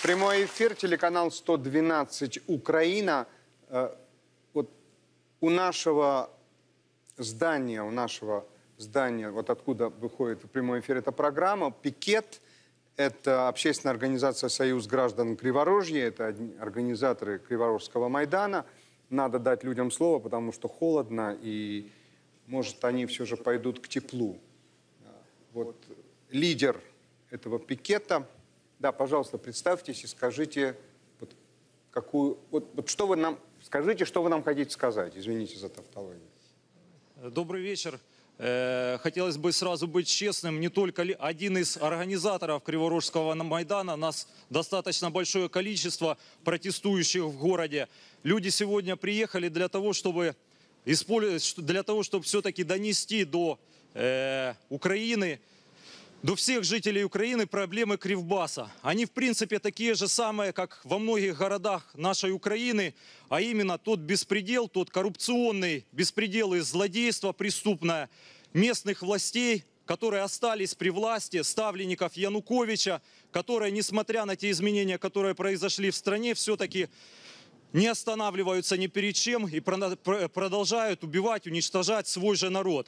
Прямой эфир, телеканал 112 Украина. Вот у нашего здания, вот откуда выходит в прямой эфир эта программа, пикет. Это общественная организация «Союз граждан Криворожья», это организаторы Криворожского Майдана. Надо дать людям слово, потому что холодно, и, может, они все же пойдут к теплу. Вот лидер этого пикета. Да, пожалуйста, представьтесь и скажите, что вы нам, скажите, что вы нам хотите сказать. Извините за тавтологию. Добрый вечер. Хотелось бы сразу быть честным, не только один из организаторов Криворожского Майдана, нас достаточно большое количество протестующих в городе. Люди сегодня приехали для того, чтобы все-таки донести до Украины, до всех жителей Украины проблемы Кривбаса. Они, в принципе, такие же самые, как во многих городах нашей Украины, а именно тот беспредел, тот коррупционный беспредел и злодейство преступное местных властей, которые остались при власти, ставленников Януковича, которые, несмотря на те изменения, которые произошли в стране, все-таки не останавливаются ни перед чем и продолжают убивать, уничтожать свой же народ.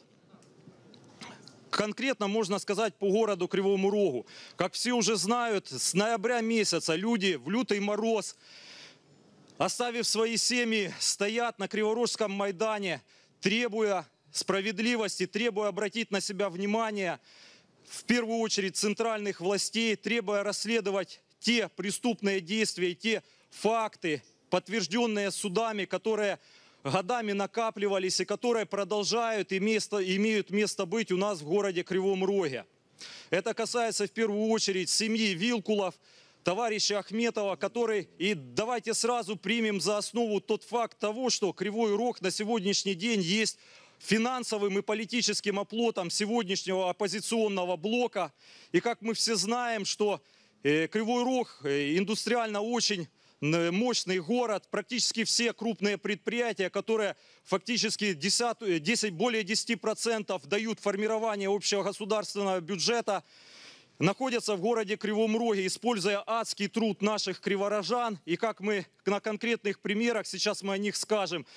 Конкретно можно сказать по городу Кривому Рогу. Как все уже знают, с ноября месяца люди в лютый мороз, оставив свои семьи, стоят на Криворожском Майдане, требуя справедливости, требуя обратить на себя внимание, в первую очередь, центральных властей, требуя расследовать те преступные действия, те факты, подтвержденные судами, которые годами накапливались и которые продолжают имеют место быть у нас в городе Кривом Роге. Это касается в первую очередь семьи Вилкулов, товарища Ахметова, который, и давайте сразу примем за основу тот факт того, что Кривой Рог на сегодняшний день есть финансовым и политическим оплотом сегодняшнего оппозиционного блока. И как мы все знаем, что Кривой Рог индустриально очень мощный город, практически все крупные предприятия, которые фактически более 10% дают формирование общего государственного бюджета, находятся в городе Кривом Роге, используя адский труд наших криворожан. И как мы на конкретных примерах, сейчас мы о них скажем,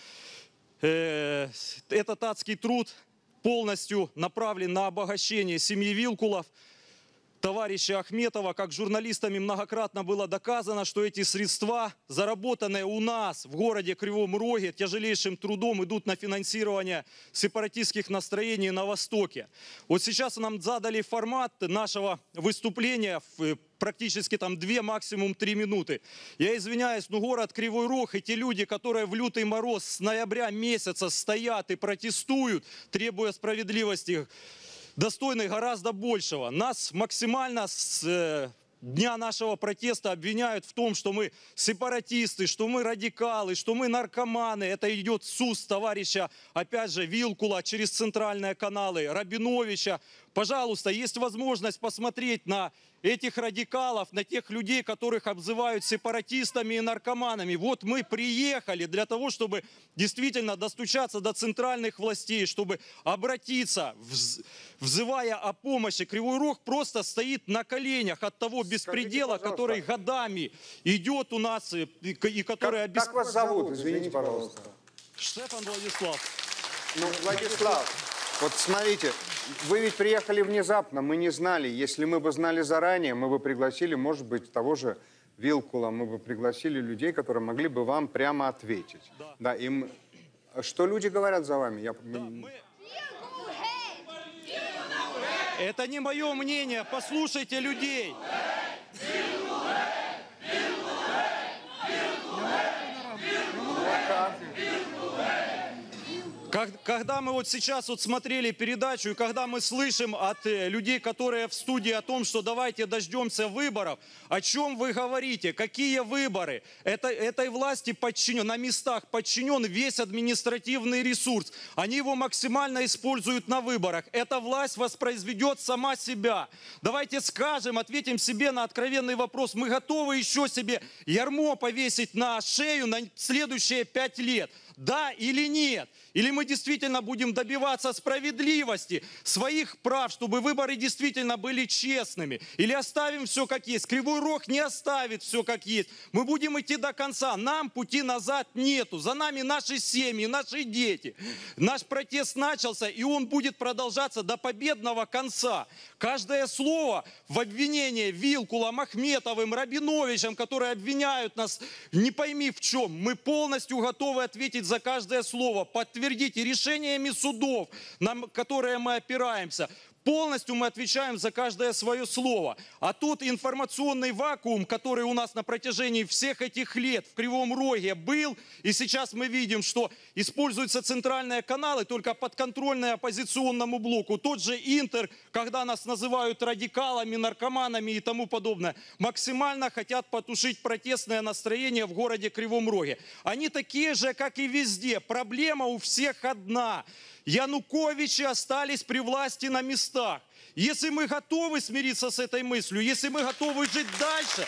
этот адский труд полностью направлен на обогащение семьи Вилкулов, товарища Ахметова. Как журналистами многократно было доказано, что эти средства, заработанные у нас в городе Кривом Роге, тяжелейшим трудом идут на финансирование сепаратистских настроений на Востоке. Вот сейчас нам задали формат нашего выступления в практически там 2, максимум 3 минуты. Я извиняюсь, но город Кривой Рог, эти люди, которые в лютый мороз с ноября месяца стоят и протестуют, требуя справедливости, достойны гораздо большего. Нас максимально с дня нашего протеста обвиняют в том, что мы сепаратисты, что мы радикалы, что мы наркоманы. Это идет с уст товарища, опять же, Вилкула через центральные каналы, Рабиновича. Пожалуйста, есть возможность посмотреть на этих радикалов, на тех людей, которых обзывают сепаратистами и наркоманами. Вот мы приехали для того, чтобы действительно достучаться до центральных властей, чтобы обратиться, взывая о помощи. Кривой Рог просто стоит на коленях от того беспредела, который годами идет у нас и который обеспечивает. Как вас зовут? Извините, пожалуйста. Штефан Владислав. Ну, Владислав. Вот смотрите, вы ведь приехали внезапно, мы не знали. Если мы бы знали заранее, мы бы пригласили, может быть, того же Вилкула, мы бы пригласили людей, которые могли бы вам прямо ответить. Да. Что люди говорят за вами? Это не мое мнение, послушайте людей. Когда мы вот сейчас вот смотрели передачу, и когда мы слышим от людей, которые в студии, о том, что давайте дождемся выборов, о чем вы говорите? Какие выборы? Этой власти подчинен, на местах подчинен весь административный ресурс. Они его максимально используют на выборах. Эта власть воспроизведет сама себя. Давайте скажем, ответим себе на откровенный вопрос. Мы готовы еще себе ярмо повесить на шею на следующие 5 лет? Да или нет? Или мы действительно действительно будем добиваться справедливости, своих прав, чтобы выборы действительно были честными. Или оставим все как есть. Кривой Рог не оставит все как есть. Мы будем идти до конца. Нам пути назад нету. За нами наши семьи, наши дети. Наш протест начался, и он будет продолжаться до победного конца. Каждое слово в обвинение Вилкулом, Ахметовым, Рабиновичем, которые обвиняют нас, не пойми в чем, мы полностью готовы ответить за каждое слово, подтвердить и решениями судов, на которые мы опираемся. Полностью мы отвечаем за каждое свое слово. А тот информационный вакуум, который у нас на протяжении всех этих лет в Кривом Роге был, и сейчас мы видим, что используются центральные каналы, только подконтрольные оппозиционному блоку. Тот же Интер, когда нас называют радикалами, наркоманами и тому подобное, максимально хотят потушить протестное настроение в городе Кривом Роге. Они такие же, как и везде. Проблема у всех одна. Януковичи остались при власти на местах. Если мы готовы смириться с этой мыслью, если мы готовы жить дальше,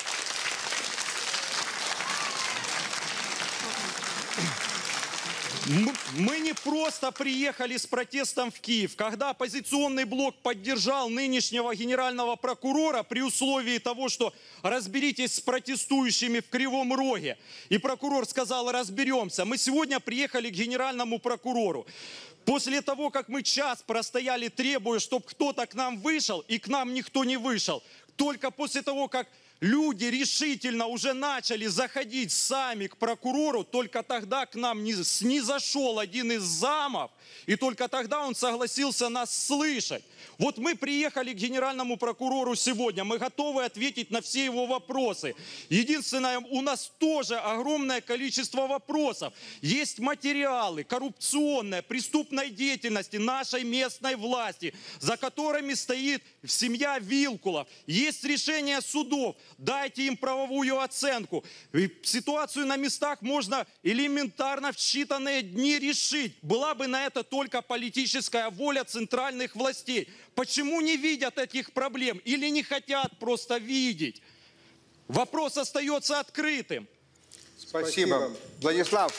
мы не просто приехали с протестом в Киев. Когда оппозиционный блок поддержал нынешнего генерального прокурора при условии того, что разберитесь с протестующими в Кривом Роге, и прокурор сказал: разберемся, мы сегодня приехали к генеральному прокурору. После того, как мы час простояли, требуя, чтобы кто-то к нам вышел, и к нам никто не вышел, только после того, как люди решительно уже начали заходить сами к прокурору, только тогда к нам снизошел один из замов, и только тогда он согласился нас слышать. Вот мы приехали к генеральному прокурору сегодня, мы готовы ответить на все его вопросы. Единственное, у нас тоже огромное количество вопросов. Есть материалы коррупционной, преступной деятельности нашей местной власти, за которыми стоит семья Вилкулов. Есть решения судов, дайте им правовую оценку. И ситуацию на местах можно элементарно в считанные дни решить. Была бы на это только политическая воля центральных властей. Почему не видят этих проблем или не хотят просто видеть? Вопрос остается открытым. Спасибо. Владислав,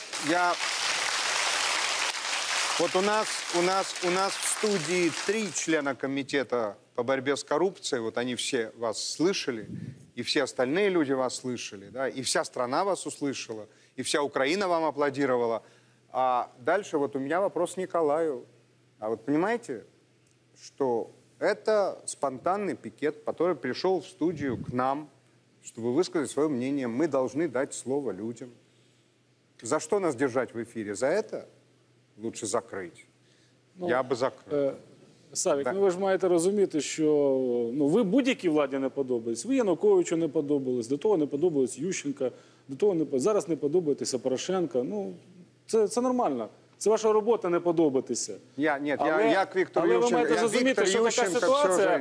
вот у нас в студии 3 члена комитета по борьбе с коррупцией, вот они все вас слышали, и все остальные люди вас слышали, да, и вся страна вас услышала, и вся Украина вам аплодировала. А дальше вот у меня вопрос Николаю. А вот понимаете, что это спонтанный пикет, который пришел в студию к нам, чтобы высказать свое мнение. Мы должны дать слово людям. За что нас держать в эфире? За это лучше закрыть. Я би закрив. Савік, ви ж маєте розуміти, що ви будь-якій владі не подобаєтесь. Ви Януковичу не подобались, до того не подобались Ющенка, зараз не подобаєтеся Порошенка. Це нормально. Це ваша робота не подобатися. Я к Віктору Але ви Ющенко. маєте зрозуміти, що така ситуація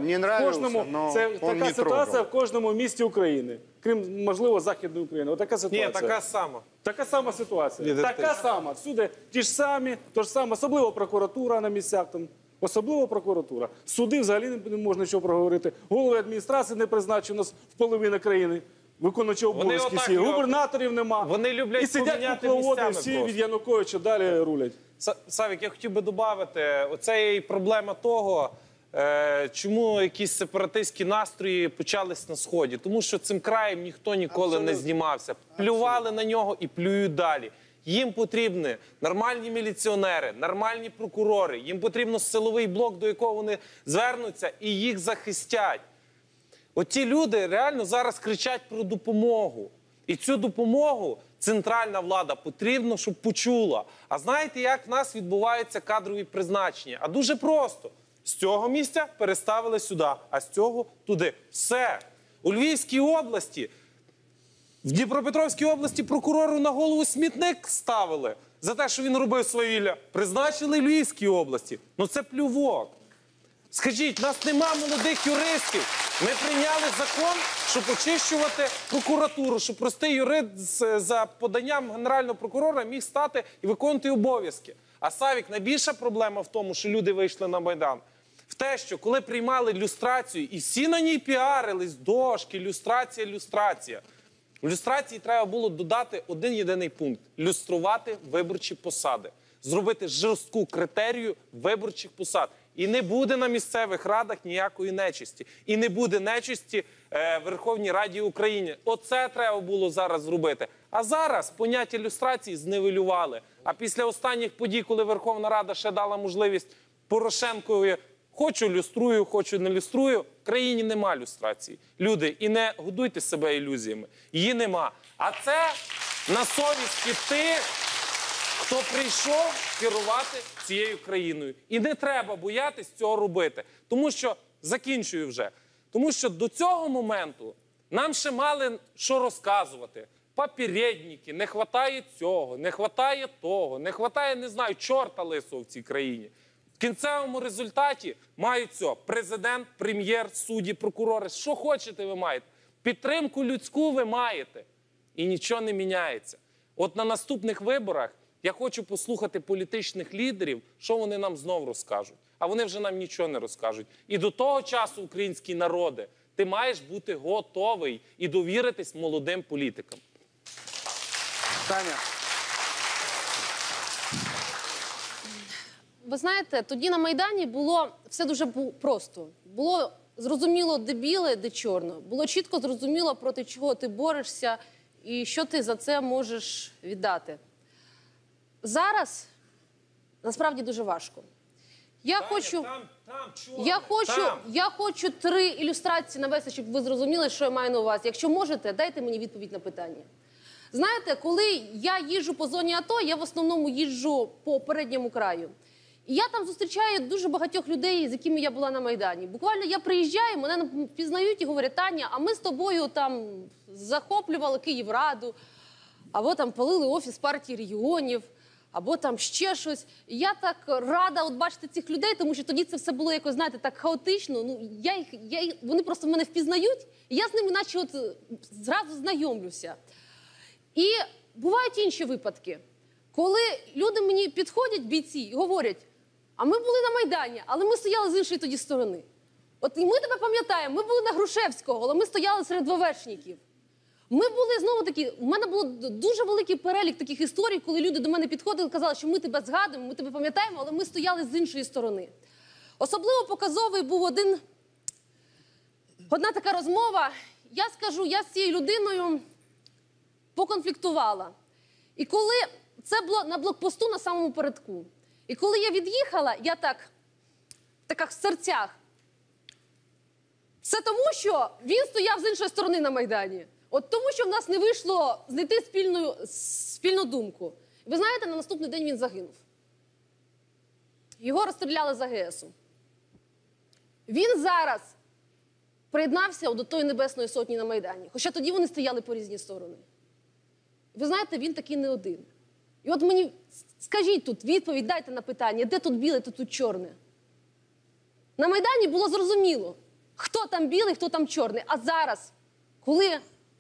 в кожному місті України, крім, можливо, Західної України. Отака ситуація. Ні, така сама. Така сама ситуація. Така сама. Всюди ті ж самі, то ж саме, особливо прокуратура на місцях там. Особливо прокуратура. Суди взагалі не можна нічого проговорити. Голови адміністрації не призначено в половині країни. Виконуючого обов'язки всі. Губернаторів нема. Вони люблять і сидять кукловоди, всі від Януковича далі рулять. Савік, я хотів би додати, оце і проблема того, чому якісь сепаратистські настрої почались на Сході. Тому що цим краєм ніхто ніколи не знімався. Плювали на нього і плюють далі. Їм потрібні нормальні міліціонери, нормальні прокурори, їм потрібно силовий блок, до якого вони звернуться і їх захистять. Оті люди реально зараз кричать про допомогу. І цю допомогу центральна влада потрібно, щоб почула. А знаєте, як в нас відбуваються кадрові призначення? А дуже просто. З цього місця переставили сюди, а з цього туди. Все. У Львівській області, в Дніпропетровській області прокурору на голову смітник ставили за те, що він робив свавілля. Призначили в Львівській області. Ну це плювок. Скажіть, у нас нема молодих юристів. Ми прийняли закон, щоб очищувати прокуратуру, щоб простий юрист за поданням генерального прокурора міг стати і виконувати обов'язки. А, Савік, найбільша проблема в тому, що люди вийшли на Майдан. В те, що коли приймали люстрацію, і всі на ній піарились, дошки, люстрація, люстрація. В люстрації треба було додати один єдиний пункт – люструвати виборчі посади. зробити жорстку критерію виборчих посад. І не буде на місцевих радах ніякої нечисті. І не буде нечисті в Верховній Раді України. Оце треба було зараз зробити. А зараз поняття люстрації зневелювали. А після останніх подій, коли Верховна Рада ще дала можливість Порошенкові хочу люструю, хочу не люструю, в країні нема люстрації. Люди, і не годуйте себе ілюзіями. Її нема. А це на совісті тих, хто прийшов керувати цією країною. І не треба боятись цього робити. Тому що, закінчую вже, тому що до цього моменту нам ще мали що розказувати. Попередники, не вистачає цього, не вистачає того, не вистачає, не знаю, чорта лисого в цій країні. В кінцевому результаті мають все. Президент, прем'єр, судді, прокурори. Що хочете ви маєте. Підтримку людську ви маєте. І нічого не міняється. От на наступних виборах я хочу послухати політичних лідерів, що вони нам знов розкажуть. А вони вже нам нічого не розкажуть. І до того часу, український народе, ти маєш бути готовий і довіритись молодим політикам. Таня. Ви знаєте, тоді на Майдані було все дуже просто. Було зрозуміло, де біле, де чорне. Було чітко зрозуміло, проти чого ти борешся і що ти за це можеш віддати. Зараз, насправді, дуже важко. Я хочу 3 ілюстрації навести, щоб ви зрозуміли, що я маю на увазі. Якщо можете, дайте мені відповідь на питання. Знаєте, коли я їжджу по зоні АТО, я в основному їжджу по передньому краю. І я там зустрічаю дуже багатьох людей, з якими я була на Майдані. Буквально я приїжджаю, мене впізнають і говорять: Таня, а ми з тобою там захоплювали Київраду, або там палили офіс партії регіонів, або там ще щось. І я так рада от бачити цих людей, тому що тоді це все було якось, знаєте, так хаотично. Ну, вони просто мене впізнають, і я з ними наче от зразу знайомлюся. І бувають інші випадки, коли люди мені підходять, бійці, і говорять: а ми були на Майдані, але ми стояли з іншої тоді сторони. От і ми тебе пам'ятаємо, ми були на Грушевського, але ми стояли серед ВВшників. Ми були, знову таки, у мене було дуже великий перелік таких історій, коли люди до мене підходили і казали, що ми тебе згадуємо, ми тебе пам'ятаємо, але ми стояли з іншої сторони. Особливо показовий був одна така розмова. Я скажу, я з цією людиною поконфліктувала. І коли це було на блокпосту на самому передку. І коли я від'їхала, я так в серцях. Це тому, що він стояв з іншої сторони на Майдані. От тому, що в нас не вийшло знайти спільну думку. Ви знаєте, на наступний день він загинув. Його розстріляли з АГСу. Він зараз приєднався до тої Небесної Сотні на Майдані. Хоча тоді вони стояли по різні сторони. Ви знаєте, він такий не один. І от мені скажіть тут, відповідь дайте на питання, де тут біле, де тут чорне. На Майдані було зрозуміло, хто там білий, хто там чорний. А зараз, коли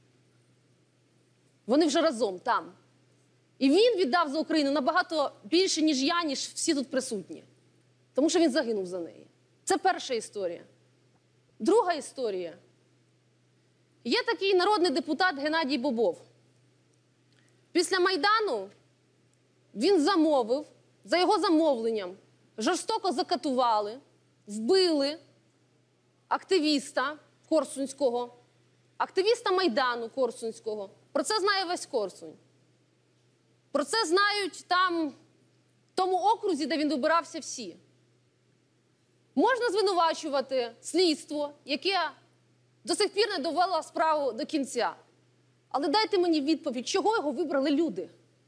вони вже разом там, і він віддав за Україну набагато більше, ніж я, ніж всі тут присутні. Тому що він загинув за неї. Це перша історія. Друга історія. Є такий народний депутат Геннадій Бобов. Після Майдану він замовив, за його замовленням, жорстоко закатували, вбили активіста Корсунського, активіста Майдану Корсунського. Про це знає весь Корсунь. Про це знають там, в тому окрузі, де він вибирався, всі. Можна звинувачувати слідство, яке до сих пір не довело справу до кінця. Але дайте мені відповідь, чого його вибрали люди?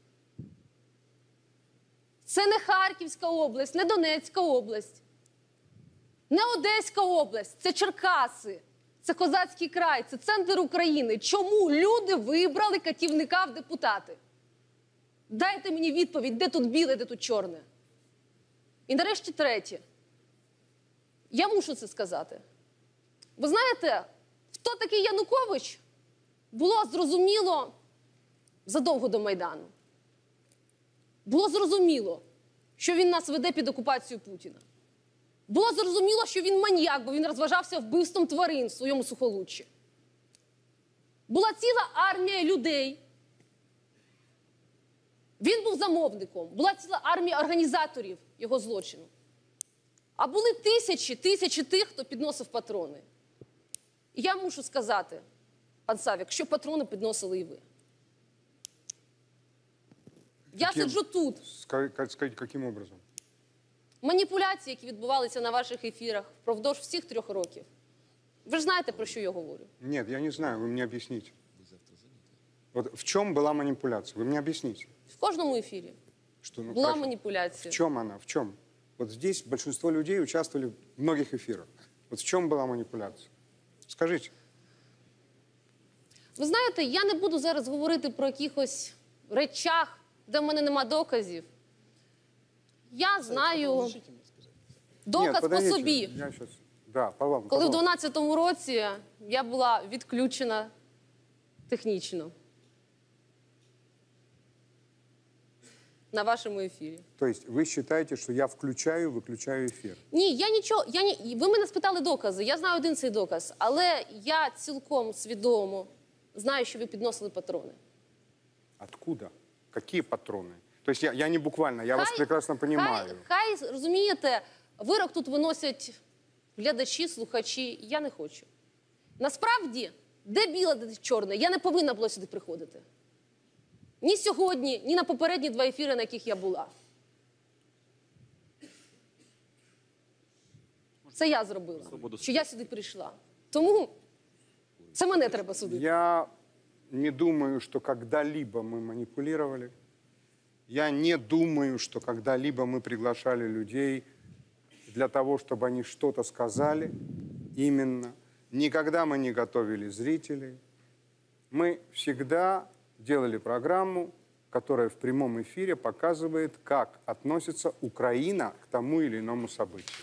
Це не Харківська область, не Донецька область, не Одеська область, це Черкаси, це Козацький край, це центр України. Чому люди вибрали катівника в депутати? Дайте мені відповідь, де тут біле, де тут чорне. І нарешті третє. Я мушу це сказати. Ви знаєте, хто такий Янукович, було зрозуміло задовго до Майдану. Було зрозуміло, що він нас веде під окупацію Путіна. Було зрозуміло, що він маніяк, бо він розважався вбивством тварин в своєму Сухолуччі. Була ціла армія людей, Він був замовником, була ціла армія організаторів його злочину. А були тисячі тих, хто підносив патрони. І я мушу сказати, пан Савік, що патрони підносили і ви. Я сиджу тут. Скажите, каким образом? Маніпуляції, які відбувалися на ваших ефірах впродовж всіх 3 років. Ви ж знаєте, про що я говорю. Нет, я не знаю, вы мне объясните. Вот в чем была манипуляция? Вы мне объясните. В кожному ефірі Что, ну, була хорошо. маніпуляція. В чем она? В чем? Вот здесь большинство людей участвовали в многих эфирах. Вот в чем была манипуляция? Скажите. Ви знаєте, я не буду зараз говорити про якихось речах, де в мене нема доказів. Я знаю доказ Нет, по подождите, собі. Я сейчас... Да, по вам. Коли в по вам. 12-му році я була відключена технічно на вашому ефірі. То есть вы считаете, что я включаю, выключаю эфир? Ні, я нічого, ви мене спитали докази, я знаю один цей доказ, але я цілком свідомо знаю, що ви підносили патрони. Откуда? Какие патроны? То есть я не буквально, я вас прекрасно понимаю. Хай, розумієте, вирок тут виносять глядачі, слухачі, я не хочу. Насправді, де біле, де чорне, я не повинна була сюди приходити. Ні сьогодні, ні на попередні 2 ефіри, на яких я була. Це я зробила, що я сюди прийшла. Тому це мене треба судити. Я не думаю, что когда-либо мы манипулировали. Я не думаю, что когда-либо мы приглашали людей для того, чтобы они что-то сказали. Именно. Никогда мы не готовили зрителей. Мы всегда делали программу, которая в прямом эфире показывает, как относится Украина к тому или иному событию.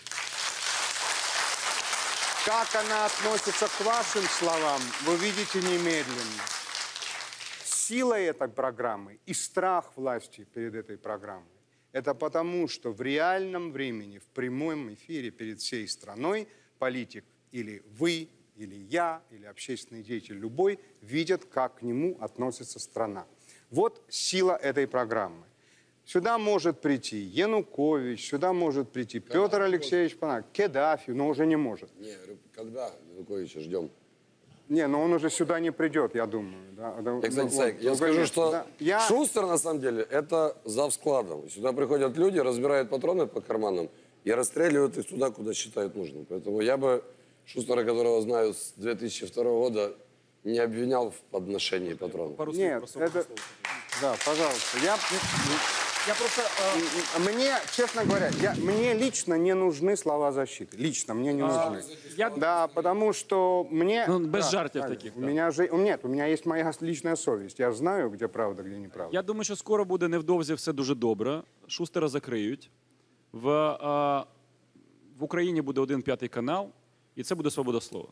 Как она относится к вашим словам, вы видите немедленно. Сила этой программы и страх власти перед этой программой – это потому, что в реальном времени, в прямом эфире перед всей страной политик или вы, или я, или общественный деятель любой видят, как к нему относится страна. Вот сила этой программы. Сюда может прийти Янукович, сюда может прийти Петр Алексеевич Порошенко, Кеддафи, но уже не может. Не, когда Януковича ждем? Не, но он уже сюда не придет, я думаю. Да. Я скажу, что Да. Шустер, на самом деле, это зав складом. Сюда приходят люди, разбирают патроны по карманам и расстреливают их туда, куда считают нужным. Поэтому я бы Шустера, которого знаю с 2002 года, не обвинял в подношении патронов. Нет, это... Да, пожалуйста. Я просто... Мне, честно говоря, мне лично не нужны слова защиты. Лично мне не нужны. Да, потому что мне... Ну, без да, жартів Аня, таких, У да. меня же... Нет, у меня есть моя личная совесть. Я знаю, где правда, где неправда. Я думаю, що скоро буде невдовзі все дуже добре. Шустера закриють. В Україні буде 1 5 канал, і це буде свобода слова.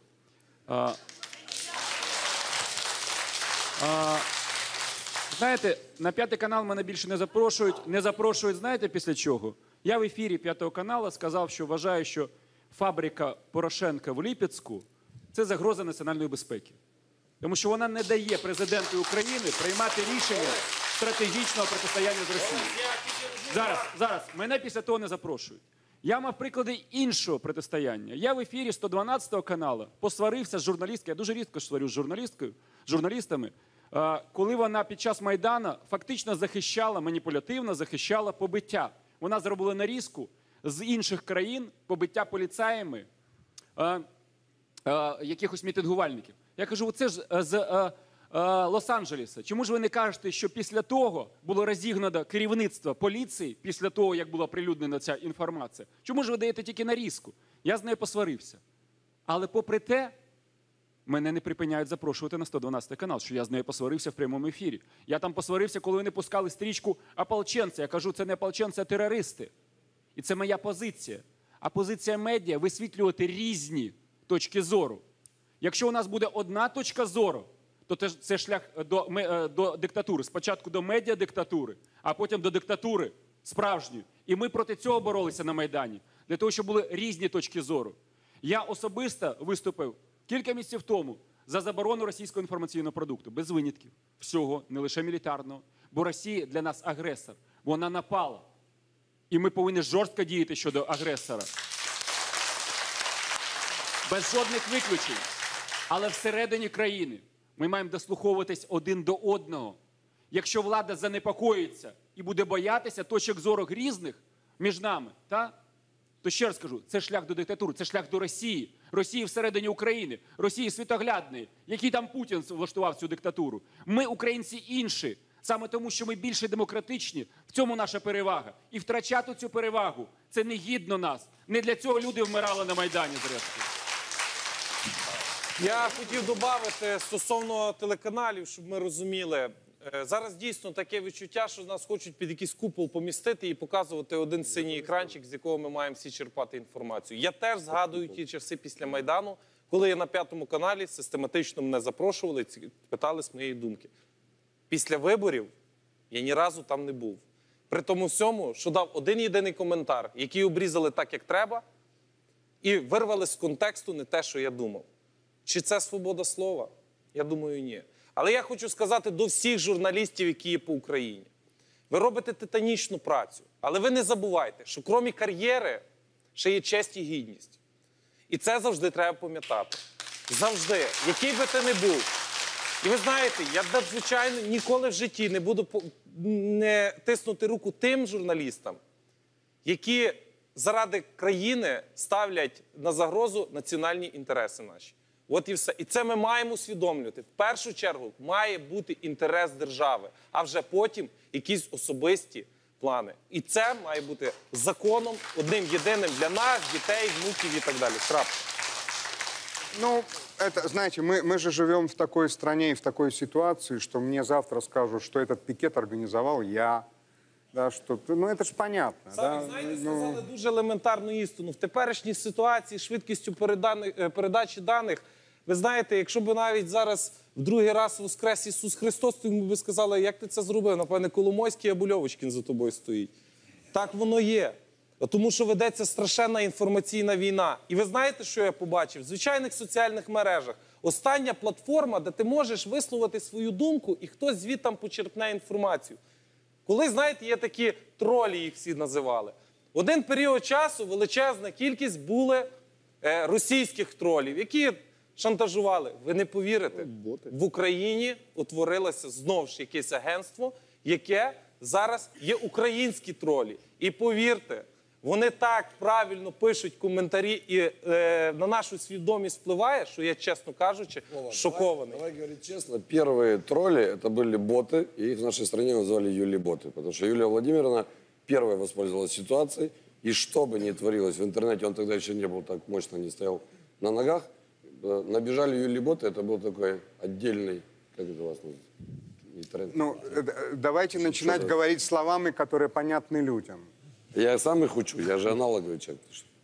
Знаєте, на 5 канал мене більше не запрошують. Не запрошують, знаєте, після чого? Я в ефірі 5 каналу сказав, що вважаю, що фабрика Порошенка в Липецьку – це загроза національної безпеки. Тому що вона не дає президенту України приймати рішення стратегічного протистояння з Росією. Зараз, мене після того не запрошують. Я мав приклади іншого протистояння. Я в ефірі 112 каналу посварився з журналісткою, я дуже рідко сварю з журналістами, коли вона під час Майдану фактично захищала, маніпулятивно захищала побиття. Вона зробила нарізку з інших країн побиття поліцаями якихось мітингувальників. Я кажу, це ж з Лос-Анджелеса. Чому ж ви не кажете, що після того було розігнано керівництво поліції, після того, як була прилюднена ця інформація? Чому ж ви даєте тільки нарізку? Я з нею посварився. Але попри те, мене не припиняють запрошувати на 112 канал, що я з нею посварився в прямому ефірі. Я там посварився, коли вони пускали стрічку ополченця. Я кажу, це не ополченці, а терористи. І це моя позиція. А позиція медіа – висвітлювати різні точки зору. Якщо у нас буде одна точка зору, то це шлях до диктатури. Спочатку до медіа-диктатури, а потім до диктатури справжньої. І ми проти цього боролися на Майдані, для того, щоб були різні точки зору. Я особисто виступив кілька місяців тому за заборону російського інформаційного продукту, без винятків. Всього, не лише мілітарного. Бо Росія для нас агресор. Вона напала. І ми повинні жорстко діяти щодо агресора. Без жодних виключень. Але всередині країни ми маємо дослуховуватись один до одного. Якщо влада занепокоїться і буде боятися точок зору різних між нами, то ще раз кажу, це шлях до диктатури, це шлях до Росії. Росії всередині України, Росії світоглядної, який там Путін влаштував цю диктатуру. Ми, українці, інші. Саме тому, що ми більше демократичні, в цьому наша перевага. І втрачати цю перевагу – це не гідно нас. Не для цього люди вмирали на Майдані, зрештою. Я хотів додати стосовно телеканалів, щоб ми розуміли. Зараз дійсно таке відчуття, що нас хочуть під якийсь купол помістити і показувати один синій екранчик, з якого ми маємо всі черпати інформацію. Я теж згадую ті часи після Майдану, коли я на 5-му каналі систематично мене запрошували, питали з моєї думки. Після виборів я ні разу там не був. При тому всьому, що дав один єдиний коментар, який обрізали так, як треба, і вирвали з контексту не те, що я думав. Чи це свобода слова? Я думаю, ні. Але я хочу сказати до всіх журналістів, які є по Україні. Ви робите титанічну працю, але ви не забувайте, що крім кар'єри, ще є честь і гідність. І це завжди треба пам'ятати. Завжди, який би ти не був. І ви знаєте, я надзвичайно ніколи в житті не буду не тиснути руку тим журналістам, які заради країни ставлять на загрозу національні інтереси наші. От і все. І це ми маємо усвідомлювати. В першу чергу має бути інтерес держави, а вже потім якісь особисті плани. І це має бути законом, одним єдиним для нас, дітей, внуків і так далі. Крапка. Ну, это, знаете, мы же живем в такой стране и в такой ситуации, что мне завтра скажут, что этот пикет организовал я. Да, что, ну, это ж понятно. Саме, да? знаєте, сказали дуже елементарну істину. В теперішній ситуації швидкістю передачі даних, ви знаєте, якщо б навіть зараз в другий раз воскрес Ісус Христос, то йому би сказали, як ти це зробив? Напевне, Коломойський або Льовочкін за тобою стоїть. Так воно є. Тому що ведеться страшенна інформаційна війна. І ви знаєте, що я побачив? В звичайних соціальних мережах остання платформа, де ти можеш висловити свою думку, і хтось звідти почерпне інформацію. Коли, знаєте, є такі тролі, їх всі називали. В один період часу величезна кількість були російських тролів, які шантажували. Ви не повірите, в Україні утворилося знову ж якесь агентство, яке зараз є українські тролі. І повірте, вони так правильно пишуть коментарі і на нашу свідомість впливає, що я, чесно кажучи, шокований. Давай говорить честно, первые тролли это были боты, и их в нашей стране называли Юли-боты, потому что Юлия Владимировна первая воспользовалась ситуацией, и что бы ни творилось в интернете, он тогда еще не был так мощно, не стоял на ногах, набежали Юли-боты, это был такой отдельный, как это у вас называется, тренд. Ну, давайте начинать говорить словами, которые понятны людям. Я сам их учу, я же аналоговый человек.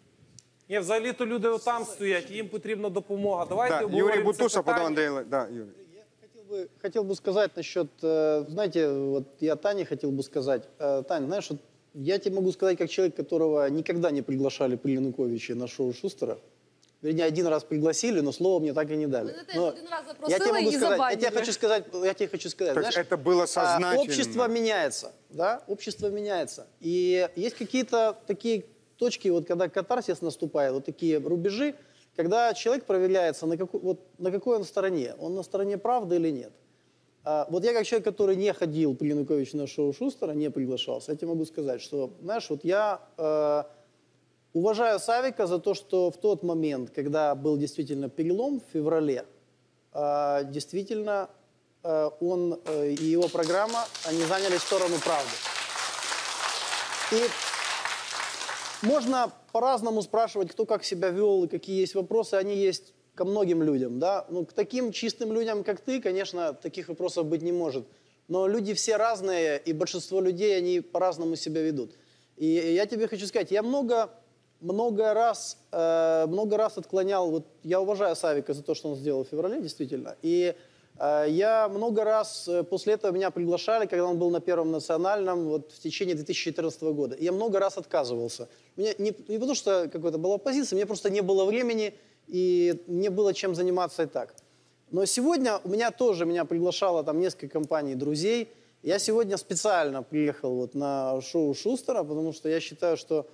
Ні, взагалі-то люди отам стоять, їм потрібна допомога. Давайте Да, Юрий обговоримо це Бутусов, потом питання. Андрей... Да, Юрий. Хотел бы сказать насчет, знаете, вот я Тане хотел бы сказать. Тань, знаешь, вот я тебе могу сказать, как человек, которого никогда не приглашали при Януковиче на шоу Шустера. Вернее, один раз пригласили, но слово мне так и не дали. Мене теж Но один раз я тебе запросили могу і сказать, забанили. я тебе хочу сказать, То есть знаешь, это было сознательно. общество меняется, да, общество меняется. И есть какие-то такие точки, вот когда катарсис наступает, вот такие рубежи, когда человек проверяется, на какой он стороне. Он на стороне правды или нет. Вот я как человек, который не ходил при Януковиче на шоу Шустера, не приглашался, я тебе могу сказать, что, знаешь, вот я уважаю Савика за то, что в тот момент, когда был действительно перелом в феврале, действительно он и его программа, они заняли сторону правды. И можно по-разному спрашивать, кто как себя вел и какие есть вопросы, они есть ко многим людям, да. Ну, к таким чистым людям, как ты, конечно, таких вопросов быть не может. Но люди все разные, и большинство людей, они по-разному себя ведут. И я тебе хочу сказать, я много раз отклонял, вот я уважаю Савика за то, что он сделал в феврале, действительно, и я много раз после этого меня приглашали, когда он был на Первом национальном, вот в течение 2014 года. И я много раз отказывался. Не потому что какой-то была оппозиция, мне просто не было времени, и не было чем заниматься и так. Но сегодня меня приглашало там несколько компаний друзей, Я сегодня специально приехал вот на шоу Шустера, потому что я считаю, что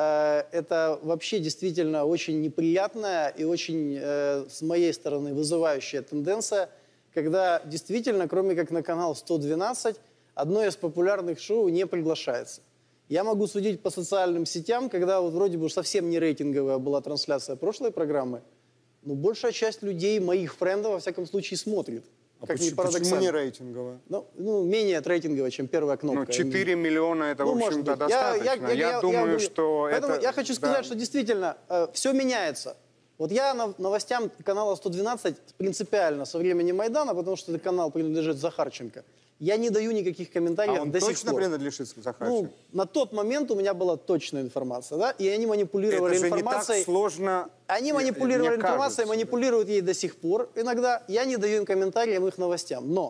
это вообще действительно очень неприятная и очень, с моей стороны, вызывающая тенденция, когда действительно, кроме как на канал 112, одно из популярных шоу не приглашается. Я могу судить по социальным сетям, когда вот вроде бы совсем не рейтинговая была трансляция прошлой программы, но большая часть людей, моих френдов, во всяком случае, смотрит. Как ни Почему парадоксально. не рейтинговая? Ну, менее рейтинговая, чем первая кнопка. Ну, 4 миллиона это, Ну, в может общем-то, быть. достаточно. Я думаю, говорю. что Поэтому это... я хочу сказать, да. что действительно все меняется. Вот я новостям канала 112 принципиально со времени Майдана, потому что этот канал принадлежит Захарченко, я не даю никаких комментариев А он до сих точно пор. принадлежит Захарченко? Ну, на тот момент у меня была точная информация, да, и они манипулировали это же информацией. не так сложно. Они манипулировали мне информацией, кажется. манипулируют ей до сих пор. Иногда я не даю им комментариев их новостям. Но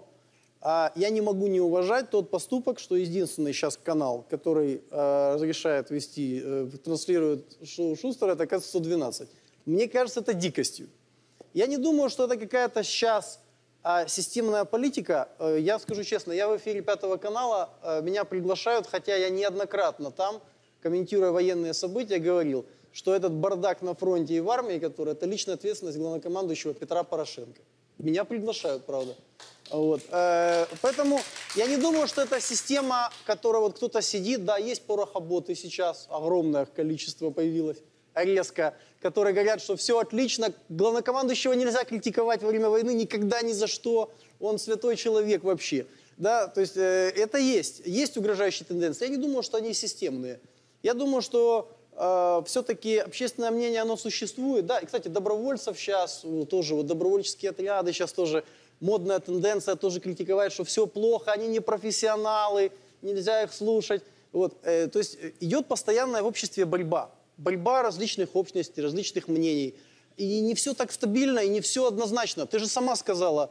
я не могу не уважать тот поступок, что единственный сейчас канал, который разрешает вести, транслирует шоу Шустера, это, оказывается, 112. Мне кажется, это дикостью. Я не думаю, что это какая-то сейчас системная политика. Я скажу честно, я в эфире 5 канала, меня приглашают, хотя я неоднократно там, комментируя военные события, говорил, что этот бардак на фронте и в армии, который это личная ответственность главнокомандующего Петра Порошенко. Меня приглашают, правда. Вот. Поэтому я не думаю, что это система, которая вот кто-то сидит, да, есть порохоботы сейчас, огромное количество появилось, резко, которые говорят, что все отлично, главнокомандующего нельзя критиковать во время войны никогда ни за что, он святой человек вообще. Да, то есть это есть угрожающие тенденции. Я не думаю, что они системные. Я думаю, что все-таки общественное мнение, оно существует. Да, и, кстати, добровольцев сейчас, тоже вот добровольческие отряды сейчас тоже модная тенденция тоже критиковать, что все плохо, они не профессионалы, нельзя их слушать. Вот, то есть идет постоянная в обществе борьба. Борьба различных общностей, различных мнений. И не все так стабильно, и не все однозначно. Ты же сама сказала,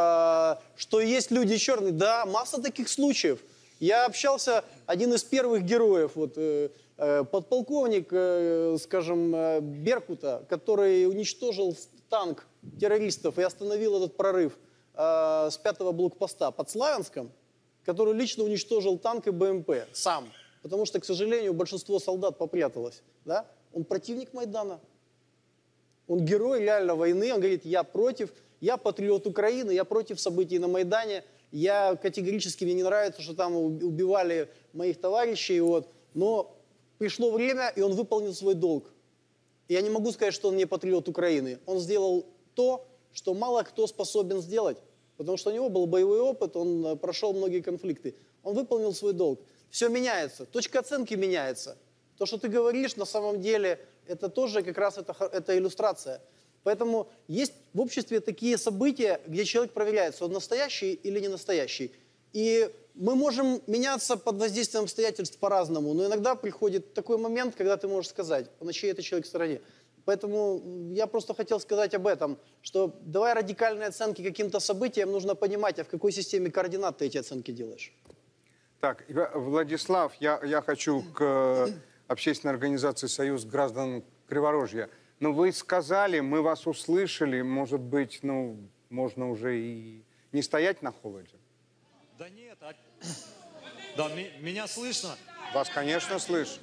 что есть люди черные. Да, масса таких случаев. Я общался, один из первых героев, вот, подполковник, скажем, Беркута, который уничтожил танк террористов и остановил этот прорыв с 5-го блокпоста под Славянском, который лично уничтожил танк и БМП сам. Потому что, к сожалению, большинство солдат попряталось. Да? Он противник Майдана. Он герой реально войны. Он говорит, я против, я патриот Украины, я против событий на Майдане. Я категорически, мне не нравится, что там убивали моих товарищей. Вот. Но пришло время, и он выполнил свой долг. И я не могу сказать, что он не патриот Украины. Он сделал то, что мало кто способен сделать. Потому что у него был боевой опыт, он прошел многие конфликты. Он выполнил свой долг. Все меняется, точка оценки меняется. То, что ты говоришь, на самом деле, это тоже как раз это иллюстрация. Поэтому есть в обществе такие события, где человек проверяется, он настоящий или не настоящий. И мы можем меняться под воздействием обстоятельств по-разному, но иногда приходит такой момент, когда ты можешь сказать, на чьей это человек стороне. Поэтому я просто хотел сказать об этом, что давая радикальные оценки каким-то событиям, нужно понимать, а в какой системе координат ты эти оценки делаешь. Так, Владислав, я хочу к общественной организации «Союз граждан Криворожья». Но вы сказали, мы вас услышали, может быть, ну, можно уже и не стоять на холоде? Да нет, да, меня слышно? Вас, конечно, слышно.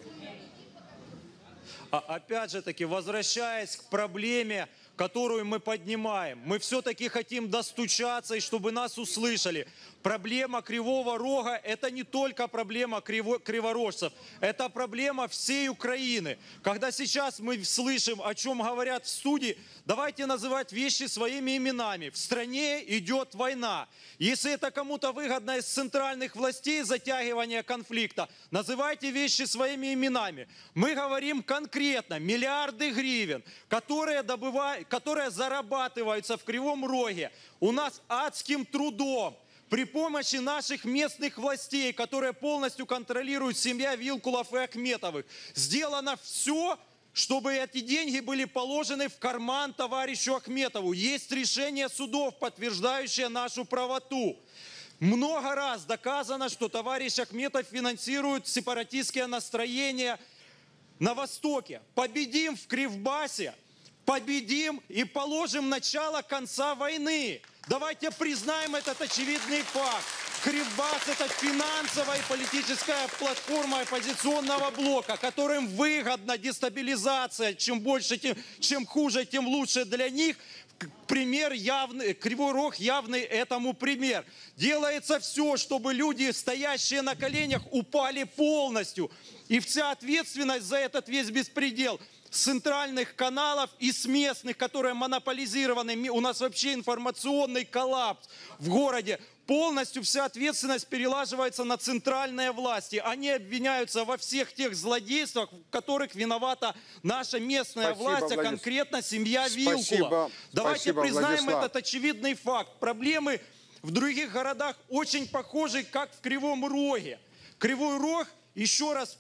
Опять же таки, возвращаясь к проблеме, которую мы поднимаем, мы все-таки хотим достучаться и чтобы нас услышали. Проблема Кривого Рога – это не только проблема криворожцев, это проблема всей Украины. Когда сейчас мы слышим, о чем говорят в студии, давайте называть вещи своими именами. В стране идет война. Если это кому-то выгодно из центральных властей, затягивание конфликта, называйте вещи своими именами. Мы говорим конкретно, миллиарды гривен, которые зарабатываются в Кривом Роге у нас адским трудом, при помощи наших местных властей, которые полностью контролируют семья Вилкулов и Ахметовых. Сделано все, чтобы эти деньги были положены в карман товарищу Ахметову. Есть решение судов, подтверждающее нашу правоту. Много раз доказано, что товарищ Ахметов финансирует сепаратистские настроения на Востоке. Победим в Кривбасе, победим и положим начало конца войны. Давайте признаем этот очевидный факт. Кривбас – это финансовая и политическая платформа оппозиционного блока, которым выгодна дестабилизация. Чем больше, чем хуже, тем лучше для них. Пример явный, Кривой Рог явный этому пример. Делается все, чтобы люди, стоящие на коленях, упали полностью. И вся ответственность за этот весь беспредел с центральных каналов и с местных, которые монополизированы. У нас вообще информационный коллапс в городе. Полностью вся ответственность перелаживается на центральные власти. Они обвиняются во всех тех злодействах, в которых виновата наша местная власть, а конкретно семья Вилкула. Давайте признаем Владислав. этот очевидный факт. Проблемы в других городах очень похожи, как в Кривом Роге. Кривой Рог, еще раз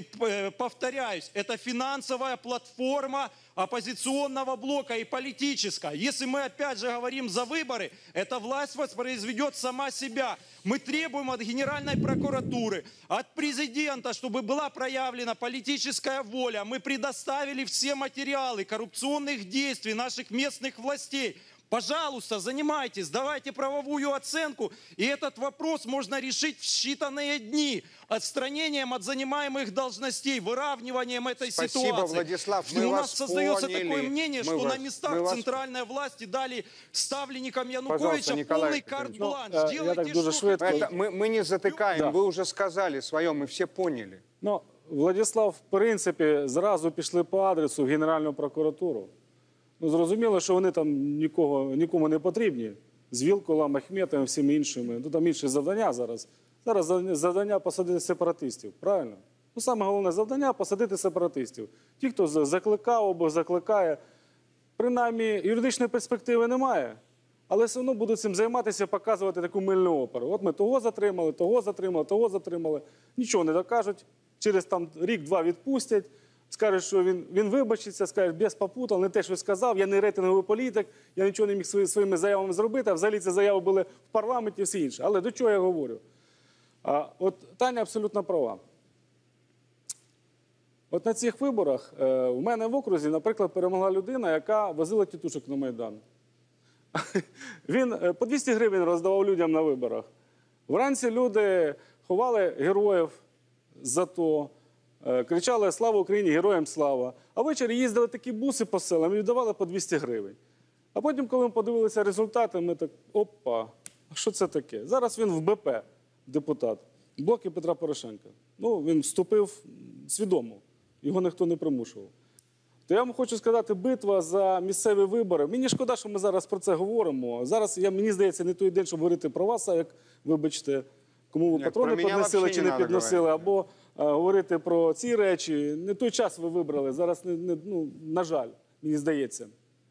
повторяюсь, это финансовая платформа оппозиционного блока и политическая. Если мы опять же говорим за выборы, эта власть воспроизведет сама себя. Мы требуем от Генеральной прокуратуры, от президента, чтобы была проявлена политическая воля. Мы предоставили все материалы коррупционных действий наших местных властей. Пожалуйста, занимайтесь, давайте правовую оценку, и этот вопрос можно решить в считанные дни отстранением от занимаемых должностей, выравниванием этой Спасибо, ситуации. Владислав, мы У нас вас создается поняли. такое мнение, Мы что вас- на местах мы вас- центральной власти дали ставленникам Пожалуйста, Януковича Николай полный Петрович. карт-бланш. я так Делайте, дуже что швидко. хотите. Мы не затыкаем, Да. вы уже сказали свое, мы все поняли. Ну, Владислав, в принципі, зразу пішли по адресу в Генеральну прокуратуру. Ну, зрозуміло, що вони там нікому не потрібні. З Вілкулом, Ахметовим, всіми іншими. Ну, там інші завдання зараз. Зараз завдання посадити сепаратистів, правильно? Ну, саме головне завдання – посадити сепаратистів. Ті, хто закликав або закликає, принаймні юридичної перспективи немає. Але все одно будуть цим займатися, показувати таку мильну оперу. От ми того затримали, того затримали, того затримали. Нічого не докажуть. Через там рік-два відпустять. Скажуть, що він вибачиться, скажуть, без попутал, не те, що сказав, я не рейтинговий політик, я нічого не міг своїми заявами зробити, а взагалі ці заяви були в парламенті і все інше. Але до чого я говорю? От Таня абсолютно права. От на цих виборах у мене в окрузі, наприклад, перемогла людина, яка возила тітушок на Майдан. Він по 200 гривень роздавав людям на виборах. Вранці люди ховали героїв за то, кричали «Слава Україні! Героям слава!». А ввечері їздили такі буси по селам і віддавали по 200 гривень. А потім, коли ми подивилися результати, ми так опа, а що це таке? Зараз він в БП, депутат, в блокі Петра Порошенка. Ну, він вступив свідомо, його ніхто не примушував. То я вам хочу сказати, битва за місцеві вибори. Мені шкода, що ми зараз про це говоримо. Зараз, мені здається, не той день, щоб говорити про вас, а як, вибачте, кому ви Ні, патрони про мене підносили взагалі чи не не надо підносили, говорити. або говорити про ці речі. Не той час ви вибрали, зараз, на жаль, мені здається.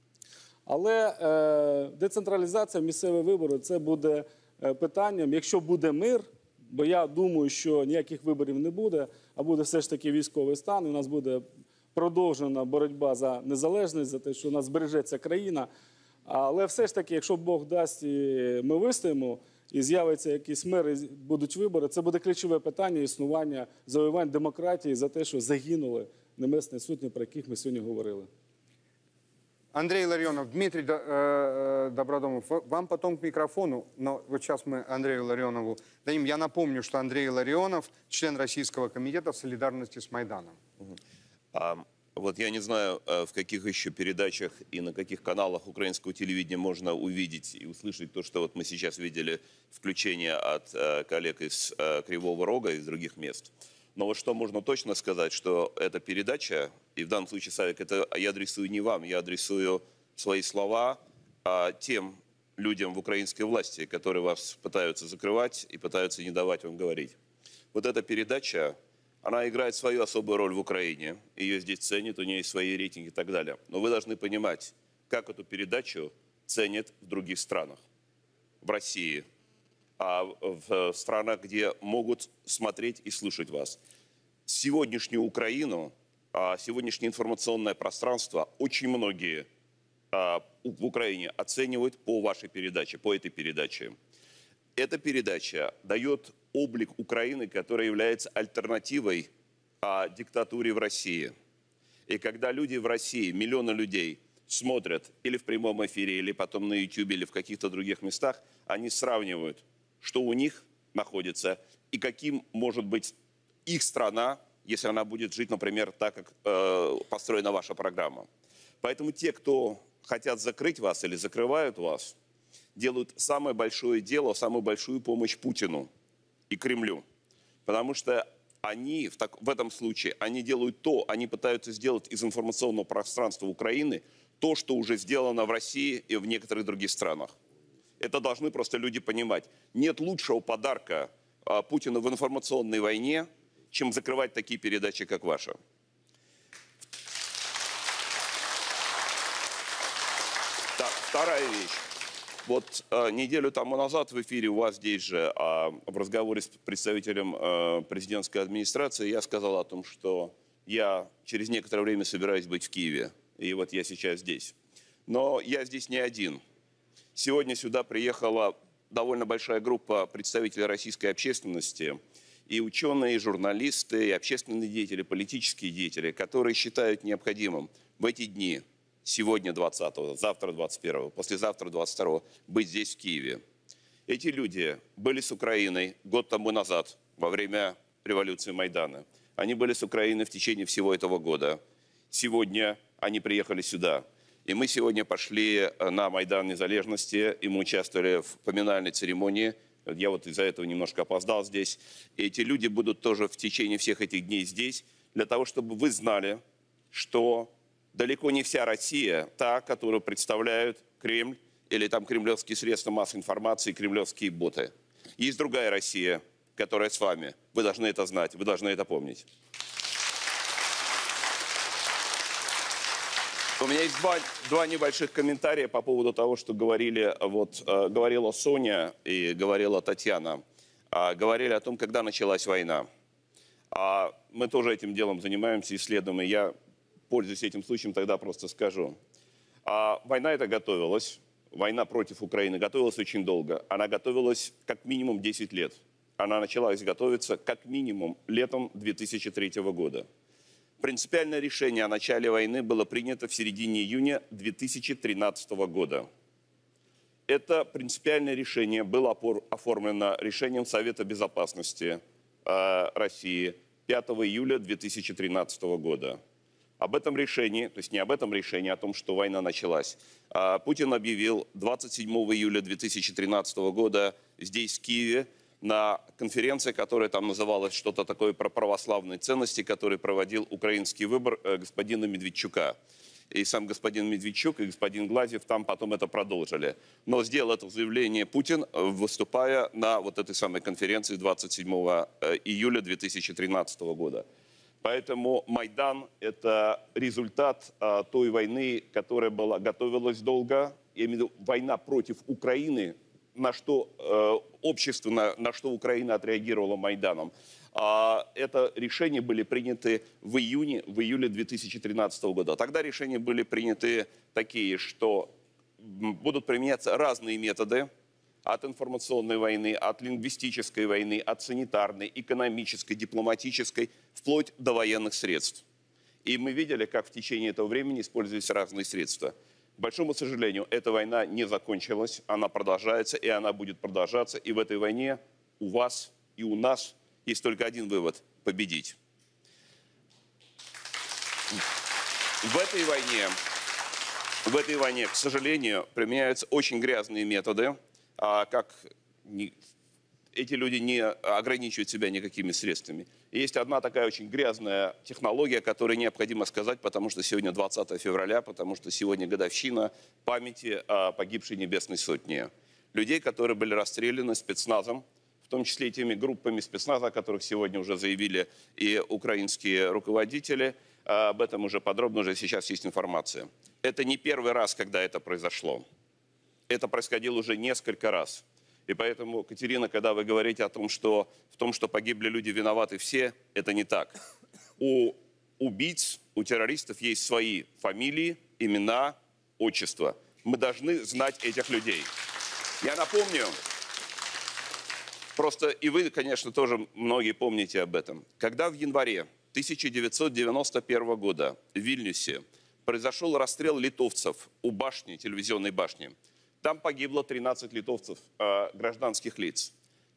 Але децентралізація, місцеві вибори – це буде питанням, якщо буде мир, бо я думаю, що ніяких виборів не буде, а буде все ж таки військовий стан, і у нас буде продовжена боротьба за незалежність, за те, що у нас збережеться країна. Але все ж таки, якщо Бог дасть, і ми вистоїмо, і з'явиться якийсь мир, і будуть вибори, це буде ключове питання існування, завоювань демократії за те, що загинули небесні сотні, про яких ми сьогодні говорили. Андрей Ларионов, Дмитрий Добродомов, вам потом к микрофону, но вот сейчас мы Андрею Ларионову дадим. Я напомню, что Андрей Ларионов, член Российского комитета солидарности с Майданом. Вот я не знаю, в каких еще передачах и на каких каналах украинского телевидения можно увидеть и услышать то, что вот мы сейчас видели включение от коллег из Кривого Рога и из других мест. Но вот что можно точно сказать, что эта передача, и в данном случае, Савик, это я адресую не вам, я адресую свои слова тем людям в украинской власти, которые вас пытаются закрывать и пытаются не давать вам говорить. Вот эта передача, она играет свою особую роль в Украине. Ее здесь ценят, у нее есть свои рейтинги и так далее. Но вы должны понимать, как эту передачу ценят в других странах. В России, в странах, где могут смотреть и слушать вас. Сегодняшнюю Украину, сегодняшнее информационное пространство очень многие в Украине оценивают по вашей передаче, по этой передаче. Эта передача дает облик Украины, которая является альтернативой диктатуре в России. И когда люди в России, миллионы людей, смотрят или в прямом эфире, или потом на YouTube, или в каких-то других местах, они сравнивают, что у них находится и каким может быть их страна, если она будет жить, например, так, как построена ваша программа. Поэтому те, кто хотят закрыть вас или закрывают вас, делают самое большое дело, самую большую помощь Путину и Кремлю. Потому что они в этом случае, они делают то, они пытаются сделать из информационного пространства Украины то, что уже сделано в России и в некоторых других странах. Это должны просто люди понимать. Нет лучшего подарка Путину в информационной войне, чем закрывать такие передачи, как ваша. Вторая вещь. Вот неделю тому назад в эфире у вас здесь же в разговоре с представителем президентской администрации я сказал о том, что я через некоторое время собираюсь быть в Киеве. И вот я сейчас здесь. Но я здесь не один. Сегодня сюда приехала довольно большая группа представителей российской общественности, и ученые, и журналисты, и общественные деятели, политические деятели, которые считают необходимым в эти дни, сегодня 20-го, завтра 21-го, послезавтра 22-го, быть здесь, в Киеве. Эти люди были с Украиной год тому назад, во время революции Майдана. Они были с Украиной в течение всего этого года. Сегодня они приехали сюда. И мы сегодня пошли на Майдан Незалежности, и мы участвовали в поминальной церемонии. Я вот из-за этого немножко опоздал здесь. И эти люди будут тоже в течение всех этих дней здесь, для того, чтобы вы знали, что далеко не вся Россия та, которую представляют Кремль или там кремлевские средства массовой информации, кремлевские боты. Есть другая Россия, которая с вами. Вы должны это знать, вы должны это помнить. У меня есть два небольших комментария по поводу того, что говорила Соня и говорила Татьяна. Говорили о том, когда началась война. Мы тоже этим делом занимаемся, исследуем, и я, пользуясь этим случаем, тогда просто скажу. Война эта готовилась, война против Украины готовилась очень долго. Она готовилась как минимум 10 лет. Она началась готовиться как минимум летом 2003 года. Принципиальное решение о начале войны было принято в середине июня 2013 года. Это принципиальное решение было оформлено решением Совета Безопасности России 5 июля 2013 года. Об этом решении, то есть не об этом решении, а о том, что война началась, Путин объявил 27 июля 2013 года здесь, в Киеве, на конференции, которая там называлась что-то такое про православные ценности, который проводил украинский выбор господина Медведчука. И сам господин Медведчук и господин Глазьев там потом это продолжили. Но сделал это заявление Путин, выступая на вот этой самой конференции 27 июля 2013 года. Поэтому Майдан – это результат той войны, которая готовилась долго. Я имею в виду война против Украины, на что общество, на что Украина отреагировала Майданом. Это решения были приняты в июле 2013 года. Тогда решения были приняты такие, что будут применяться разные методы от информационной войны, от лингвистической войны, от санитарной, экономической, дипломатической, вплоть до военных средств. И мы видели, как в течение этого времени использовались разные средства. К большому сожалению, эта война не закончилась, она продолжается, и она будет продолжаться. И в этой войне у вас и у нас есть только один вывод – победить. В этой войне, к сожалению, применяются очень грязные методы, как эти люди не ограничивают себя никакими средствами. И есть одна такая очень грязная технология, которую необходимо сказать, потому что сегодня 20 февраля, потому что сегодня годовщина памяти о погибшей Небесной Сотне. Людей, которые были расстреляны спецназом, в том числе и теми группами спецназа, о которых сегодня уже заявили и украинские руководители. Об этом уже подробно, уже сейчас есть информация. Это не первый раз, когда это произошло. Это происходило уже несколько раз. И поэтому, Катерина, когда вы говорите о том, что в том, что погибли люди, виноваты все, это не так. У убийц, у террористов есть свои фамилии, имена, отчества. Мы должны знать этих людей. Я напомню, просто и вы, конечно, тоже многие помните об этом. Когда в январе 1991 года в Вильнюсе произошел расстрел литовцев у башни, телевизионной башни, там погибло 13 литовцев, гражданских лиц.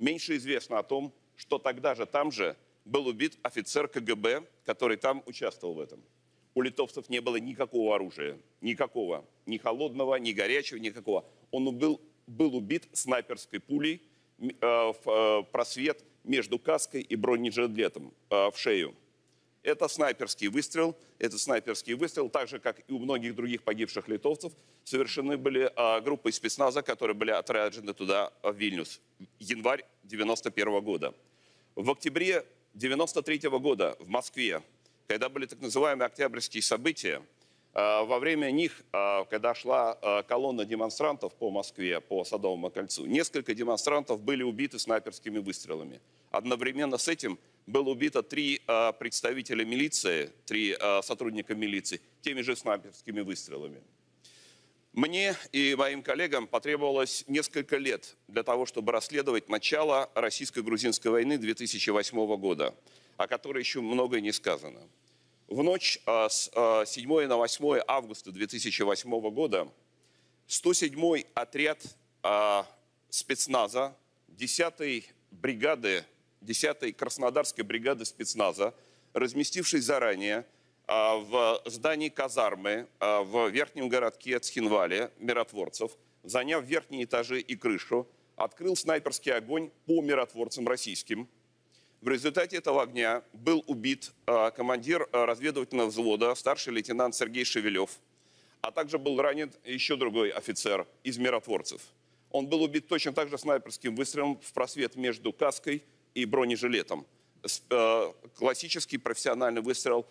Меньше известно о том, что тогда же там же был убит офицер КГБ, который там участвовал в этом. У литовцев не было никакого оружия, никакого, ни холодного, ни горячего, никакого. Он был убит снайперской пулей в просвет между каской и бронежилетом в шею. Это снайперский выстрел, так же, как и у многих других погибших литовцев, совершены были группой спецназа, которые были отряжены туда, в Вильнюс, январь 1991 года. В октябре 1993 года в Москве, когда были так называемые октябрьские события, во время них, когда шла колонна демонстрантов по Москве, по Садовому кольцу, несколько демонстрантов были убиты снайперскими выстрелами. Одновременно с этим было убито 3 представителя милиции, 3 сотрудника милиции, теми же снайперскими выстрелами. Мне и моим коллегам потребовалось несколько лет для того, чтобы расследовать начало российско-грузинской войны 2008 года, о которой еще многое не сказано. В ночь с 7 на 8 августа 2008 года 107-й отряд спецназа 10-й бригады, 10-й Краснодарской бригады спецназа, разместившись заранее в здании казармы в верхнем городке Цхинвале миротворцев, заняв верхние этажи и крышу, открыл снайперский огонь по миротворцам российским. В результате этого огня был убит командир разведывательного взвода, старший лейтенант Сергей Шевелев, а также был ранен еще другой офицер из миротворцев. Он был убит точно так же снайперским выстрелом в просвет между каской и бронежилетом. Классический профессиональный выстрел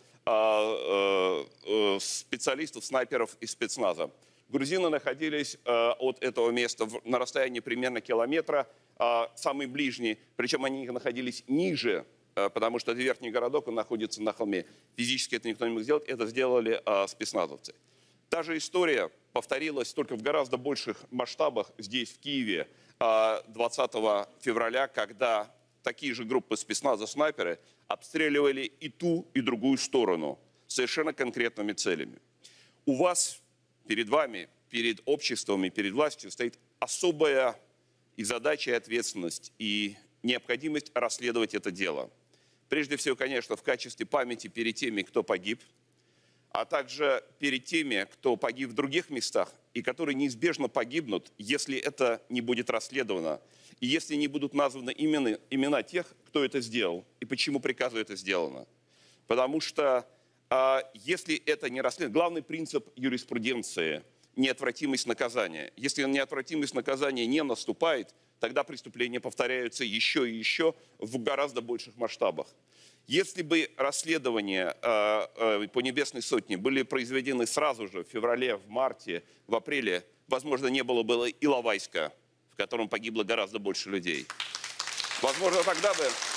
специалистов, снайперов и спецназа. Грузины находились от этого места на расстоянии примерно километра, самый ближний, причем они находились ниже, потому что это верхний городок, он находится на холме. Физически это никто не мог сделать, это сделали спецназовцы. Та же история повторилась только в гораздо больших масштабах здесь, в Киеве, 20 февраля, когда такие же группы спецназа-снайперы обстреливали и ту, и другую сторону совершенно конкретными целями. У вас, перед вами, перед обществом и перед властью стоит особая и задача, и ответственность, и необходимость расследовать это дело. Прежде всего, конечно, в качестве памяти перед теми, кто погиб, а также перед теми, кто погиб в других местах и которые неизбежно погибнут, если это не будет расследовано, и если не будут названы имена тех, кто это сделал и почему приказу это сделано. Потому что если это не расследовано, главный принцип юриспруденции – неотвратимость наказания. Если неотвратимость наказания не наступает, тогда преступления повторяются еще и еще в гораздо больших масштабах. Если бы расследования по Небесной Сотне были произведены сразу же, в феврале, в марте, в апреле, возможно, не было бы Иловайска, в котором погибло гораздо больше людей. Возможно, тогда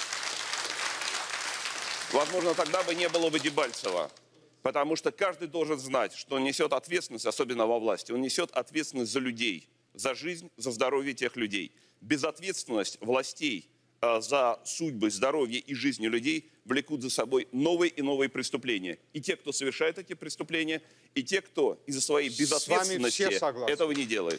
бы не было бы Дебальцева. Потому что каждый должен знать, что он несет ответственность, особенно во власти, он несет ответственность за людей, за жизнь, за здоровье тех людей. Безответственность властей за судьбы, здоровье и жизни людей влекут за собой новые и новые преступления. И те, кто совершает эти преступления, и те, кто из-за своей безответственности этого не делает.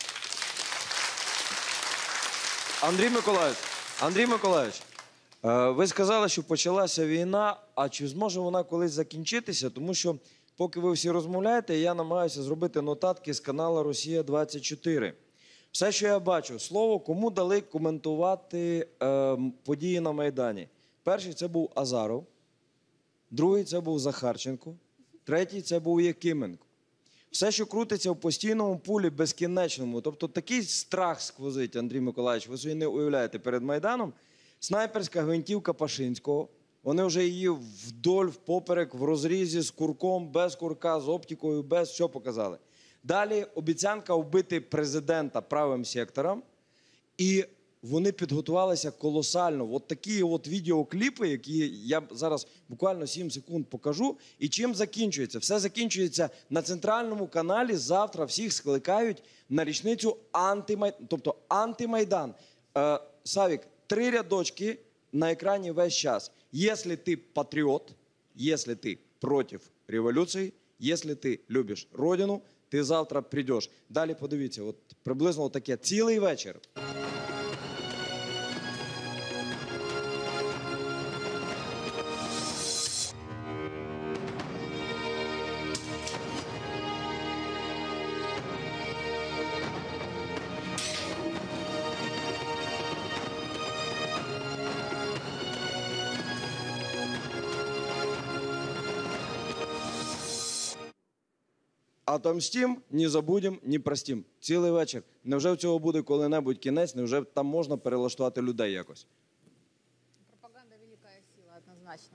Андрій Миколаївич, ви сказали, що почалася війна, а чи зможе вона колись закінчитися? Тому що, поки ви всі розмовляєте, я намагаюся зробити нотатки з каналу «Росія-24». Все, що я бачу, слово кому дали коментувати події на Майдані. Перший – це був Азаров, другий – це був Захарченко, третій – це був Якименко. Все, що крутиться в постійному пулі безкінечному, тобто такий страх сквозить, Андрій Миколаївич, ви собі не уявляєте, перед Майданом, снайперська гвинтівка Пашинського, вони вже її вдоль, впоперек, в розрізі, з курком, без курка, з оптикою, без, що показали. Далі обіцянка вбити президента правим сектором, і вони підготувалися колосально. От такі от відеокліпи, які я зараз буквально 7 секунд покажу. І чим закінчується? Все закінчується на центральному каналі. Завтра всіх скликають на річницю антимайдан. Савік, 3 рядочки на екрані весь час. Якщо ти патріот, якщо ти проти революції, якщо ти любиш родину, ти завтра прийдеш. Далі подивіться, от приблизно таке цілий вечір. Отомстім, не забудем, не простім. Цілий вечір. Невже в цього буде коли-небудь кінець? Невже там можна перелаштувати людей якось? Пропаганда – великая сила, однозначно.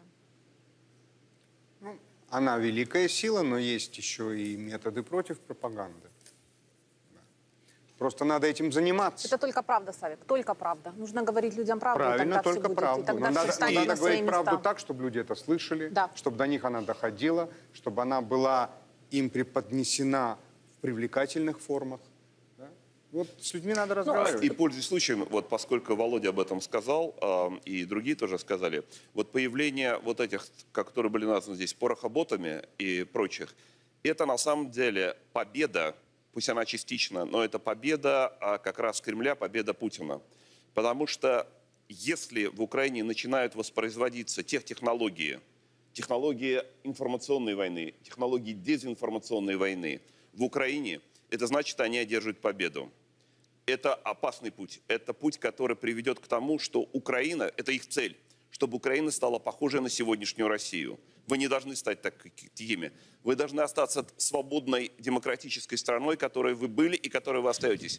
Она великая сила, но есть еще и методы против пропаганды. Да. Просто надо этим заниматься. Это только правда, Савик, только правда. Нужно говорить людям правду, и Правильно, тогда все только будет. правду. И тогда Но все станет надо на свои говорить правду места. так, чтобы люди это слышали, Да. чтобы до них она доходила, чтобы она была им преподнесена в привлекательных формах. Да? Вот с людьми надо разговаривать. И пользуясь случаем, вот поскольку Володя об этом сказал, и другие тоже сказали, вот появление вот этих, которые были названы здесь порохоботами и прочих, это на самом деле победа, пусть она частична, но это победа как раз Кремля, победа Путина. Потому что если в Украине начинают воспроизводиться технологии информационной войны, технологии дезинформационной войны в Украине, это значит, они одерживают победу. Это опасный путь. Это путь, который приведет к тому, что Украина, это их цель, чтобы Украина стала похожей на сегодняшнюю Россию. Вы не должны стать такими. Вы должны остаться свободной демократической страной, которой вы были и которой вы остаетесь.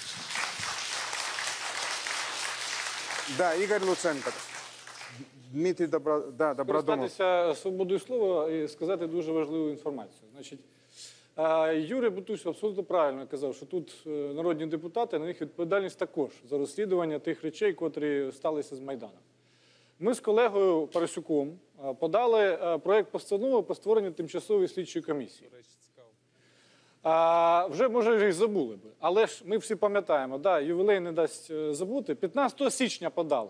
Да, Игорь Луценко. Дмитрий Добродомов. Скористатися свободою слова і сказати дуже важливу інформацію. Значить, Юрій Бутусь абсолютно правильно казав, що тут народні депутати, на них відповідальність також за розслідування тих речей, котрі сталися з Майданом. Ми з колегою Парасюком подали проєкт постанови по створенню тимчасової слідчої комісії. Вже, може, і забули би. Але ж ми всі пам'ятаємо, да, ювілей не дасть забути. 15 січня подали.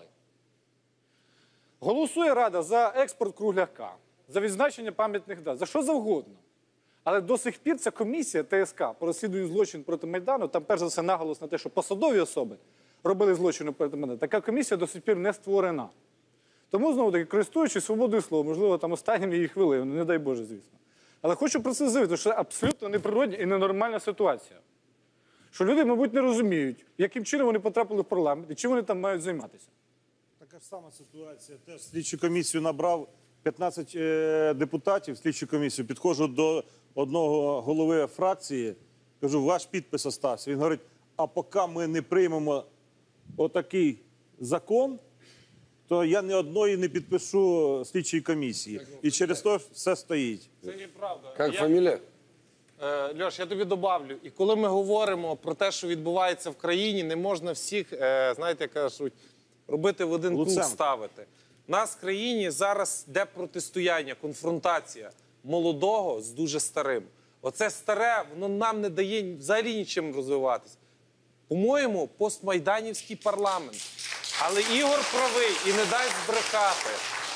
Голосує Рада за експорт кругляка, за відзначення пам'ятних дат, за що завгодно. Але до сих пір ця комісія ТСК по розслідуванню злочин проти Майдану, там перш за все наголос на те, що посадові особи робили злочини проти Майдану, така комісія до сих пір не створена. Тому, знову-таки, користуючись свободою слова, можливо, там останніми її хвилини, не дай Боже, звісно. Але хочу про це заявити, що це абсолютно неприродна і ненормальна ситуація. Що люди, мабуть, не розуміють, яким чином вони потрапили в парламент і чим вони там мають займатися. Така ж сама ситуація. Теж слідчу комісію набрав 15 депутатів, слідчу комісію. Підходжу до одного голови фракції, кажу, ваш підпис остався. Він говорить, а поки ми не приймемо отакий закон, то я ні одної не підпишу слідчої комісії. І через то все стоїть. Це неправда. Как фамилия? Льош, я тобі добавлю. І коли ми говоримо про те, що відбувається в країні, не можна всіх, знаєте, як кажуть, робити в один круг ставити. У нас в країні зараз йде протистояння, конфронтація молодого з дуже старим. Оце старе, воно нам не дає взагалі нічим розвиватися. По-моєму, постмайданівський парламент. Але Ігор правий і не дасть збрехати.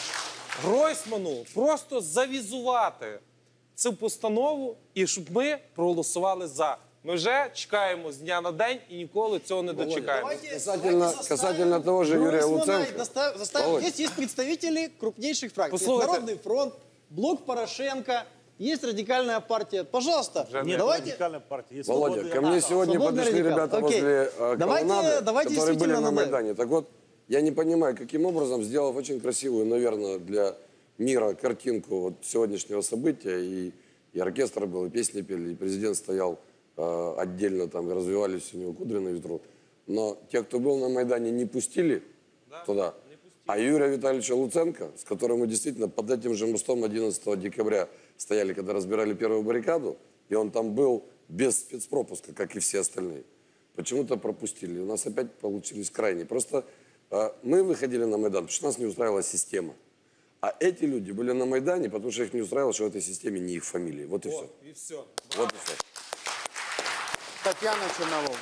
Гройсману просто завізувати цю постанову і щоб ми проголосували за. Ми вже чекаємо з дня на день і ніколи цього не дочекаємося. Касательно того же Юрия Луценко. Есть представители крупнейших фракций. Послушайте. Народный фронт, Блок Порошенко, есть радикальная партия. Пожалуйста, Нет, давайте... радикальная партия. Есть Володя, свободная. ко мне сегодня свободный подошли радикал. ребята Окей. возле колоннады, давайте которые были действительно на надавим. Майдане. Так вот, я не понимаю, каким образом, сделав очень красивую, наверное, для мира картинку вот сегодняшнего события, и оркестр был, и песни пели, и президент стоял отдельно там, и развивались у него кудри на ветру. Но те, кто был на Майдане, не пустили туда. А Юрия Витальевича Луценко, с которым мы действительно под этим же мостом 11 декабря стояли, когда разбирали первую баррикаду, и он там был без спецпропуска, как и все остальные, почему-то пропустили. У нас опять получились крайние. Просто мы выходили на Майдан, потому что нас не устраивала система. А эти люди были на Майдане, потому что их не устраивало, что в этой системе не их фамилии. Вот и все. І все. Вот и все. Татьяна Черновол.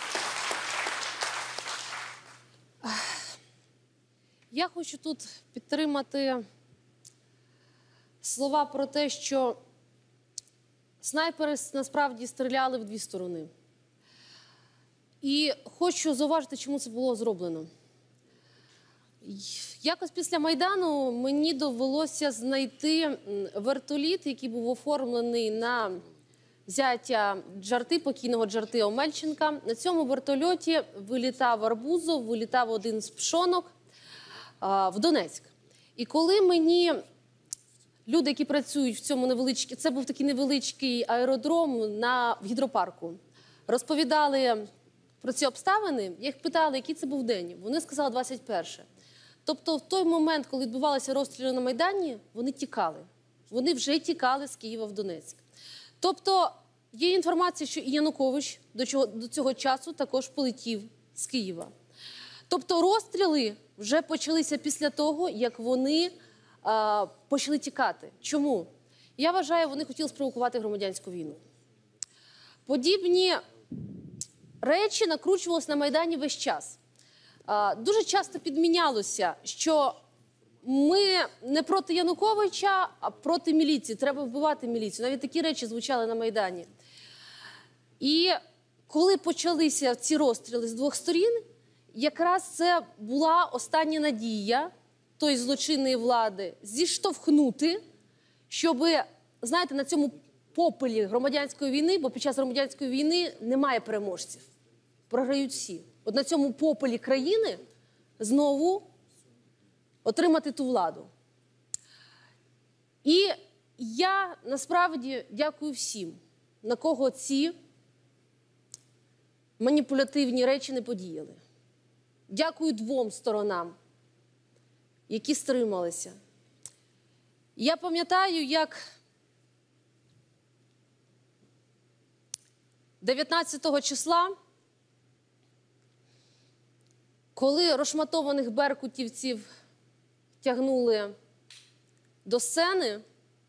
Я хочу тут підтримати слова про те, що снайпери насправді стріляли в дві сторони. І хочу зауважити, чому це було зроблено. Якось після Майдану мені довелося знайти вертоліт, який був оформлений на зятя Джарти, покійного Джарти Омельченка. На цьому вертольоті вилітав Арбузов, вилітав один з Пшонок в Донецьк. І коли мені люди, які працюють в цьому невеличкому, це був такий невеличкий аеродром в гідропарку, розповідали про ці обставини, я їх питала, який це був день. Вони сказали 21. Тобто в той момент, коли відбувалися розстріли на Майдані, вони тікали. Вони вже тікали з Києва в Донецьк. Тобто є інформація, що і Янукович до цього часу також полетів з Києва. Тобто розстріли вже почалися після того, як вони почали тікати. Чому? Я вважаю, вони хотіли спровокувати громадянську війну. Подібні речі накручувалися на Майдані весь час. Дуже часто підмінялося, що ми не проти Януковича, а проти міліції. Треба вбивати міліцію. Навіть такі речі звучали на Майдані. І коли почалися ці розстріли з двох сторін, якраз це була остання надія тої злочинної влади зіштовхнути, щоб, знаєте, на цьому попелі громадянської війни, бо під час громадянської війни немає переможців. Програють всі. От на цьому попелі країни знову отримати ту владу. І я насправді дякую всім, на кого ці маніпулятивні речі не подіяли. Дякую двом сторонам, які стрималися. Я пам'ятаю, як 19 числа, коли розшматованих беркутівців тягнули до сцени,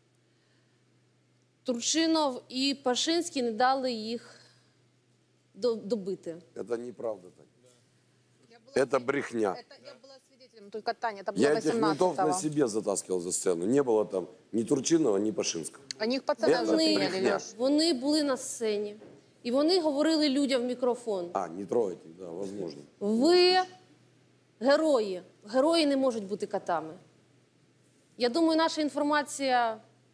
Турчинов і Пашинський не дали їх добити. Это неправда, Таня. Это брехня. Я была свидетелем, только Таня, это было Я этих 18-го. ментов на себе затаскивал за сцену. Не было там ни Турчинова, ни Пашинского. Они их пацаны Это уже приняли, брехня. Леш. Вони були на сцені. І вони говорили людям в мікрофон. Не трогайте, да, возможно. Ви герої. Герої не можуть бути катами. Я думаю, наша інформація...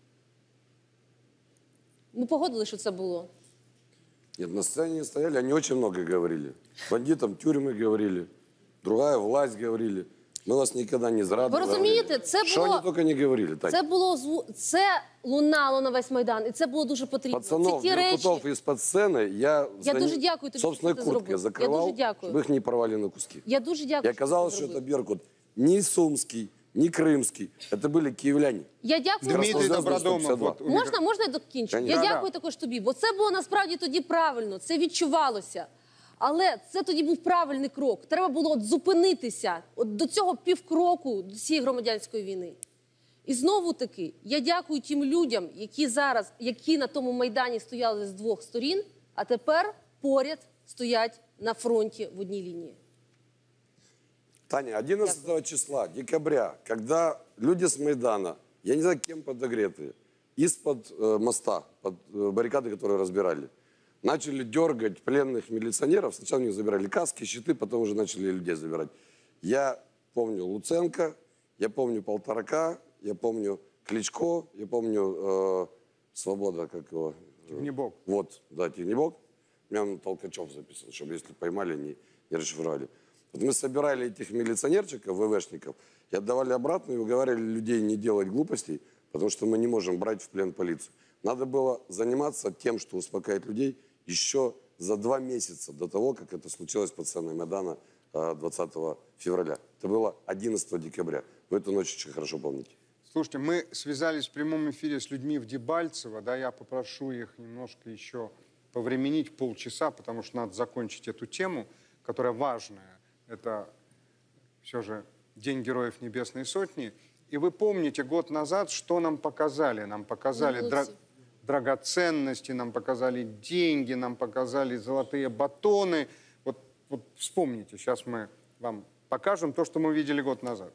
Ми погодили, що це було. Нет, на сцене не стояли, они очень много говорили. Бандитам тюрьмы говорили, другая власть говорили. Мы вас никогда не зрадили. Ви розумієте, це Что було... они только не говорили, Таня. Це лунало на весь Майдан, і це було дуже потрібно. Пацанов, Це ті речі... Беркутов из-под сцены я дуже дякую тобі, собственной що ти курткой зробив. Я дуже закрывал, дякую. чтобы их не порвали на куски. Я дуже дякую, И оказалось, що что ти это зробив. Беркут не сумский, не крымский. Это были киевляне. Я дякую. Дмитрий Краснозвездный Добродомов. 152. вот у микро- Можна я докінчу? Конечно. Я дякую також тобі, бо це було насправді тоді правильно, це відчувалося. Але це тоді був правильний крок. Треба було от зупинитися от до цього півкроку, до цієї громадянської війни. І знову-таки, я дякую тим людям, які на тому Майдані стояли з двох сторін, а тепер поряд стоять на фронті в одній лінії. Таня, 11 числа, декабря, когда люди с Майдана, я не знаю, кем подогретые, из-под моста, под баррикады, которые разбирали, начали дергать пленных милиционеров. Сначала у них забирали каски, щиты, потом уже начали людей забирать. Я помню Луценко, я помню Полторака, я помню Кличко, я помню Свобода, как его? Тягнебок. Вот, да, Тягнебок. У меня он Толкачев записан, чтобы если поймали, не расшифровали. Вот мы собирали этих милиционерчиков, ВВшников, и отдавали обратно, и уговаривали людей не делать глупостей, потому что мы не можем брать в плен полицию. Надо было заниматься тем, что успокаивать людей еще за 2 месяца до того, как это случилось под сценой Майдана 20 февраля. Это было 11 декабря. Вы эту ночь очень хорошо помните. Слушайте, мы связались в прямом эфире с людьми в Дебальцево, да, я попрошу их немножко еще повременить полчаса, потому что надо закончить эту тему, которая важная. Это все же День Героев Небесной Сотни. И вы помните, год назад, что нам показали? Нам показали драгоценности, нам показали деньги, нам показали золотые батоны. Вот вспомните, сейчас мы вам покажем то, что мы видели год назад.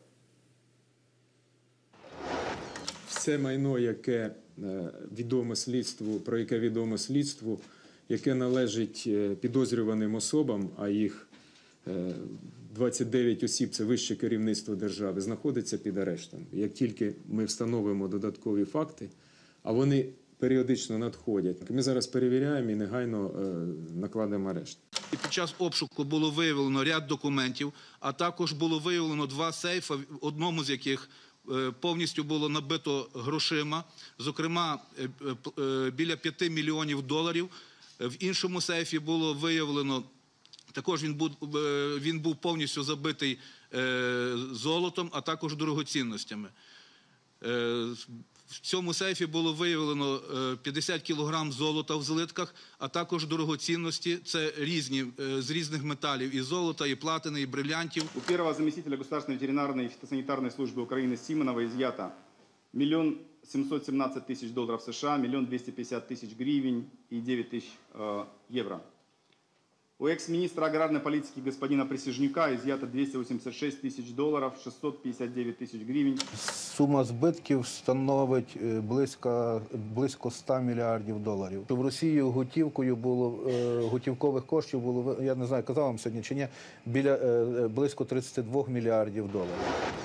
Все майно, яке відомо слідству, про яке відомо слідству, яке належить підозрюваним особам, а їх 29 осіб, це вище керівництво держави, знаходиться під арештом. Як тільки ми встановимо додаткові факти, а вони періодично надходять, ми зараз перевіряємо і негайно накладемо арешт. І під час обшуку було виявлено ряд документів, а також було виявлено 2 сейфи, в одному з яких повністю було набито грошима, зокрема біля 5 мільйонів доларів. В іншому сейфі було виявлено, також він був повністю забитий золотом, а також дорогоцінностями. В цьому сейфі було виявлено 50 кілограм золота в злитках, а також дорогоцінності. Це різні, з різних металів, і золота, і платини, і брилянтів. У первого заместителя Государственной ветеринарной и фитосанитарной службы Украины Симонова изъято 1 717 000 долларов США, 1 250 000 гривен и 9 000 евро. У экс-министра аграрной политики господина Присяжнюка изъято 286 000 долларов, 659 000 гривен. Сума збитків становить близько 100 мільярдів доларів. В Росії готівкою було, готівкових коштів було, я не знаю, казав вам сьогодні чи ні, близько 32 мільярдів доларів.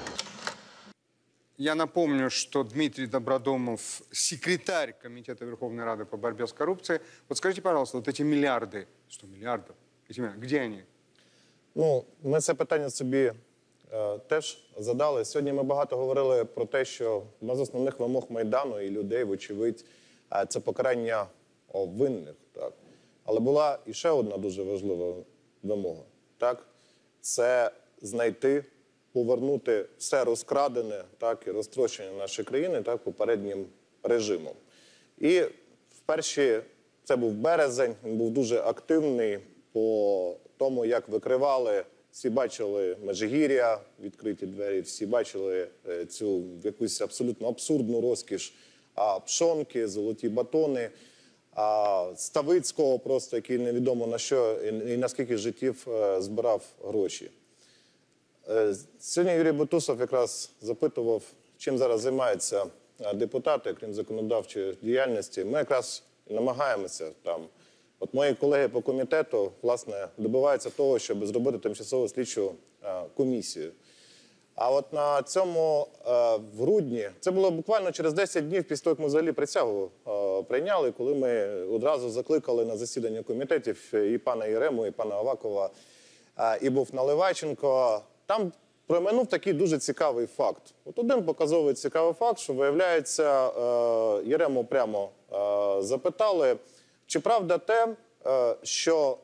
Я напомню, что Дмитрий Добродомов, секретарь Комитета Верховной Рады по борьбе с коррупцией. Вот скажите, пожалуйста, вот эти миллиарды, 100 миллиардов, где они? Ну, ми це питання собі теж задали. Сьогодні ми багато говорили про те, що одна з основних вимог Майдану і людей, вочевидь, це покарання винних. Так? Але була і ще одна дуже важлива вимога. Так? Це знайти, повернути все розкрадене, так, і розтрощене нашої країни, так, попереднім режимом. І це був березень, він був дуже активний по тому, як викривали. Всі бачили Межигір'я, відкриті двері, всі бачили цю якусь абсолютно абсурдну розкіш пшонки, золоті батони, Ставицького просто, який невідомо на що і на скільки життів збирав гроші. Сьогодні Юрій Бутусов якраз запитував, чим зараз займаються депутати, крім законодавчої діяльності. Ми якраз намагаємося там. От мої колеги по комітету, власне, добиваються того, щоб зробити тимчасову слідчу комісію. А от на цьому в грудні, це було буквально через 10 днів після того, як ми взагалі присягу прийняли, коли ми одразу закликали на засідання комітетів і пана Єрему, і пана Авакова, і був Наливайченко. Там промайнув такий дуже цікавий факт. От один показовий цікавий факт, що, виявляється, Єрему прямо запитали, чи правда те, що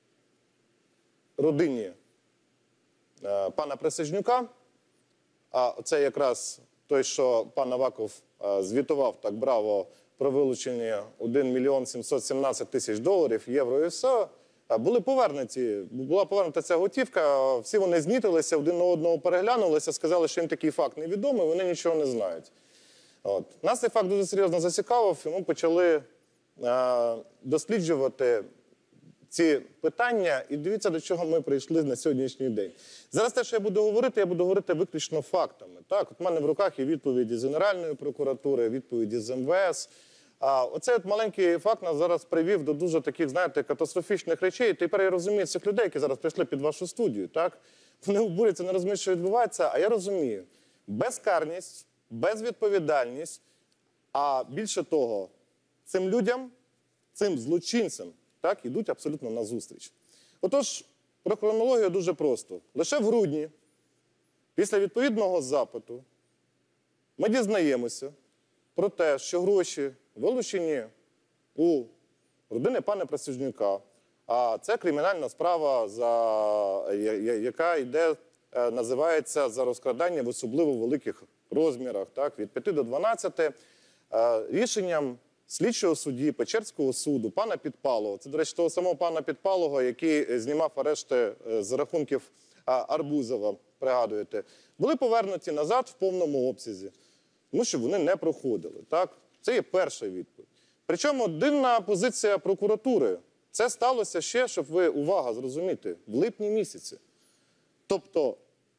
родині пана Присяжнюка, а це якраз той, що пан Аваков звітував так браво про вилучення 1 мільйон 717 тисяч доларів, євро і все, була повернута ця готівка, всі вони знітилися, один на одного переглянулися, сказали, що їм такий факт невідомий, вони нічого не знають. Нас цей факт дуже серйозно зацікавив, і ми почали досліджувати ці питання, і дивіться, до чого ми прийшли на сьогоднішній день. Зараз те, що я буду говорити виключно фактами. Так, от в мене в руках є відповіді з Генеральної прокуратури, відповіді з МВС. Оцей от маленький факт нас зараз привів до дуже таких, знаєте, катастрофічних речей. І тепер я розумію цих людей, які зараз прийшли під вашу студію. Так? Вони обурюються, не розуміють, що відбувається, а я розумію. Безкарність, безвідповідальність, а більше того, цим людям, цим злочинцям, так, ідуть абсолютно назустріч. Отож, про хронологію дуже просто. Лише в грудні, після відповідного запиту, ми дізнаємося про те, що гроші вилучені у родини пана Присяжнюка, а це кримінальна справа, яка йде, називається «За розкрадання в особливо великих розмірах», так, від 5 до 12, рішенням слідчого судді Печерського суду, пана Підпалого, це, до речі, того самого пана Підпалого, який знімав арешти з рахунків Арбузова, пригадуєте, були повернуті назад в повному обсязі, тому що вони не проходили. Так? Це є перша відповідь. Причому дивна позиція прокуратури. Це сталося ще, щоб ви, увага, зрозуміти, в липні місяці. Тобто,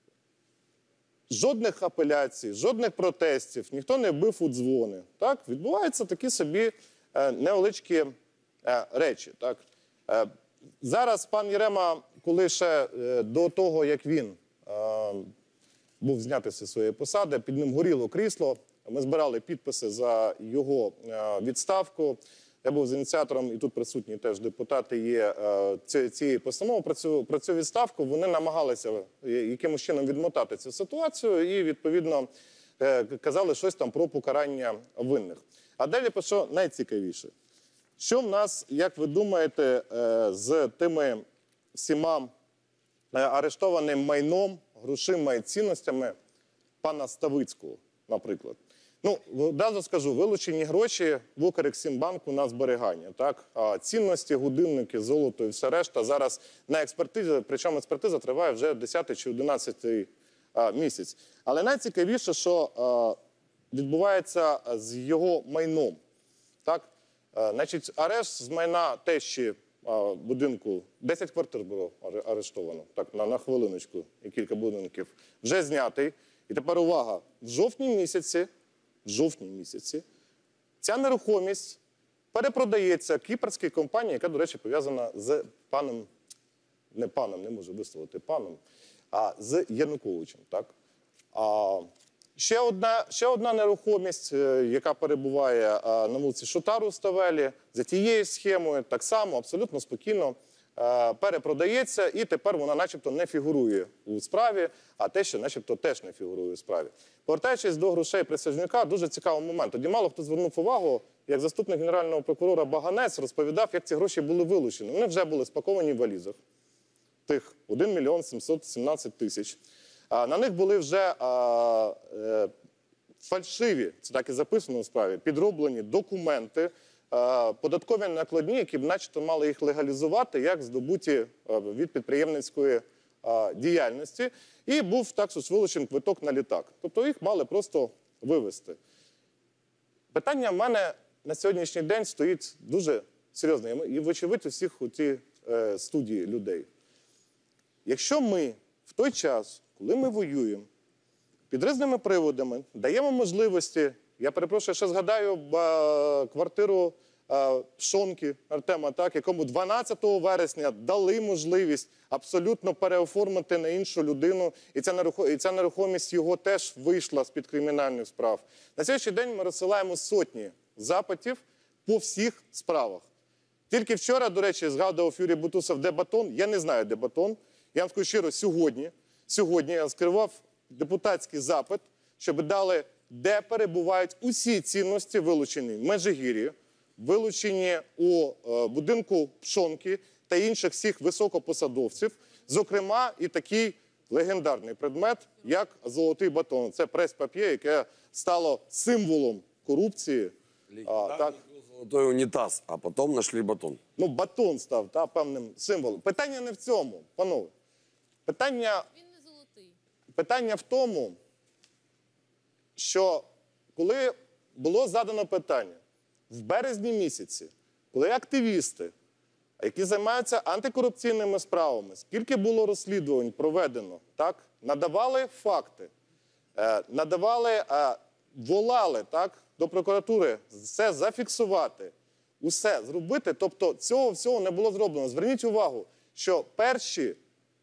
жодних апеляцій, жодних протестів, ніхто не бив у дзвони. Так? Відбуваються такі собі невеличкі речі. Так? Зараз пан Єрема, коли ще до того, як він був знятий зі своєї посади, під ним горіло крісло, ми збирали підписи за його відставку. Я був з ініціатором, і тут присутні теж депутати є, цієї постанови про цю відставку. Вони намагалися якимось чином відмотати цю ситуацію і, відповідно, казали щось там про покарання винних. А далі про що найцікавіше. Що в нас, як ви думаєте, з тими всіма арештованим майном, грошима і цінностями пана Ставицького, наприклад? Ну, одразу скажу, вилучені гроші в Укрексімбанку на зберігання, так? А цінності, годинники, золото і все решта зараз на експертизі, причому експертиза триває вже 10 чи 11 місяць. Але найцікавіше, що відбувається з його майном, так? Значить, арешт з майна тещі будинку, 10 квартир було арештовано, так, на хвилиночку і кілька будинків, вже знятий. І тепер увага, в жовтні місяці ця нерухомість перепродається кіпрській компанії, яка, до речі, пов'язана з паном, не можу висловити паном, а з Януковичем, так? Ще одна нерухомість, яка перебуває на вулиці Шутару в Ставелі, за тією схемою, так само, абсолютно спокійно перепродається, і тепер вона начебто не фігурує у справі, а те, що начебто теж не фігурує у справі. Повертаючись до грошей присяжника, дуже цікавий момент. Тоді мало хто звернув увагу, як заступник генерального прокурора Баганець розповідав, як ці гроші були вилучені. Вони вже були спаковані в валізах, тих 1 мільйон 717 тисяч. На них були вже фальшиві, це так і записано у справі, підроблені документи, податкові накладні, які б начебто мали їх легалізувати, як здобуті від підприємницької діяльності. І був також вилучений квиток на літак. Тобто їх мали просто вивезти. Питання в мене на сьогоднішній день стоїть дуже серйозне. І вочевидь у всіх у тій студії людей. Якщо ми в той час, коли ми воюємо, під різними приводами даємо можливості, я перепрошую, ще згадаю квартиру Пшонки Артема, так, якому 12 вересня дали можливість абсолютно переоформити на іншу людину, і ця нерухомість його теж вийшла з-під кримінальних справ. На сьогоднішній день ми розсилаємо сотні запитів по всіх справах. Тільки вчора, до речі, згадував Юрій Бутусов, де батон. Я не знаю, де батон. Я вам скажу щиро, сьогодні я скерував депутатський запит, щоб дали, де перебувають усі цінності, вилучені в Межигір'ї, вилучені у будинку Пшонки та інших всіх високопосадовців, зокрема і такий легендарний предмет, як золотий батон. Це прес-пап'є, яке стало символом корупції. Золотой унитаз, а потом нашли батон. Ну, батон став певним символом. Питання не в цьому, панове. Питання в тому, що коли було задано питання в березні місяці, коли активісти, які займаються антикорупційними справами, скільки було розслідувань проведено, так, надавали факти, волали, так, до прокуратури все зафіксувати, усе зробити, тобто цього всього не було зроблено. Зверніть увагу, що перші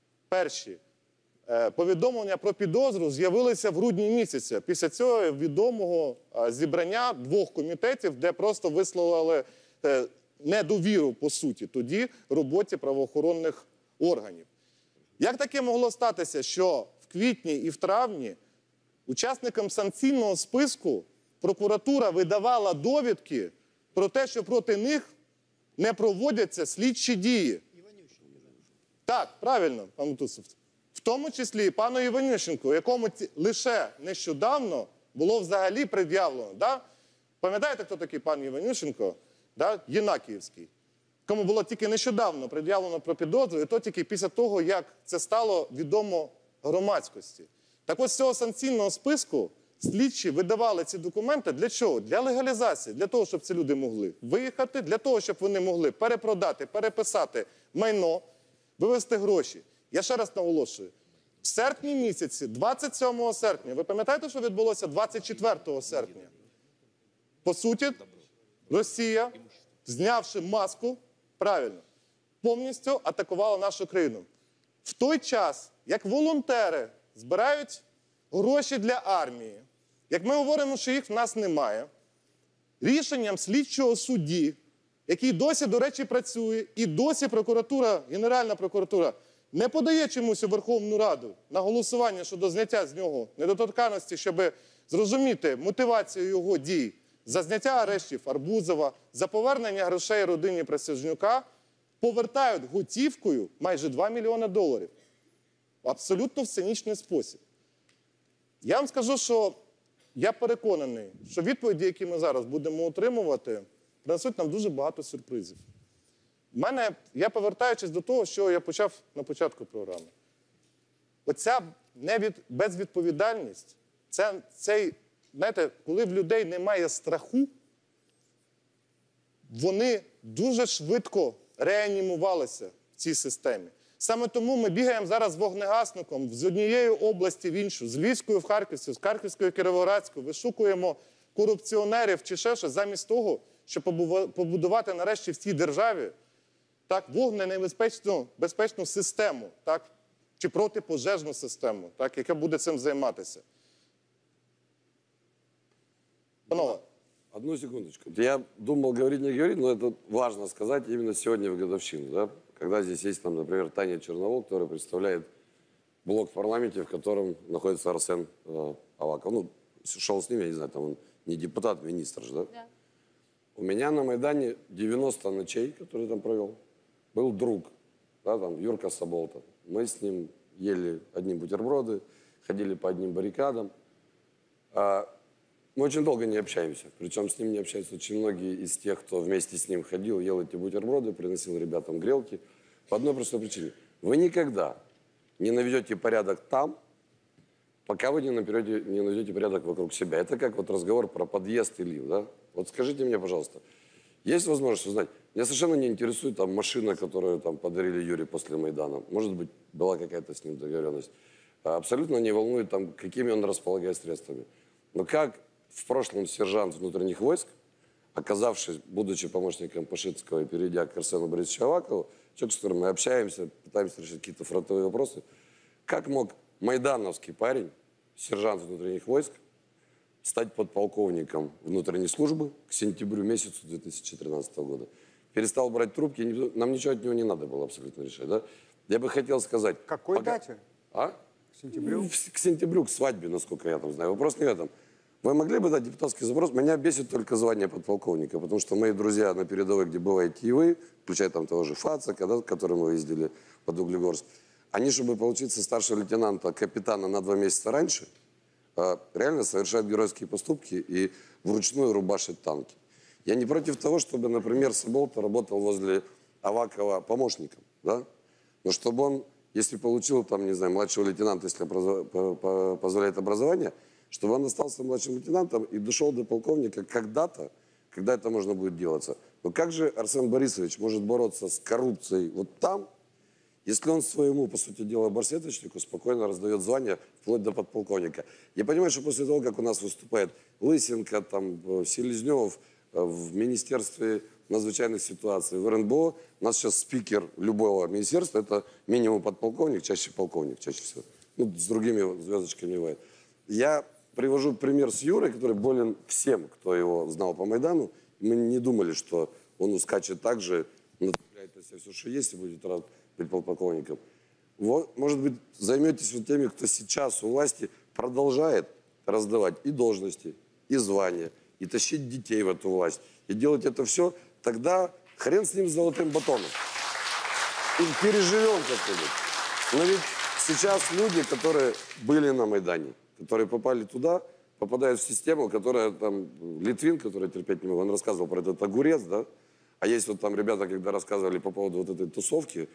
повідомлення про підозру з'явилися в грудні місяці, після цього відомого зібрання двох комітетів, де просто висловили недовіру, по суті, тоді роботі правоохоронних органів. Як таке могло статися, що в квітні і в травні учасникам санкційного списку прокуратура видавала довідки про те, що проти них не проводяться слідчі дії? Так, правильно, пан Бутусов. В тому числі і пану Іванющенку, якому лише нещодавно було взагалі пред'явлено. Да? Пам'ятаєте, хто такий пан Іванющенко? Да? Єнакіївський. Кому було тільки нещодавно пред'явлено про підозру, і то тільки після того, як це стало відомо громадськості. Так ось з цього санкційного списку слідчі видавали ці документи для чого? Для легалізації, для того, щоб ці люди могли виїхати, для того, щоб вони могли перепродати, переписати майно, вивести гроші. Я ще раз наголошую, в серпні місяці, 27 серпня, ви пам'ятаєте, що відбулося 24 серпня? По суті, Росія, знявши маску, правильно, повністю атакувала нашу країну. В той час, як волонтери збирають гроші для армії, як ми говоримо, що їх в нас немає, рішенням слідчого судді, який досі, до речі, працює, і досі прокуратура, Генеральна прокуратура, не подає чомусь у Верховну Раду на голосування щодо зняття з нього недоторканності, щоб зрозуміти мотивацію його дій за зняття арештів Арбузова, за повернення грошей родині Присяжнюка, повертають готівкою майже 2 мільйони доларів. Абсолютно в цинічний спосіб. Я вам скажу, що я переконаний, що відповіді, які ми зараз будемо отримувати, принесуть нам дуже багато сюрпризів. Я повертаючись до того, що я почав на початку програми. Оця безвідповідальність, знаєте, коли в людей немає страху, вони дуже швидко реанімувалися в цій системі. Саме тому ми бігаємо зараз вогнегасником з однієї області в іншу, з Львівської в Харківську, з Харківської в Кіровоградську, вишукуємо корупціонерів чи ще щось, замість того, щоб побудувати нарешті в цій державі так, вогненебезпечну безпечну систему, так, чи протипожежну систему, так, яка буде цим займатися. Панове. Одну секундочку. Я думал говорить, не говорить, но это важно сказать именно сегодня в годовщину. Да? Когда здесь есть, там, например, Таня Черновол, которая представляет блок в парламенте, в котором находится Арсен Аваков. Ну, шел с ним, я не знаю, там он не депутат, министр же, да? Да. У меня на Майдане 90 ночей, которые там провел, был друг, да, там, Юрка Саболта. Мы с ним ели одни бутерброды, ходили по одним баррикадам. Мы очень долго не общаемся. Причем с ним не общаются очень многие из тех, кто вместе с ним ходил, ел эти бутерброды, приносил ребятам грелки. По одной простой причине. Вы никогда не наведете порядок там, пока вы не наведете порядок вокруг себя. Это как вот разговор про подъезд и лифт, да? Вот скажите мне, пожалуйста, есть возможность узнать? Меня совершенно не интересует там машина, которую там подарили Юре после Майдана. Может быть, была какая-то с ним договоренность. Абсолютно не волнует там, какими он располагает средствами. Но как в прошлом сержант внутренних войск, оказавшись, будучи помощником Пашицкого и перейдя к Арсену Борисовичу Авакову, человек, с которым мы общаемся, пытаемся решить какие-то фронтовые вопросы, как мог майдановский парень, сержант внутренних войск, стать подполковником внутренней службы к сентябрю месяцу 2013 года? Перестал брать трубки, нам ничего от него не надо было абсолютно решать. Да? Я бы хотел сказать... Какой дате? А? К сентябрю? К сентябрю, к свадьбе, насколько я там знаю. Вопрос не в этом. Вы могли бы дать депутатский запрос? Меня бесит только звание подполковника, потому что мои друзья на передовой, где бываете и вы, включая там того же Фацака, да, который мы ездили под Углегорск, они, чтобы получиться старшего лейтенанта, капитана на 2 месяца раньше, реально совершают геройские поступки и вручную рубашат танки. Я не против того, чтобы, например, Саболта работал возле Авакова помощником, да? Но чтобы он, если получил, там, не знаю, младшего лейтенанта, если позволяет образование, чтобы он остался младшим лейтенантом и дошел до полковника когда-то, когда это можно будет делаться. Но как же Арсен Борисович может бороться с коррупцией вот там, если он своему, по сути дела, барсеточнику спокойно раздает звание вплоть до подполковника? Я понимаю, что после того, как у нас выступает Лысенко, там, Селезнев в Министерстве надзвычайных ситуаций, в РНБО, у нас сейчас спикер любого министерства, это минимум подполковник, чаще полковник, чаще всего. Ну, с другими звездочками бывает. Я привожу пример с Юрой, который болен всем, кто его знал по Майдану. Мы не думали, что он ускачет так же, нацепляет на себя все, что есть, и будет рад быть подполковником. Вот, может быть, займетесь вот теми, кто сейчас у власти продолжает раздавать и должности, и звания, и тащить детей в эту власть, и делать это все, тогда хрен с ним с золотым батоном. И переживем как-нибудь. Но ведь сейчас люди, которые были на Майдане, которые попали туда, попадают в систему, которая там, Литвин, который терпеть не мог, он рассказывал про этот огурец, да? А есть вот там ребята, когда рассказывали по поводу вот этой тусовки,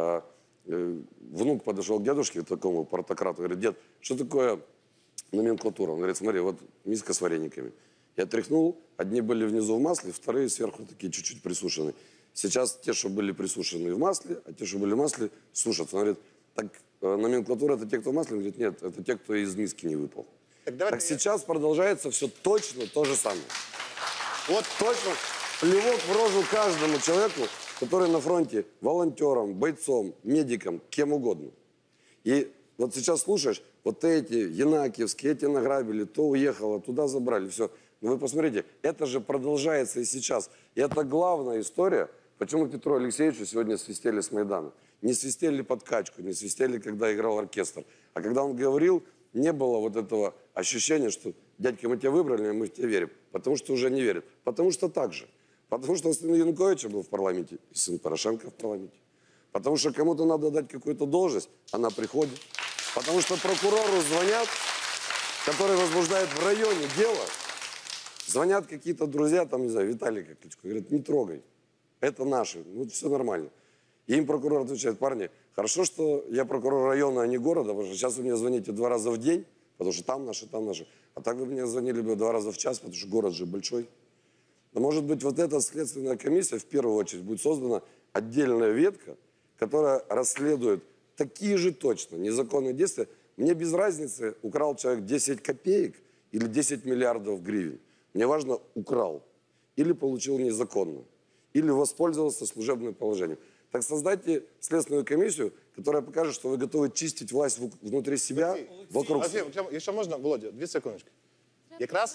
внук подошел к дедушке, такому портократу, говорит: дед, что такое номенклатура? Он говорит: смотри, вот миска с варениками. Я тряхнул, одни были внизу в масле, вторые сверху такие чуть-чуть присушенные. Сейчас те, что были присушены в масле, а те, что были в масле, сушатся. Он говорит: так номенклатура — это те, кто в масле? Он говорит: нет, это те, кто из миски не выпал. Так сейчас продолжается все точно то же самое. Вот точно плевок в рожу каждому человеку, который на фронте волонтером, бойцом, медиком, кем угодно. И вот сейчас слушаешь, вот эти янакиевские, эти награбили, то уехало, туда забрали, все. Но вы посмотрите, это же продолжается и сейчас. И это главная история, почему Петру Алексеевичу сегодня свистели с Майдана. Не свистели под качку, не свистели, когда играл оркестр. А когда он говорил, не было вот этого ощущения, что дядька, мы тебя выбрали, мы в тебя верим. Потому что уже не верят. Потому что так же. Потому что сын Януковича был в парламенте, и сын Порошенко в парламенте. Потому что кому-то надо дать какую-то должность, она приходит. Потому что прокурору звонят, который возбуждает в районе дело. Звонят какие-то друзья, там, не знаю, Виталий Кличко, говорят, не трогай, это наши, ну, все нормально. И им прокурор отвечает, парни, хорошо, что я прокурор района, а не города, потому что сейчас вы мне звоните 2 раза в день, потому что там наши, там наши. А так вы мне звонили бы 2 раза в час, потому что город же большой. Но, может быть, вот эта следственная комиссия, в первую очередь, будет создана отдельная ветка, которая расследует такие же точно незаконные действия. Мне без разницы, украл человек 10 копеек или 10 миллиардов гривен. Мне важно, украл или получил незаконно, или воспользовался служебным положением. Так создайте следственную комиссию, которая покажет, что вы готовы чистить власть внутри себя, вокруг себя. Якщо можна, Володя, 2 секундочки. Якраз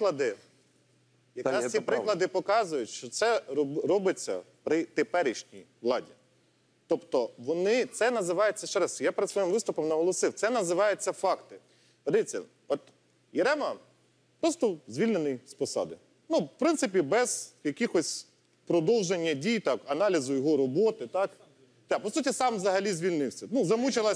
ці приклади показують, що це робиться при теперішній владі. Тобто вони, це називається, ще раз, я перед своїм виступом наголосив, це називається факти. Дивіться, от Ярема просто звільнений з посади. Ну, в принципі, без якихось продовження дій, так, аналізу його роботи, так. Так, по суті, сам взагалі звільнився. Ну,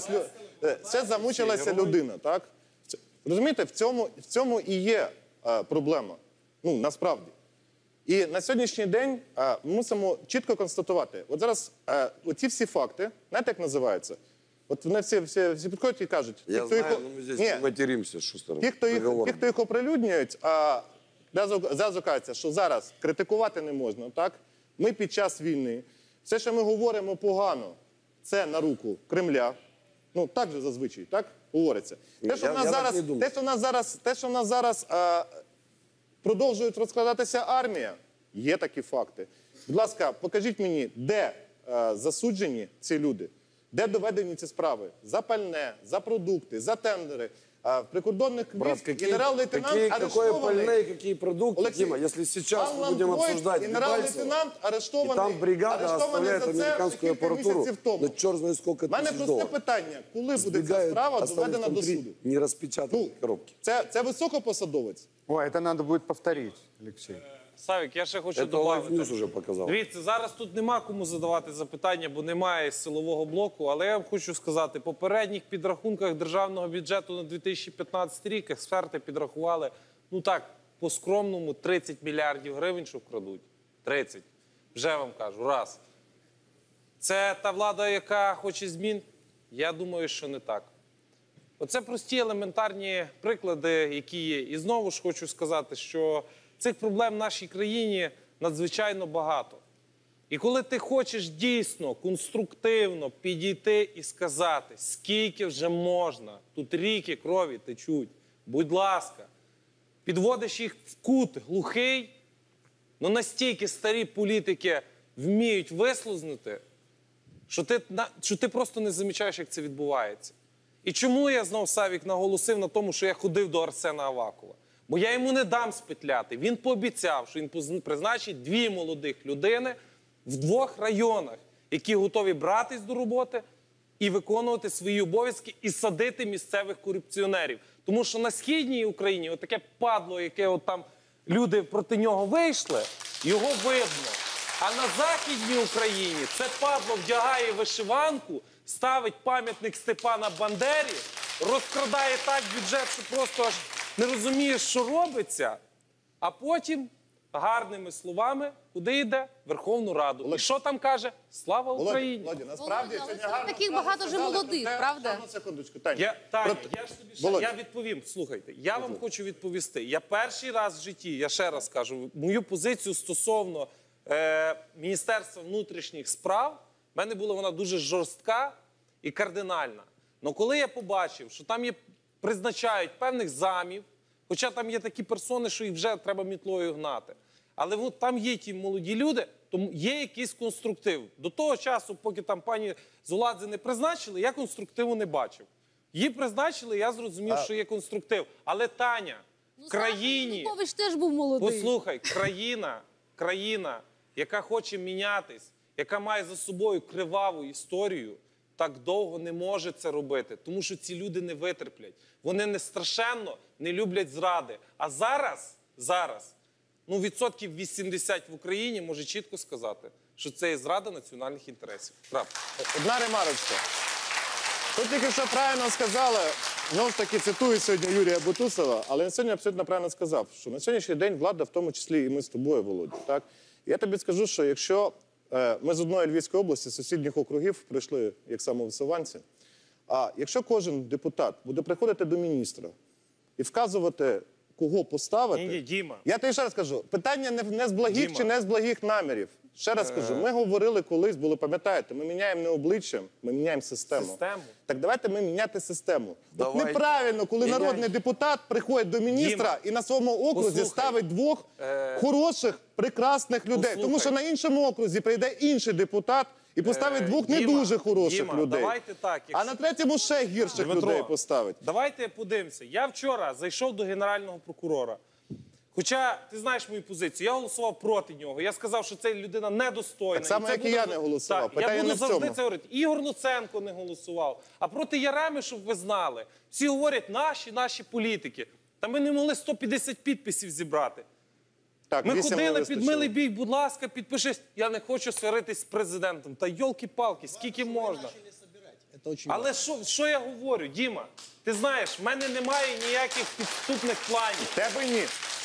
замучилася людина, так. Розумієте, в цьому і є проблема. Ну, насправді. І на сьогоднішній день ми мусимо чітко констатувати. От зараз оці всі факти, знаєте, як називаються? От вони всі підходять і кажуть... Я знаю, але ми здесь не материмося, Шустером. Ті, хто їх оприлюднюють, зразу кажеться, що зараз критикувати не можна, так? Ми під час війни. Все, що ми говоримо погано, це на руку Кремля. Ну, так же зазвичай, так? Говориться. Те, що в нас зараз продовжують розкладатися армія, є такі факти. Будь ласка, покажіть мені, де засуджені ці люди, де доведені ці справи за пальне, за продукти, за тендери. В прикордонних військ генерал-лейтенант какое пальне, какие продукты, Дима, если сейчас мы будем обсуждать Дебальцево, и там бригада оставляет американскую аппаратуру, но черт знает сколько $1 000. У мене просте питання, коли буде ця справа доведена до суду? Не распечатанные коробки. Це високопосадовець? Ой, это надо будет повторить, Алексей. Савік, я ще хочу добавити. Уже показав. Дивіться, зараз тут нема кому задавати запитання, бо немає силового блоку. Але я вам хочу сказати, по попередніх підрахунках державного бюджету на 2015 рік експерти підрахували, ну так, по-скромному, 30 мільярдів гривень, що вкрадуть. 30. Вже вам кажу, раз. Це та влада, яка хоче змін? Я думаю, що не так. Оце прості елементарні приклади, які є. І знову ж хочу сказати, що цих проблем в нашій країні надзвичайно багато. І коли ти хочеш дійсно, конструктивно підійти і сказати, скільки вже можна, тут ріки крові течуть, будь ласка, підводиш їх в кут глухий, ну настільки старі політики вміють вислузнути, що ти просто не замічаєш, як це відбувається. І чому я знов, Савік, наголосив на тому, що я ходив до Арсена Авакова? Бо я йому не дам спетляти. Він пообіцяв, що він призначить 2 молодих людини в 2 районах, які готові братись до роботи і виконувати свої обов'язки, і садити місцевих корупціонерів. Тому що на Східній Україні отаке падло, яке от там люди проти нього вийшли, його видно. А на Західній Україні це падло вдягає вишиванку, ставить пам'ятник Степана Бандері, розкрадає так бюджет, що просто аж не розумієш, що робиться, а потім гарними словами куди йде? В Верховну Раду. І що там каже? Слава Україні! Володя, насправді сьогодні гарно. Таких багато вже молодих, правда? Одну секундочку, Таня. Таня, я відповім. Слухайте, я вам хочу відповісти. Я перший раз в житті, я ще раз кажу, мою позицію стосовно Міністерства внутрішніх справ, в мене була вона дуже жорстка і кардинальна. Але коли я побачив, що там призначають певних замів, хоча там є такі персони, що їх вже треба мітлою гнати. Але там є ті молоді люди, тому є якийсь конструктив. До того часу, поки там пані Золадзе не призначили, я конструктиву не бачив. Її призначили, я зрозумів, що є конструктив. Але, Таня, в країні... Янукович теж був молодий. Послухай, країна, яка хоче мінятись, яка має за собою криваву історію, так довго не може це робити, тому що ці люди не витерплять. Вони не страшенно не люблять зради. А зараз, ну, відсотків 80 в Україні може чітко сказати, що це є зрада національних інтересів. Правда. Одна ремарочка. Тут тільки що правильно сказали, знову ж таки цитую сьогодні Юрія Бутусова, але він сьогодні абсолютно правильно сказав, що на сьогоднішній день влада, в тому числі і ми з тобою, Володя, так? Я тобі скажу, що якщо ми з одної Львівської області, з сусідніх округів, прийшли як самовисуванці, а якщо кожен депутат буде приходити до міністра і вказувати, кого поставити... Ні, Діма. Я тобі ще раз кажу, питання не з благих Діма. чи не з благих намірів. Ще раз кажу, ми говорили колись, пам'ятаєте, ми міняємо не обличчям, ми міняємо систему. Систему. Так давайте ми міняти систему. От Давай. неправильно, коли Міняй. народний депутат приходить до міністра і на своєму окрузі Послухай. ставить двох хороших, прекрасних людей. Послухай. Тому що на іншому окрузі прийде інший депутат і поставить двох не Діма, дуже хороших Діма, людей. давайте так. А на третьому ще гірших Дмитро, людей поставить. Давайте подивимося. Я вчора зайшов до генерального прокурора. Хоча, ти знаєш мою позицію, я голосував проти нього. Я сказав, що ця людина недостойна. Так само, це як і я не голосував. Так, Питання я не буду в завжди цьому. це говорити. Ігор Луценко не голосував. А проти Яреми, щоб ви знали, всі говорять, наші політики. Та ми не могли 150 підписів зібрати. Так, Ми 8 не ходили під вистачило. милий бій, будь ласка, підпишись. Я не хочу сваритись з президентом. Та йолки-палки, скільки можна? Але що я говорю, Діма? Ти знаєш, в мене немає ніяких підступних планів. Тебе ні.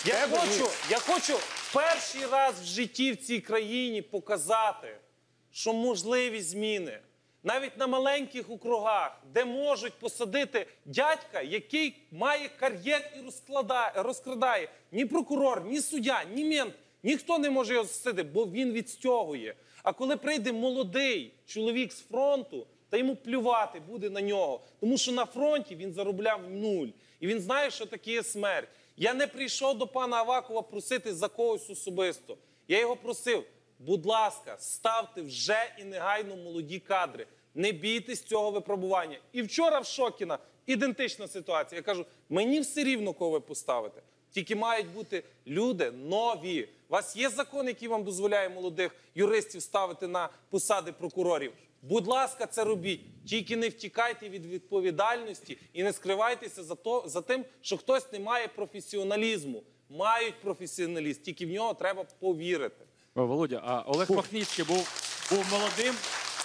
Я хочу перший раз в житті в цій країні показати, що можливі зміни. Навіть на маленьких округах, де можуть посадити дядька, який має кар'єр і розкрадає. Ні прокурор, ні суддя, ні мент, ніхто не може його засадити, бо він відстягує. А коли прийде молодий чоловік з фронту, та йому плювати буде на нього. Тому що на фронті він заробляв 0. І він знає, що таке є смерть. Я не прийшов до пана Авакова просити за когось особисто. Я його просив, будь ласка, ставте вже і негайно молоді кадри. Не бійтесь цього випробування. І вчора в Шокіна ідентична ситуація. Я кажу, мені все рівно, кого ви поставите. Тільки мають бути люди нові. У вас є закон, який вам дозволяє молодих юристів ставити на посади прокурорів? Будь ласка, це робіть. Тільки не втікайте від відповідальності і не скривайтеся за тим, що хтось не має професіоналізму. Мають професіоналізм, тільки в нього треба повірити. Володя, а Олег Махніцький був молодим.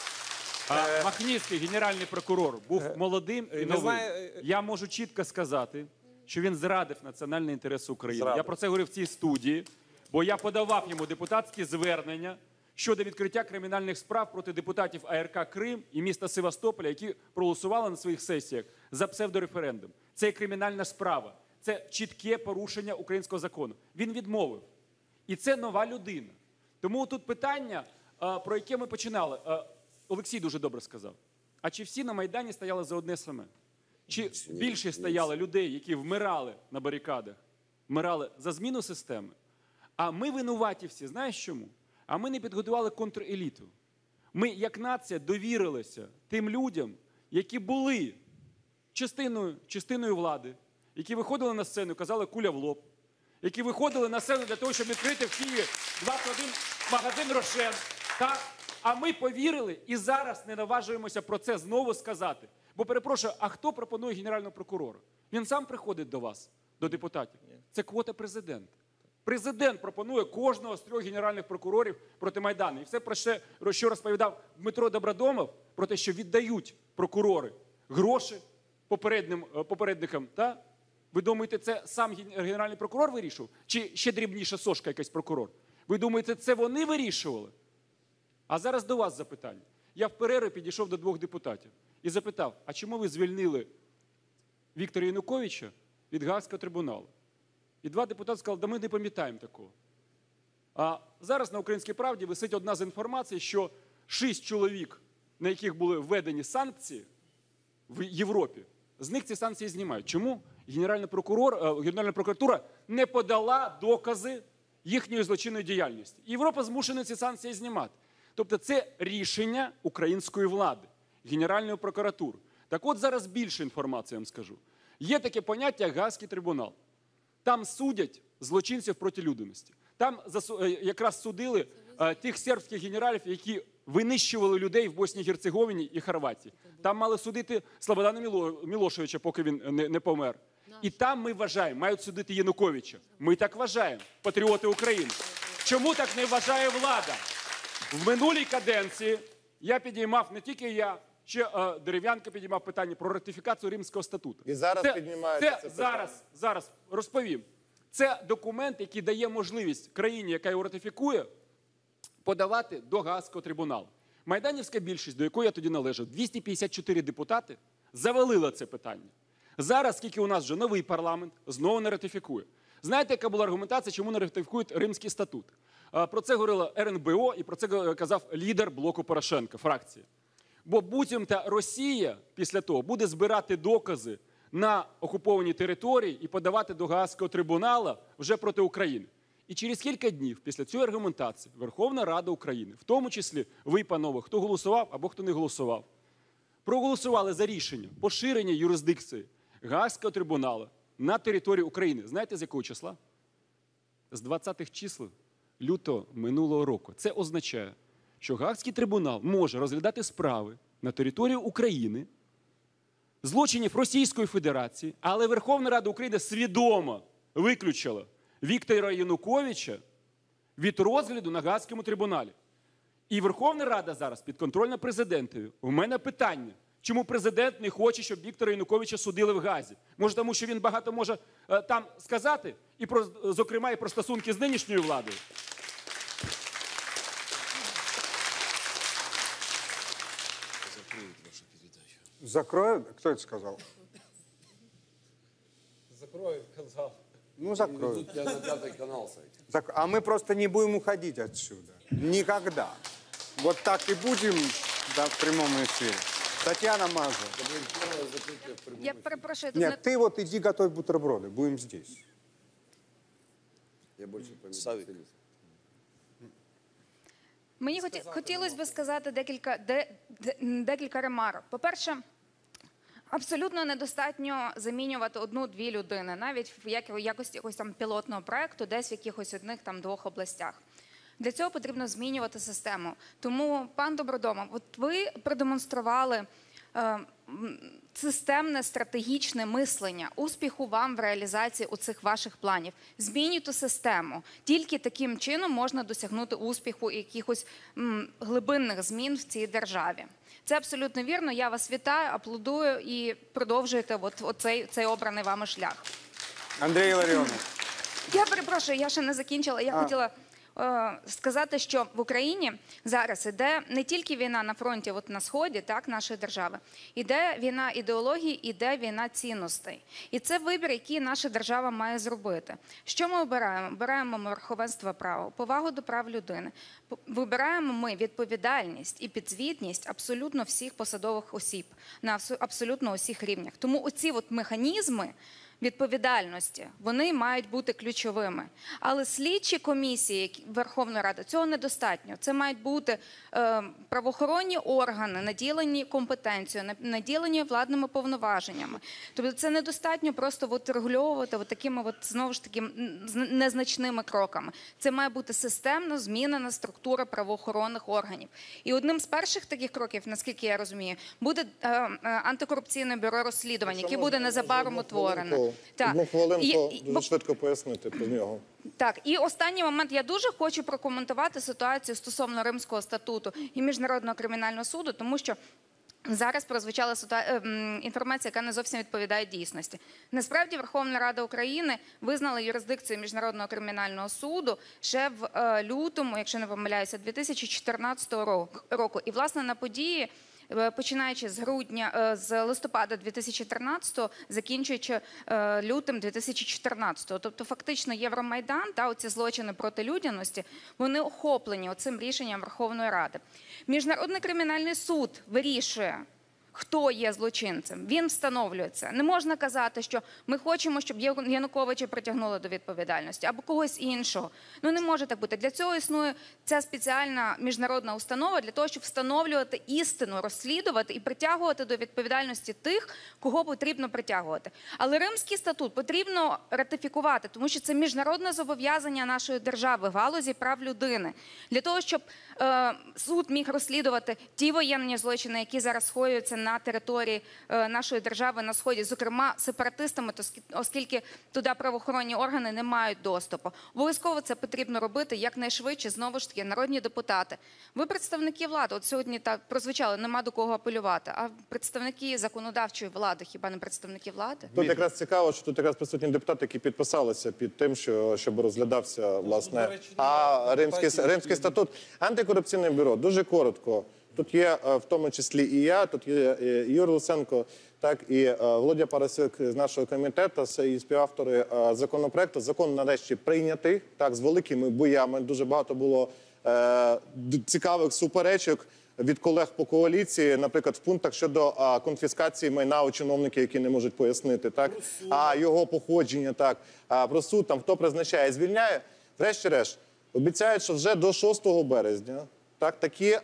А Махніцький, генеральний прокурор, був молодим і новим. Я можу чітко сказати, що він зрадив національні інтереси України. Я про це говорив в цій студії, бо я подавав йому депутатські звернення щодо відкриття кримінальних справ проти депутатів АРК Крим і міста Севастополя, які проголосували на своїх сесіях за псевдореферендум. Це є кримінальна справа. Це чітке порушення українського закону. Він відмовив. І це нова людина. Тому тут питання, про яке ми починали. Олексій дуже добре сказав. А чи всі на Майдані стояли за одне саме? Чи більше стояло людей, які вмирали на барикадах, вмирали за зміну системи? А ми винуваті всі, знаєш чому? А ми не підготували контреліту. Ми, як нація, довірилися тим людям, які були частиною влади, які виходили на сцену, казали куля в лоб, які виходили на сцену для того, щоб відкрити в Києві 21 магазин «Рошен». А ми повірили і зараз не наважуємося про це знову сказати. Бо, перепрошую, а хто пропонує генерального прокурора? Він сам приходить до вас, до депутатів. Це квота президента. Президент пропонує кожного з 3 генеральних прокурорів проти Майдану. І все, про що розповідав Дмитро Добродомов, про те, що віддають прокурори гроші попередникам. Та? Ви думаєте, це сам генеральний прокурор вирішував? Чи ще дрібніша сошка якась прокурор? Ви думаєте, це вони вирішували? А зараз до вас запитання. Я в перерві підійшов до 2 депутатів і запитав, а чому ви звільнили Віктора Януковича від Гаазького трибуналу? І 2 депутати сказали, да ми не пам'ятаємо такого. А зараз на «Українській правді» висить одна з інформацій, що 6 чоловік, на яких були введені санкції в Європі, з них ці санкції знімають. Чому? Генеральна прокуратура не подала докази їхньої злочинної діяльності. Європа змушена ці санкції знімати. Тобто це рішення української влади, Генеральної прокуратури. Так от зараз більше інформації я вам скажу. Є таке поняття як Гаазький трибунал. Там судять злочинців проти людяності. Там якраз судили тих сербських генералів, які винищували людей в Боснії, Герцеговині і Хорватії. Там мали судити Слободана Мілошевича, поки він не помер. І там, ми вважаємо, мають судити Януковича. Ми так вважаємо, патріоти України. Чому так не вважає влада? В минулій каденції я підіймав, не тільки я, ще Дерев'янко підіймав питання про ратифікацію Римського статуту. І зараз піднімається це питання. Зараз розповім. Це документ, який дає можливість країні, яка його ратифікує, подавати до Гаазького трибуналу. Майданівська більшість, до якої я тоді належав, 254 депутати, завалила це питання. Зараз, скільки у нас вже новий парламент, знову не ратифікує. Знаєте, яка була аргументація, чому не ратифікують Римський статут? Про це говорила РНБО і про це казав лідер блоку Порошенка, фракції. Бо буцімто Росія після того буде збирати докази на окупованій території і подавати до Гаазького трибуналу вже проти України. І через кілька днів після цієї аргументації Верховна Рада України, в тому числі ви, панове, хто голосував або хто не голосував, проголосували за рішення поширення юрисдикції Гаазького трибуналу на території України. Знаєте, з якого числа? З 20-х чисел лютого минулого року. Це означає, що Гаазький трибунал може розглядати справи на території України, злочинів Російської Федерації, але Верховна Рада України свідомо виключила Віктора Януковича від розгляду на Гаазькому трибуналі. І Верховна Рада зараз підконтрольна президентові. У мене питання, чому президент не хоче, щоб Віктора Януковича судили в Гаазі? Може, тому що він багато може там сказати, і зокрема і про стосунки з нинішньою владою? Закроют? Кто это сказал? Закрою, казав. Ну, закроют. Тут я на 5-й канал сайт. А мы просто не будем уходить отсюда. Никогда. Вот так и будем, да, в прямом эфире. Татьяна Маза. Я перепрошую, Нет, ты вот иди готовь бутерброды. Будем здесь. Я больше помню. Мені хотілося б сказати декілька ремарок. По-перше, абсолютно недостатньо замінювати одну-дві людини, навіть в якості якогось там пілотного проєкту, десь в якихось одних там двох областях. Для цього потрібно змінювати систему. Тому, пан Добродомов, от ви продемонстрували системне стратегічне мислення. Успіху вам в реалізації оцих ваших планів. Змінюйте систему. Тільки таким чином можна досягнути успіху і якихось глибинних змін в цій державі. Це абсолютно вірно. Я вас вітаю, аплодую і продовжуйте цей обраний вами шлях. Андрій Іларіонович. Я перепрошую, я ще не закінчила. Я хотіла сказати, що в Україні зараз іде не тільки війна на фронті, от на сході, так, нашої держави, іде війна ідеології, іде війна цінностей. І це вибір, який наша держава має зробити. Що ми обираємо? Обираємо ми верховенство права, повагу до прав людини. Вибираємо ми відповідальність і підзвітність абсолютно всіх посадових осіб на абсолютно усіх рівнях. Тому оці от механізми відповідальності, вони мають бути ключовими. Але слідчі комісії Верховної Ради, цього недостатньо. Це мають бути правоохоронні органи, наділені компетенцією, наділені владними повноваженнями. Тобто це недостатньо просто регульовувати такими, знову ж таки, незначними кроками. Це має бути системно змінена структура правоохоронних органів. І одним з перших таких кроків, наскільки я розумію, буде антикорупційне бюро розслідувань, яке буде незабаром утворене. Одну хвилинку дуже швидко пояснити про нього. Так, і останній момент. Я дуже хочу прокоментувати ситуацію стосовно Римського статуту і Міжнародного кримінального суду, тому що зараз прозвучала інформація, яка не зовсім відповідає дійсності. Насправді Верховна Рада України визнала юрисдикцію Міжнародного кримінального суду ще в лютому, якщо не помиляюся, 2014 року. І, власне, на події, починаючи з листопада 2013-го, закінчуючи лютим 2014-го. Тобто фактично Євромайдан та оці злочини проти людяності, вони охоплені оцим рішенням Верховної Ради. Міжнародний кримінальний суд вирішує хто є злочинцем, він встановлюється. Не можна казати, що ми хочемо, щоб Януковича притягнули до відповідальності або когось іншого. Ну не може так бути. Для цього існує ця спеціальна міжнародна установа для того, щоб встановлювати істину, розслідувати і притягувати до відповідальності тих, кого потрібно притягувати. Але Римський статут потрібно ратифікувати, тому що це міжнародне зобов'язання нашої держави в галузі прав людини. Для того, щоб суд міг розслідувати ті воєнні злочини, які зараз скоюються на території нашої держави на Сході, зокрема сепаратистами, оскільки туди правоохоронні органи не мають доступу. Обов'язково це потрібно робити якнайшвидше, знову ж таки, народні депутати. Ви представники влади, от сьогодні так прозвучало, нема до кого апелювати, а представники законодавчої влади, хіба не представники влади? Тут якраз цікаво, що тут якраз присутні депутати, які підписалися під тим, щоб розглядався, власне, Римський статут. Антикорупційне бюро, дуже коротко. Тут є в тому числі і я, тут є Юрій Луценко, так, і Володя Парасюк з нашого комітету, і співавтори законопроекту. Закон нарешті прийнятий, так, з великими боями. Дуже багато було цікавих суперечок від колег по коаліції, наприклад, в пунктах щодо конфіскації майна у чиновників, які не можуть пояснити, так, його походження, так, про суд, там, хто призначає, звільняє. Врешті-решт, обіцяють, що вже до 6 березня так, такі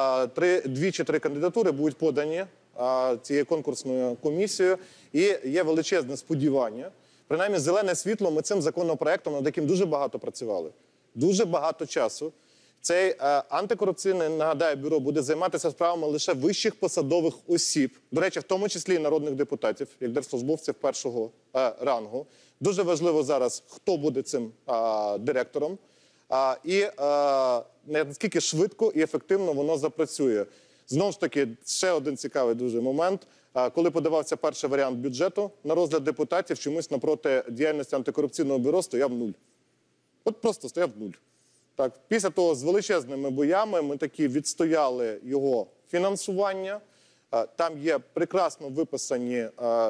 2 чи 3 кандидатури будуть подані цією конкурсною комісією. І є величезне сподівання. Принаймні, зелене світло ми цим законопроектом, над яким дуже багато працювали. Дуже багато часу. Цей антикорупційне, нагадаю, бюро буде займатися справами лише вищих посадових осіб. До речі, в тому числі і народних депутатів, як держслужбовців першого рангу. Дуже важливо зараз, хто буде цим директором. І наскільки швидко і ефективно воно запрацює. Знову ж таки, ще один цікавий дуже момент. Коли подавався перший варіант бюджету, на розгляд депутатів чомусь напроти діяльності антикорупційного бюро стояв 0. От просто стояв 0. Так, після того з величезними боями ми таки відстояли його фінансування. Там є прекрасно виписані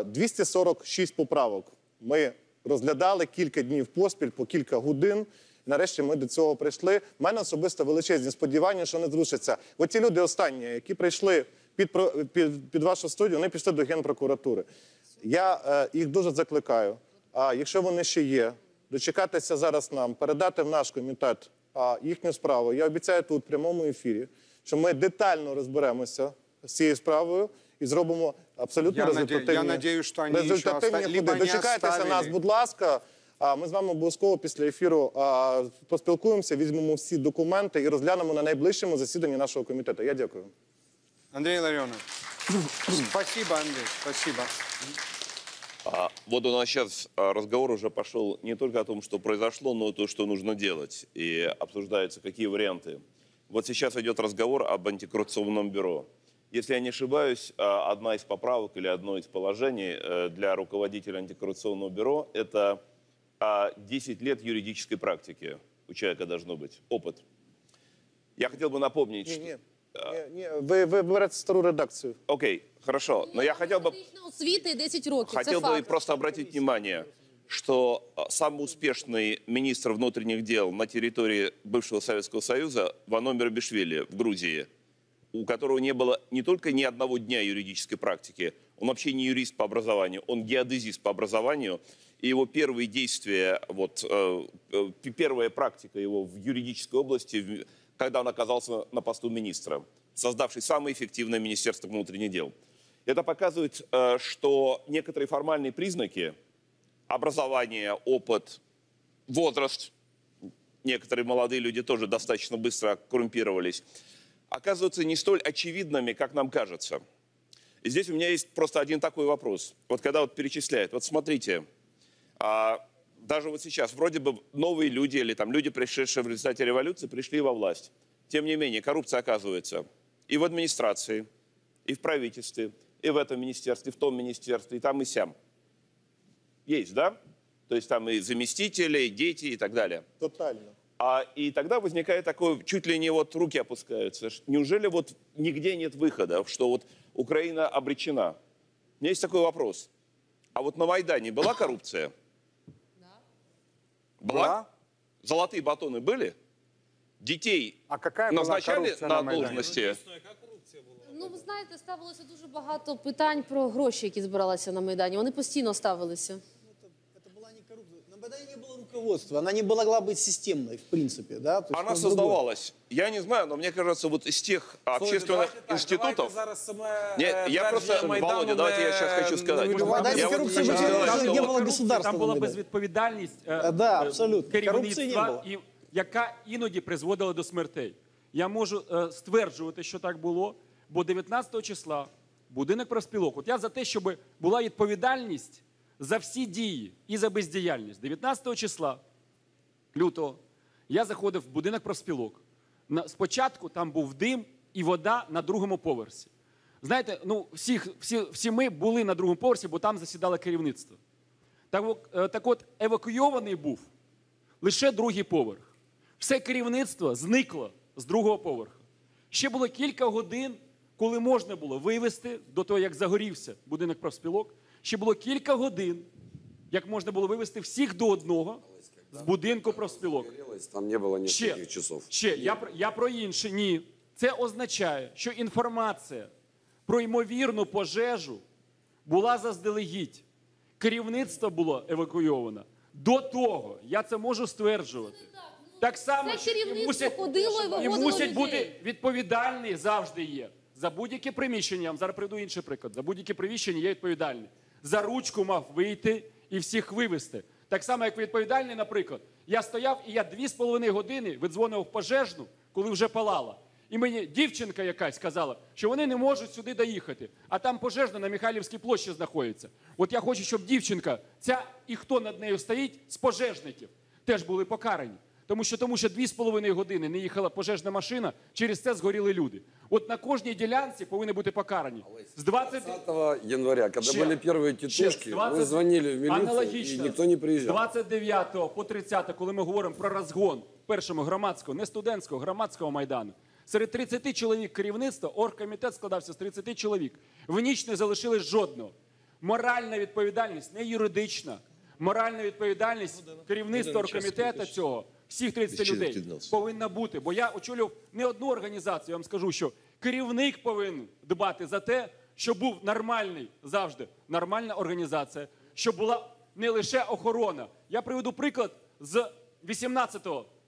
246 поправок. Ми розглядали кілька днів поспіль, по кілька годин. Нарешті ми до цього прийшли. У мене особисто величезні сподівання, що не зрушиться. Оці люди останні, які прийшли під вашу студію, вони пішли до Генпрокуратури. Я їх дуже закликаю, якщо вони ще є, дочекатися зараз нам, передати в наш комітет їхню справу. Я обіцяю тут, в прямому ефірі, що ми детально розберемося з цією справою і зробимо абсолютно результативні ходи. Дочекайтеся нас, будь ласка. Ми з вами обов'язково після ефіру поспілкуємося, візьмемо всі документи і розглянемо на найближчому засіданні нашого комітету. Я дякую. Андрей Илларионович, спасибо, Андрей, спасибо. Вот у нас сейчас разговор уже пошел не только о том, что произошло, но и то, что нужно делать. И обсуждаются, какие варианты. Вот сейчас идет разговор об антикоррупционном бюро. Если я не ошибаюсь, одна из поправок или одно из положений для руководителя антикоррупционного бюро – это 10 лет юридической практики у человека должно быть, опыт. Я хотел бы напомнить, что... Ви берете стару редакцію. Окей, хорошо. Но я хотел бы... Освіти 10 років. Хотел бы просто обратить внимание, что самый успешный министр внутренних дел на территории бывшего Советского Союза Вано Мерабишвили в Грузии, у которого не было не только ни одного дня юридической практики, он вообще не юрист по образованию, он геодезист по образованию, и его первые действия, вот, первая практика его в юридической области, когда он оказался на посту министра, создавший самое эффективное Министерство внутренних дел. Это показывает, что некоторые формальные признаки – образование, опыт, возраст – некоторые молодые люди тоже достаточно быстро коррумпировались – оказываются не столь очевидными, как нам кажется. И здесь у меня есть просто один такой вопрос. Вот когда вот перечисляют, вот смотрите, даже вот сейчас вроде бы новые люди или там люди, пришедшие в результате революции, пришли во власть. Тем не менее, коррупция оказывается и в администрации, и в правительстве, и в этом министерстве, и в том министерстве, и там, и сям. Есть, да? То есть там и заместители, и дети, и так далее. Тотально. И тогда возникает такое, чуть ли не вот руки опускаются. Неужели вот нигде нет выхода, что вот Украина обречена? У меня есть такой вопрос. А вот на Майдане была коррупция? Да. Была? Золотые батоны были? детей какая была назначали коррупция на на Майдане? должности? Ну, ви знаєте, ставилося дуже багато питань про гроші, які збиралися на Майдані. Вони постійно ставилися. На Майдане не было руководства, она не могла быть системной, в принципе. Да? То есть, Она ну, другое. создавалась. Я не знаю, но мне кажется, вот из тех общественных институтов... Нет, я просто, Володя, давайте я сейчас хочу сказать. Я вот хочу сказать, что не вот- было государства. Там була на Майдане. безвідповідальність Да, абсолютно. Корупції не керівництва, було. яка іноді призводила до смертей. Я можу стверджувати, що так було, бо 19 числа будинок профспілок. От я за те, щоб була відповідальність за всі дії і за бездіяльність. 19 числа лютого я заходив в будинок профспілок. Спочатку там був дим і вода на другому поверсі. Знаєте, ну, всі ми були на другому поверсі, бо там засідало керівництво. Так от, евакуйований був лише другий поверх. Все керівництво зникло з другого поверху. Ще було кілька годин, коли можна було вивезти, до того, як загорівся будинок профспілок, ще було кілька годин, як можна було вивезти всіх до одного з будинку профспілок. Там не было нескольких часов. Я про інше. Ні. Це означає, що інформація про ймовірну пожежу була заздалегідь. Керівництво було евакуйовано. До того, я це можу стверджувати. Так само, Це що керівництво ходило і виводило мусять людей. бути відповідальні завжди є. За будь-яке приміщення, я вам зараз приведу інший приклад, за будь-яке приміщення є відповідальний. За ручку мав вийти і всіх вивезти. Так само, як відповідальний, наприклад, я стояв і я 2,5 години видзвонив в пожежну, коли вже палало. І мені дівчинка якась сказала, що вони не можуть сюди доїхати, а там пожежна на Михайлівській площі знаходиться. От я хочу, щоб дівчинка, ця і хто над нею стоїть, з пожежників, теж були покарані. Тому що 2,5 години не їхала пожежна машина, через це згоріли люди. От на кожній ділянці повинні бути покарані. З 20 января, когда были первые тетушки, мы звонили в милицию, аналогічно, и никто не з приезжал. 29 по 30, коли ми говоримо про розгон першого громадського, не студентського, громадського Майдану, серед 30 чоловік керівництва, оргкомітет складався з 30 чоловік. В ніч не залишилось жодного. Моральна відповідальність, не юридична, моральна відповідальність керівництва оргкомітету цього, всіх 30 людей, повинна бути. Бо я очолював не одну організацію, я вам скажу, що керівник повинен дбати за те, щоб був нормальний, завжди нормальна організація, щоб була не лише охорона. Я приведу приклад з 18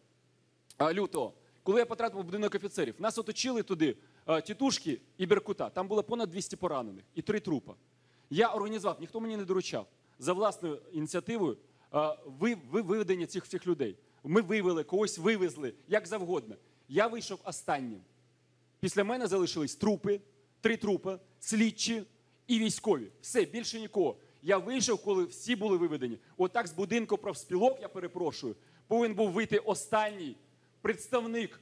лютого, коли я потрапив в будинок офіцерів. Нас оточили туди тітушки і Беркута. Там було понад 200 поранених і 3 трупа. Я організував, ніхто мені не доручав, за власною ініціативою виведення цих всіх людей. Ми вивели, когось вивезли, як завгодно. Я вийшов останнім. Після мене залишились трупи, 3 трупи, слідчі і військові. Все, більше нікого. Я вийшов, коли всі були виведені. Отак з будинку профспілок, я перепрошую, повинен був вийти останній представник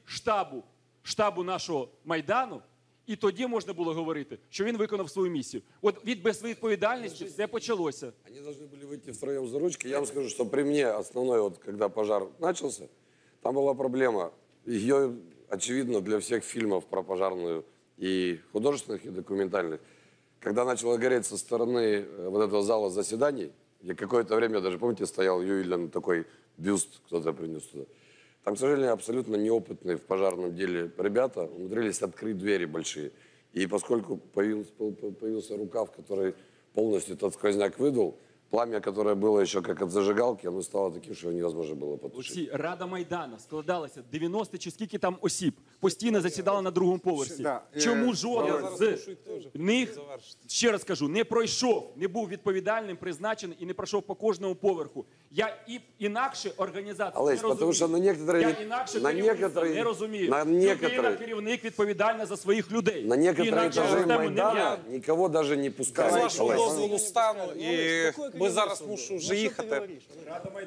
штабу нашого Майдану, і тоді можна було говорити, що він виконав свою місію. От від безвідповідальності все почалося. Они должны были выйти втроем за ручки. Я вам скажу, что при мне основной, вот, когда пожар начался, там была проблема. Ее, очевидно, для всех фильмов про пожарную и художественных, и документальных. Когда начало гореть со стороны вот этого зала заседаний, где какое-то время, даже, помните, стоял Юйлен, такой бюст кто-то принес туда. Там, к сожалению, абсолютно неопытные в пожарном деле ребята умудрились открыть двери большие. И поскольку появился рукав, который полностью этот сквозняк выдул, пламя, которое было еще как от зажигалки, оно стало таким, что его невозможно было потушить. Оці Рада Майдана складалася 90 чи скільки там осіб, постійно засідала на другому поверсі. Чому жоден з них, ще раз кажу, не пройшов, не був відповідальним, призначений і не пройшов по кожному поверху. Я інакше організацію не розумію. Потому что на некоторые... Я інакше керівництво не розумію. Людина, керівник відповідальна за своїх людей. На некоторые этажи Майдана никого даже не пускали. З вашого дозволу стану, і ми зараз мушу вже їхати. Я була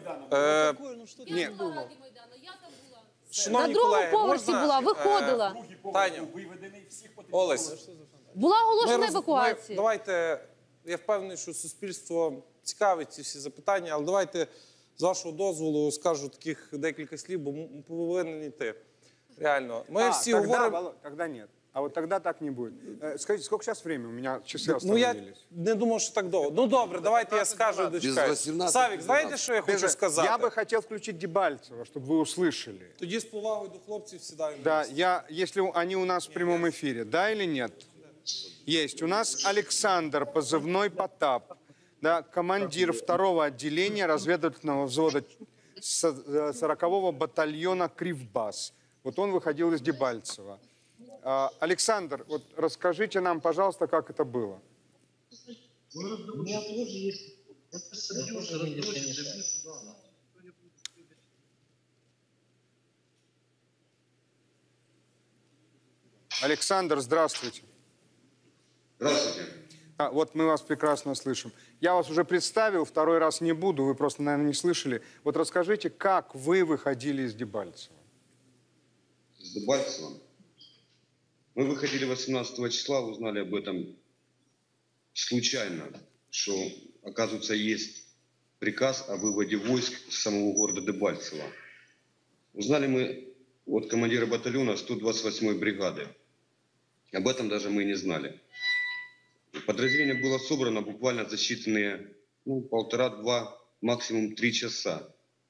в Раді Майдану, я там була. Шановні На другому колеги, поверсі можна, була, виходила. Таня, Олесь, Була оголошена ми евакуація. давайте, я впевнений, що суспільство цікавить ці всі запитання, але давайте, з вашого дозволу, скажу таких декілька слів, бо ми повинні йти. Реально. Ми всі говоримо... Когда нет? А вот тогда так не будет. Скажите, сколько сейчас времени? У меня часы Ну, я остановились. не думав, що так довго. Ну, добре, давайте я скажу і дочекаюсь. 18, Савік, знаєте, що я хочу сказати? Я бы хотел включить Дебальцева, чтобы вы услышали. Тоді з повагою до хлопців сідаємо. Да, если они у нас в прямом эфире, да или нет? Есть. У нас Александр, позывной Потап, да, командир 2-го отделения разведывательного взвода 40-го батальона Кривбас. Вот он выходил из Дебальцева. Александр, вот расскажите нам, пожалуйста, как это было. У меня тоже есть. Это Сабюша, Александр, здравствуйте. Здравствуйте. Вот мы вас прекрасно слышим. Я вас уже представил, второй раз не буду, вы просто, наверное, не слышали. Вот расскажите, как вы выходили из Дебальцева? С Дебальцева? Мы выходили 18 числа, узнали об этом случайно, что, оказывается, есть приказ о выводе войск с самого города Дебальцево. Узнали мы от командира батальона 128-й бригады. Об этом даже мы не знали. Подразделение было собрано буквально за считанные 1,5-2, максимум 3 часа.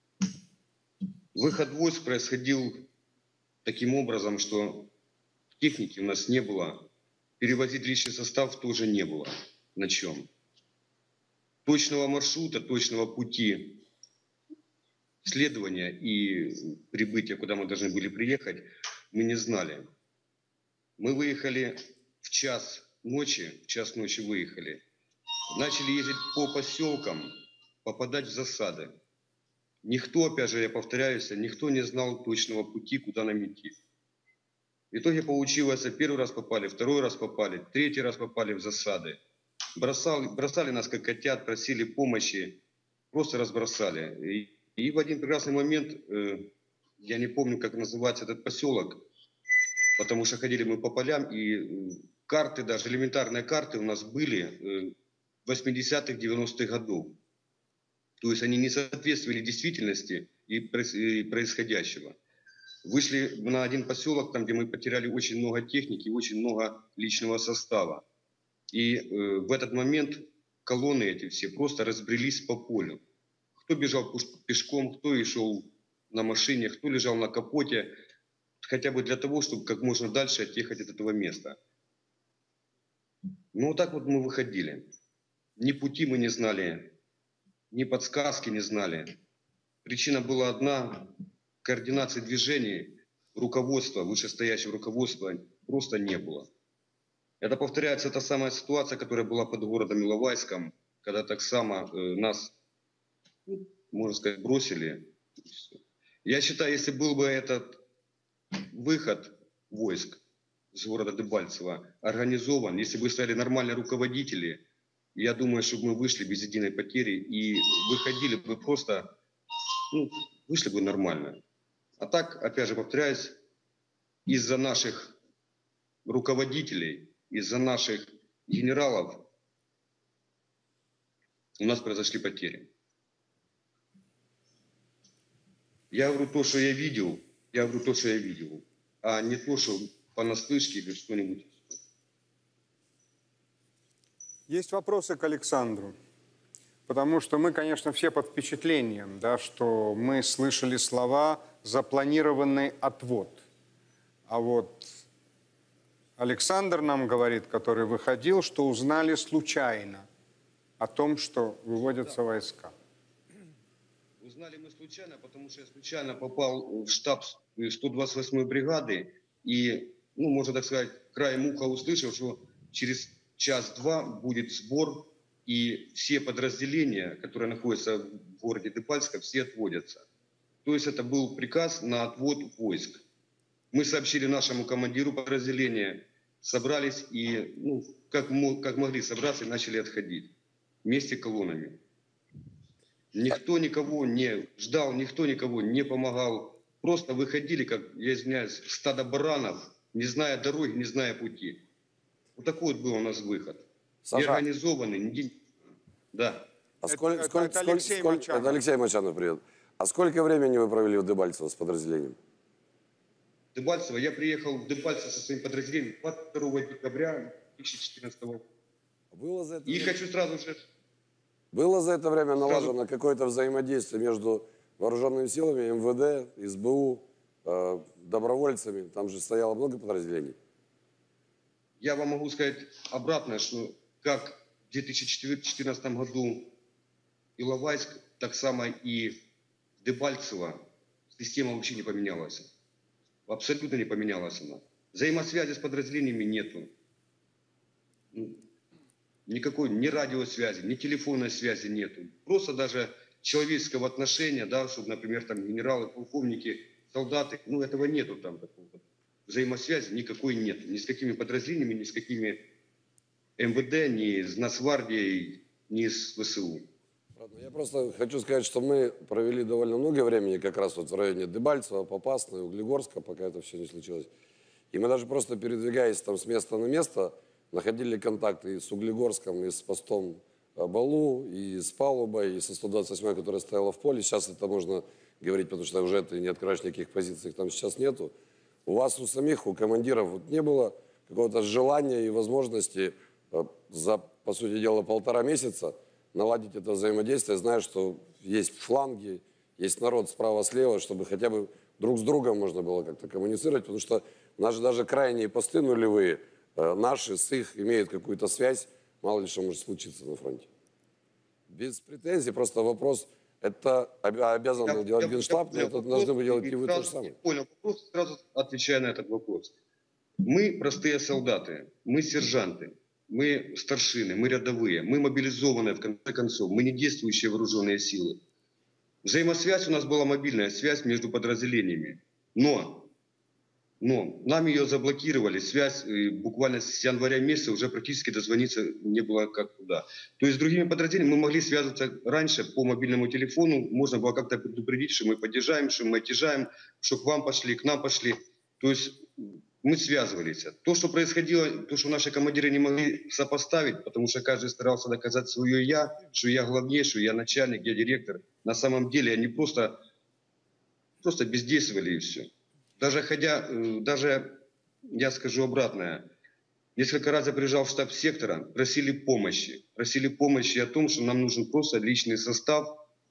Выход войск происходил таким образом, что техники у нас не было, перевозить личный состав тоже не было. На чем? Точного маршрута, точного пути следования и прибытия, куда мы должны были приехать, мы не знали. Мы выехали в час ночи выехали. Начали ездить по поселкам, попадать в засады. Никто, опять же, я повторяюсь, никто не знал точного пути, куда нам идти. В итоге получилось, первый раз попали, второй раз попали, третий раз попали в засады. Бросали нас как котят, просили помощи, просто разбросали. И в один прекрасный момент, я не помню, как называется этот поселок, потому что ходили мы по полям, и карты, даже элементарные карты у нас были 80-х, 90-х годов. То есть они не соответствовали действительности и происходящего. Вышли на один поселок, там, где мы потеряли очень много техники, очень много личного состава. И в этот момент колонны эти все просто разбрелись по полю. Кто бежал пешком, кто и шел на машине, кто лежал на капоте, хотя бы для того, чтобы как можно дальше отъехать от этого места. Ну, вот так вот мы выходили. Ни пути мы не знали, ни подсказки не знали. Причина была одна. Координации движений руководства, вышестоящего руководства просто не было. Это повторяется та самая ситуация, которая была под городом Иловайском, когда так само нас, можно сказать, бросили. Я считаю, если был бы этот выход войск с города Дебальцево организован, если бы стояли нормальные руководители, я думаю, что мы вышли без единой потери и выходили бы просто, вышли бы нормально. А так, опять же, повторяюсь, из-за наших руководителей, из-за наших генералов у нас произошли потери. Я говорю то, что я видел, а не то, что понаслышке или что-нибудь. Есть вопросы к Александру? Потому что мы, конечно, все под впечатлением, да, что мы слышали слова «запланированный отвод». А вот Александр нам говорит, который выходил, что узнали случайно о том, что выводятся войска. Узнали мы случайно, потому что я случайно попал в штаб 128-й бригады и, можно так сказать, краем уха услышал, что через час-два будет сбор, и все подразделения, которые находятся в городе Дебальцево, все отводятся. То есть это был приказ на отвод войск. Мы сообщили нашему командиру подразделения, собрались и, как могли собраться, и начали отходить вместе колоннами. Никто никого не ждал, никто никого не помогал. Просто выходили, как, я извиняюсь, стадо баранов, не зная дороги, не зная пути. Вот такой вот был у нас выход. Саша. Неорганизованный. Да. Это Алексей Мочанов, привет. А сколько времени вы провели в Дебальцево с подразделением? Дебальцево. Я приехал в Дебальцево со своим подразделением 22 декабря 2014 года. И хочу сразу же... Было за это время налажено какое-то взаимодействие между вооруженными силами, МВД, СБУ, добровольцами? Там же стояло много подразделений. Я вам могу сказать обратно, что как в 2014 году Иловайск, так само и Дебальцево система вообще не поменялась. Абсолютно не поменялась она. Взаимосвязи с подразделениями нету. Никакой ни радиосвязи, ни телефонной связи нету. Просто даже человеческого отношения, да, чтобы, например, там генералы, полковники, солдаты, этого нету там такого. Взаимосвязи никакой нет. Ни с какими подразделениями, ни с какими МВД, ни с Нацгвардией, ни с ВСУ. Я просто хочу сказать, что мы провели довольно много времени как раз вот в районе Дебальцева, Попасной, Углегорска, пока это все не случилось. И мы даже просто передвигаясь там с места на место, находили контакты и с Углегорском, и с постом Балу, и с палубой, и со 128-й, которая стояла в поле. Сейчас это можно говорить, потому что уже ты не откроешь никаких позиций, их там сейчас нету. У вас, у самих, у командиров вот не было какого-то желания и возможности за, по сути дела, 1,5 месяца наладить это взаимодействие, зная, что есть фланги, есть народ справа-слева, чтобы хотя бы друг с другом можно было как-то коммуницировать, потому что у нас же даже крайние посты нулевые, наши с их имеют какую-то связь, мало ли что может случиться на фронте. Без претензий, просто вопрос, это обязан был делать Генштаб, но это должны были делать и вы то же самое. Понял вопрос, сразу отвечаю на этот вопрос. Мы простые солдаты, мы сержанты, мы старшины, мы рядовые, мы мобилизованные, в конце концов, мы не действующие вооруженные силы. Взаимосвязь у нас была мобильная, связь между подразделениями. Но нам ее заблокировали, связь буквально с января месяца уже практически дозвониться не было как туда. То есть с другими подразделениями мы могли связываться раньше по мобильному телефону, можно было как-то предупредить, что мы поддержаем, что мы оттяжаем, что к вам пошли, к нам пошли. То есть мы связывались. То, что происходило, то, что наши командиры не могли сопоставить, потому что каждый старался доказать свое «я», что я главнее, что я начальник, я директор. На самом деле они просто бездействовали и все. Даже я скажу обратное, несколько раз я приезжал в штаб сектора, просили помощи о том, что нам нужен просто личный состав,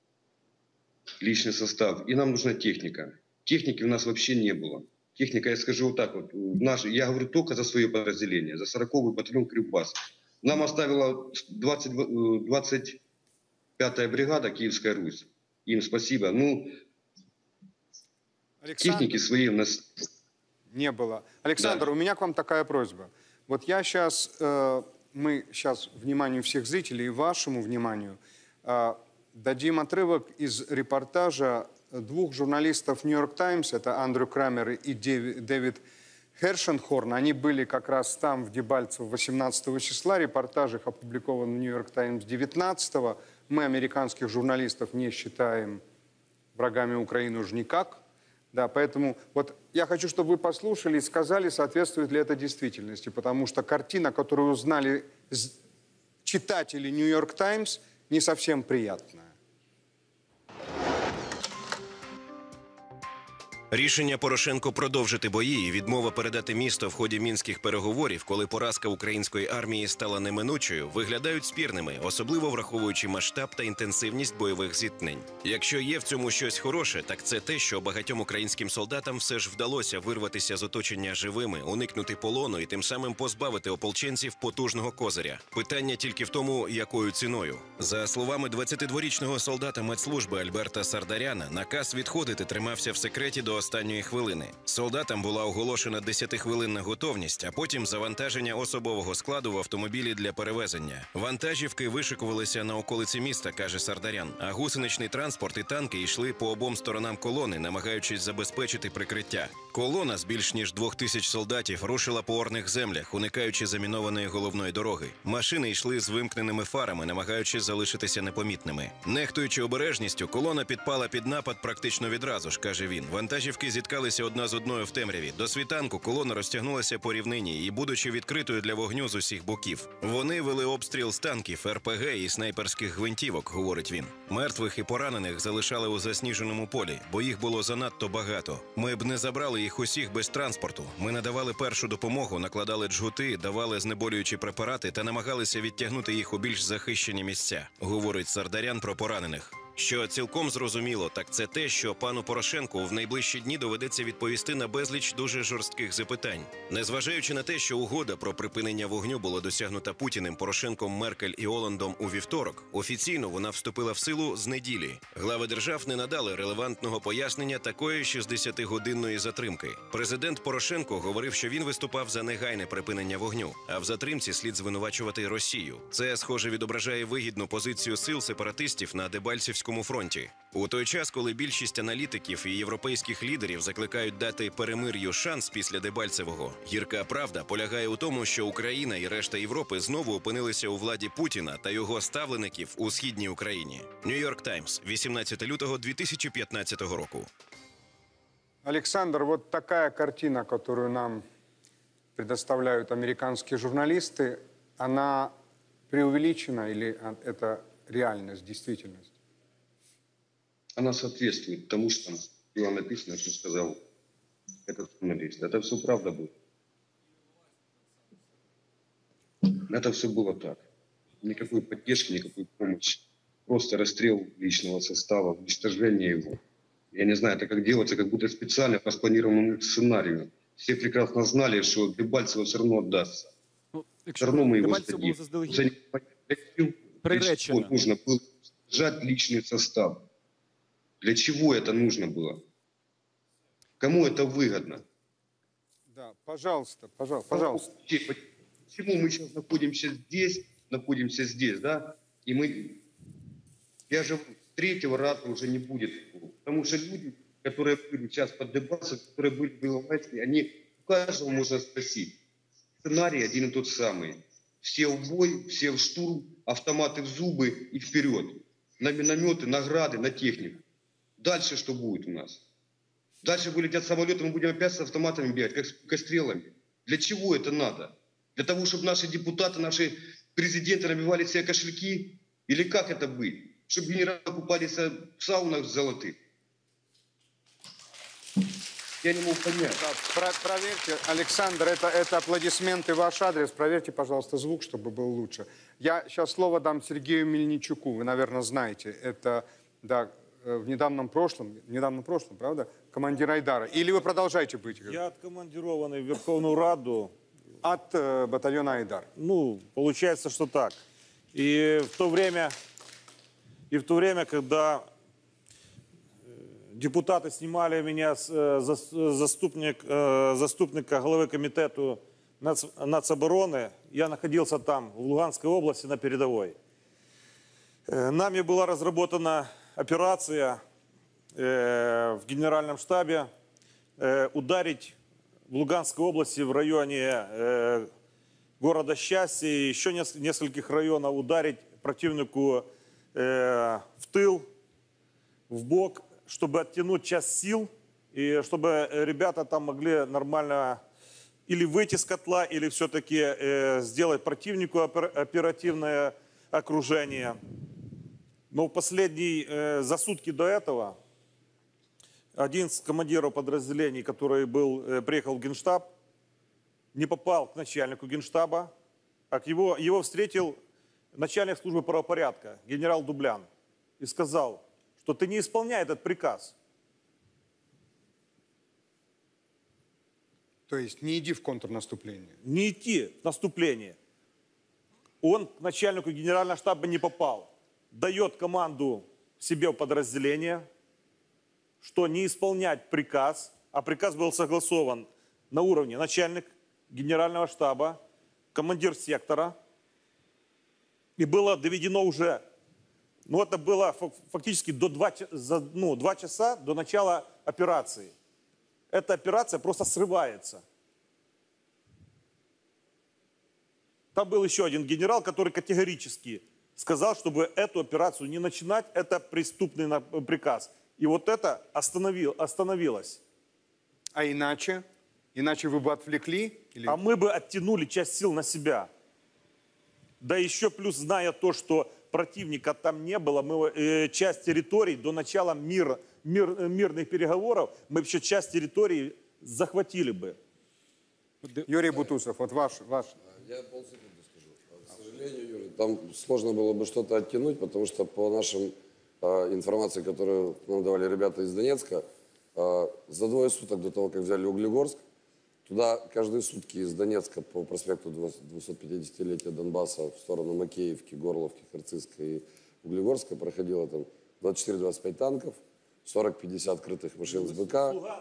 и нам нужна техника. Техники у нас вообще не было. Техника, я скажу вот так вот, я говорю только за свое подразделение, за 40-й батальон Кривбас. Нам оставила 25-я бригада Киевская Русь. Им спасибо. Техники свои у нас не было. Александр, у меня к вам такая просьба. Вот мы сейчас вниманию всех зрителей и вашему вниманию дадим отрывок из репортажа 2 журналистов «Нью-Йорк Таймс», это Андрю Крамер и Дэвид Хершенхорн. Они были как раз там, в Дебальцево, 18 числа. Репортаж их опубликован в «Нью-Йорк Таймс» 19-го. Мы американских журналистов не считаем врагами Украины уж никак. Да, поэтому вот я хочу, чтобы вы послушали и сказали, соответствует ли это действительности. Потому что картина, которую узнали читатели «Нью-Йорк Таймс», не совсем приятная. Рішення Порошенко продовжити бої і відмова передати місто в ході мінських переговорів, коли поразка української армії стала неминучою, виглядають спірними, особливо враховуючи масштаб та інтенсивність бойових зіткнень. Якщо є в цьому щось хороше, так це те, що багатьом українським солдатам все ж вдалося вирватися з оточення живими, уникнути полону і тим самим позбавити ополченців потужного козиря. Питання тільки в тому, якою ціною. За словами 22-річного солдата медслужби Альберта Сардаряна, наказ відходити тримався в секреті до останньої хвилини. Солдатам була оголошена 10-хвилинна готовність, а потім завантаження особового складу в автомобілі для перевезення. Вантажівки вишикувалися на околиці міста, каже Сардарян, а гусеничний транспорт і танки йшли по обом сторонам колони, намагаючись забезпечити прикриття. Колона з більш ніж 2000 солдатів рушила по орних землях, уникаючи замінованої головної дороги. Машини йшли з вимкненими фарами, намагаючись залишитися непомітними. Нехтуючи обережністю, колона підпала під напад практично відразу ж, каже він. Вантажівки вантажівки зіткалися одна з одною в темряві. До світанку колона розтягнулася по рівнині і, будучи відкритою для вогню з усіх боків. Вони вели обстріл з танків, РПГ і снайперських гвинтівок, говорить він. Мертвих і поранених залишали у засніженому полі, бо їх було занадто багато. Ми б не забрали їх усіх без транспорту. Ми надавали першу допомогу, накладали джгути, давали знеболюючі препарати та намагалися відтягнути їх у більш захищені місця, говорить Сардарян про поранених. Що цілком зрозуміло, так це те, що пану Порошенку в найближчі дні доведеться відповісти на безліч дуже жорстких запитань. Незважаючи на те, що угода про припинення вогню була досягнута Путіним, Порошенком, Меркель і Оландом у вівторок, офіційно вона вступила в силу з неділі. Глави держав не надали релевантного пояснення такої 60-годинної затримки. Президент Порошенко говорив, що він виступав за негайне припинення вогню, а в затримці слід звинувачувати Росію. Це, схоже, відображає вигідну позицію сил сепаратистів на Дебальцівському фронті. У той час, коли більшість аналітиків і європейських лідерів закликають дати перемир'ю шанс після Дебальцевого, гірка правда полягає у тому, що Україна і решта Європи знову опинилися у владі Путіна та його ставлеників у східній Україні. Нью-Йорк Таймс, 18 лютого 2015 року. Александр, вот такая картина, которую нам предоставляют американские журналисты, она преувеличена или это реальность, действительность? Она соответствует тому, что было написано, что сказал этот журналист. Это все правда было. Это все было так. Никакой поддержки, никакой помощи. Просто расстрел личного состава, уничтожение его. Я не знаю, это как делается, как будто специально по спланированному сценарию. Все прекрасно знали, что Дебальцево все равно отдастся. Все равно мы его сдадим. Для чего нужно было сжать личный состав? Для чего это нужно было? Кому это выгодно? Да, пожалуйста, пожалуйста. Почему мы сейчас находимся здесь, да? И мы, я же третьего раза уже не будет. Потому что люди, которые были сейчас под Дебальцевым, которые были в Иловайске, они у каждого можно спросить. Сценарий один и тот самый. Все в бой, все в штурм, автоматы в зубы и вперед. На минометы, награды, на технику. Дальше что будет у нас? Дальше вылетят самолеты, мы будем опять с автоматами бегать, как с пикострелами. Для чего это надо? Для того, чтобы наши депутаты, наши президенты набивали себе кошельки? Или как это быть? Чтобы генералы купались в саунах золотых? Я не могу понять. Проверьте, Александр, это аплодисменты в ваш адрес. Проверьте, пожалуйста, звук, чтобы был лучше. Я сейчас слово дам Сергею Мельничуку. Вы, наверное, знаете. Это, да, в недавнем прошлом, правда, командир Айдара. Или вы продолжаете быть? Я откомандированный в Верховную Раду. От батальона Айдар. Ну, получается, что так. И в то время, когда депутаты снимали меня с заступника главы комитета нацобороны, я находился там, в Луганской области, на передовой. Нами была разработана операция в генеральном штабе ударить в Луганской области в районе города Счастья и еще нескольких районов ударить противнику в тыл, в бок, чтобы оттянуть часть сил и чтобы ребята там могли нормально или выйти с котла, или все-таки сделать противнику оперативное окружение. Но за сутки до этого один из командиров подразделений, который приехал в Генштаб, не попал к начальнику Генштаба, а его встретил начальник службы правопорядка, генерал Дублян, и сказал, что ты не исполняй этот приказ. То есть не иди в контрнаступление? Не идти в наступление. Он к начальнику генерального штаба не попал. Дает команду себе в подразделение, что не исполнять приказ, а приказ был согласован на уровне начальник генерального штаба, командир сектора, и было доведено уже, это было фактически за 2 часа до начала операции. Эта операция просто срывается. Там был еще один генерал, который категорически сказал, чтобы эту операцию не начинать, это преступный приказ. И вот это остановилось. А иначе? Иначе вы бы отвлекли? Или... А мы бы оттянули часть сил на себя. Да еще плюс, зная то, что противника там не было, мы часть территорий до начала мирных переговоров, мы еще часть территорий захватили бы. Юрий Бутусов, вот ваш... Я полсекунды скажу. К сожалению, Юрий, там сложно было бы что-то оттянуть, потому что по нашим информации, которую нам давали ребята из Донецка, за 2 суток до того, как взяли Углегорск, туда каждые сутки из Донецка по проспекту 250-летия Донбасса в сторону Макеевки, Горловки, Харциска и Углегорска проходило там 24-25 танков, 40-50 крытых машин с БК.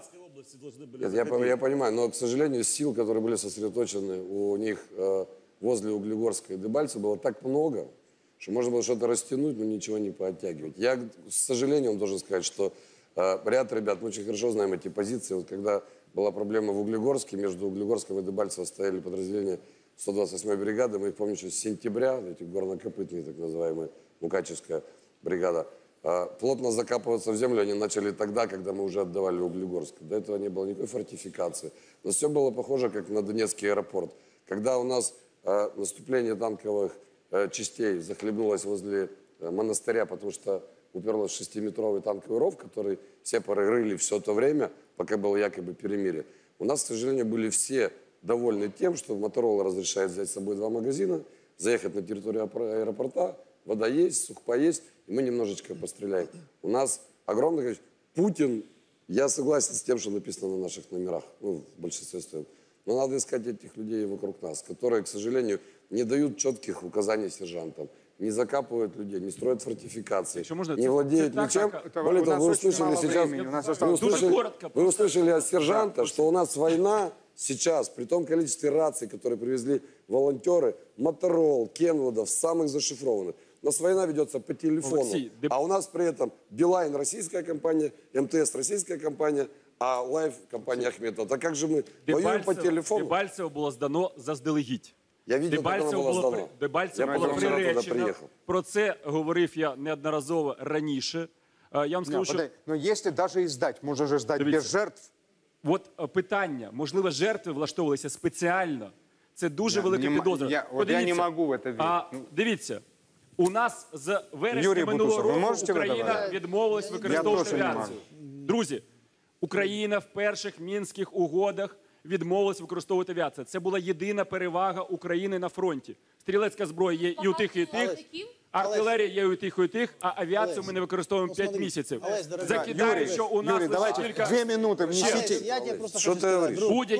Я понимаю, но, к сожалению, сил, которые были сосредоточены у них возле Углегорска и Дебальцева, было так много, что можно было что-то растянуть, но ничего не пооттягивать. Я, с сожалением, должен сказать, что ряд ребят, мы очень хорошо знаем эти позиции. Вот когда была проблема в Углегорске, между Углегорском и Дебальцево стояли подразделения 128-й бригады, мы их помним еще с сентября, эти горнокопытные, так называемые, Мукачевская бригада. Плотно закапываться в землю они начали тогда, когда мы уже отдавали Углегорск. До этого не было никакой фортификации. Но все было похоже, как на Донецкий аэропорт. Когда у нас наступление танковых частей захлебнулось возле монастыря, потому что уперлась 6-метровый танковый ров, который сепары рыли все то время, пока было якобы перемирие. У нас, к сожалению, были все довольны тем, что Моторола разрешает взять с собой 2 магазина, заехать на территорию аэропорта, вода есть, сухпа есть, и мы немножечко постреляем. У нас огромное количество... Путин, я согласен с тем, что написано на наших номерах, ну, в большинстве своем. Но надо искать этих людей вокруг нас, которые, к сожалению, не дают четких указаний сержантам, не закапывают людей, не строят фортификации, не владеют ничем. Более того, вы услышали сейчас, вы услышали от сержанта, что у нас война сейчас, при том количестве раций, которые привезли волонтеры, Моторол, Кенвудов, самых зашифрованных. У нас война ведется по телефону, а у нас при этом Билайн российская компания, МТС российская компания, а Лайф компания Ахметова. Так как же мы воюем по телефону? Дебальцево було здано заздалегідь. Я видел, как оно было сдано. Дебальцево було приречено. Про це говорив я неодноразово раніше. Я вам скажу, що... Но если даже и сдать, можно же сдать без жертв. От питання, можливо, жертви влаштовувалися спеціально. Це дуже велика підозра. Я не можу в це вірити. Дивіться, у нас з вересня минулого року Україна відмовилась використовувати авіацію. Друзі, Україна в перших Мінських угодах відмовилась використовувати авіацію. Це була єдина перевага України на фронті. Стрілецька зброя є і у тих, і тих. Артилерія є у тих, і тих, а авіацію ми не використовуємо 5 місяців. Закидаю, що у нас лише кілька... 2 минуты внесите. Що ти говориш?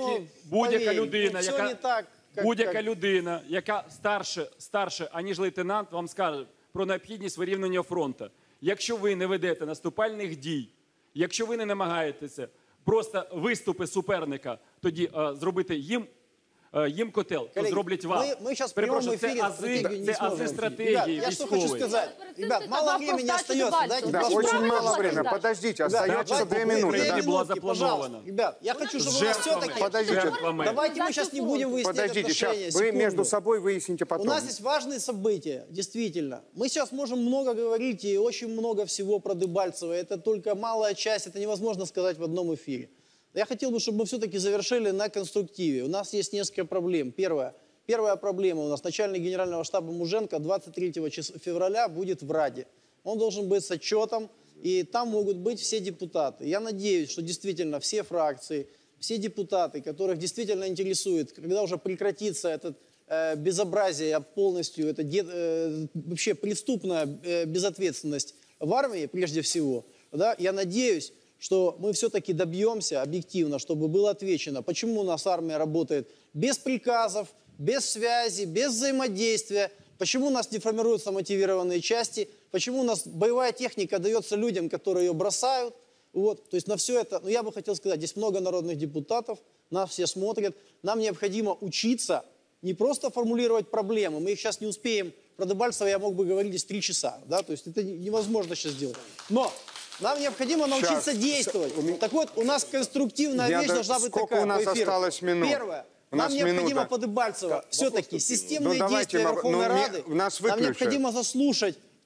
Будь-яка людина, яка старше, аніж лейтенант, вам скаже про необхідність вирівнювання фронту. Якщо ви не ведете наступальних дій, якщо ви не намагаєтеся просто виступи суперника тоді зробити їм котел, то зроблять вам. Перепрошую, це ази стратегії я что хочу сказать. Ребят, мало времени остается. Да, очень мало времени. Подождите, остается 2 минуты. Была запланована. Ребят, я хочу, чтобы у нас все-таки... Подождите. Давайте мы сейчас не будем выяснять Подождите, сейчас. отношения. Вы между собой выясните потом. У нас есть важные события, действительно. Мы сейчас можем много говорить и очень много всего про Дебальцево. Это только малая часть, это невозможно сказать в одном эфире. Я хотел бы, чтобы мы все-таки завершили на конструктиве. У нас есть несколько проблем. Первая проблема у нас. Начальник генерального штаба Муженко 23 февраля будет в Раде. Он должен быть с отчетом, и там могут быть все депутаты. Я надеюсь, что действительно все фракции, все депутаты, которых действительно интересует, когда уже прекратится это безобразие полностью, это вообще преступная безответственность в армии прежде всего, да, я надеюсь, что мы все-таки добьемся объективно, чтобы было отвечено, почему у нас армия работает без приказов, без связи, без взаимодействия, почему у нас не формируются мотивированные части, почему у нас боевая техника дается людям, которые ее бросают. Вот. То есть на все это, я бы хотел сказать, здесь много народных депутатов, нас все смотрят, нам необходимо учиться не просто формулировать проблемы, мы их сейчас не успеем, про Дебальцево я мог бы говорить здесь 3 часа, да? То есть это невозможно сейчас сделать. Но нам необходимо научиться действовать. Так вот, у нас конструктивная вещь должна быть такая. Сколько у нас осталось минут? Первое. Нам необходимо по Дебальцево все-таки системные действия Верховной Рады. Нам необходимо заслушать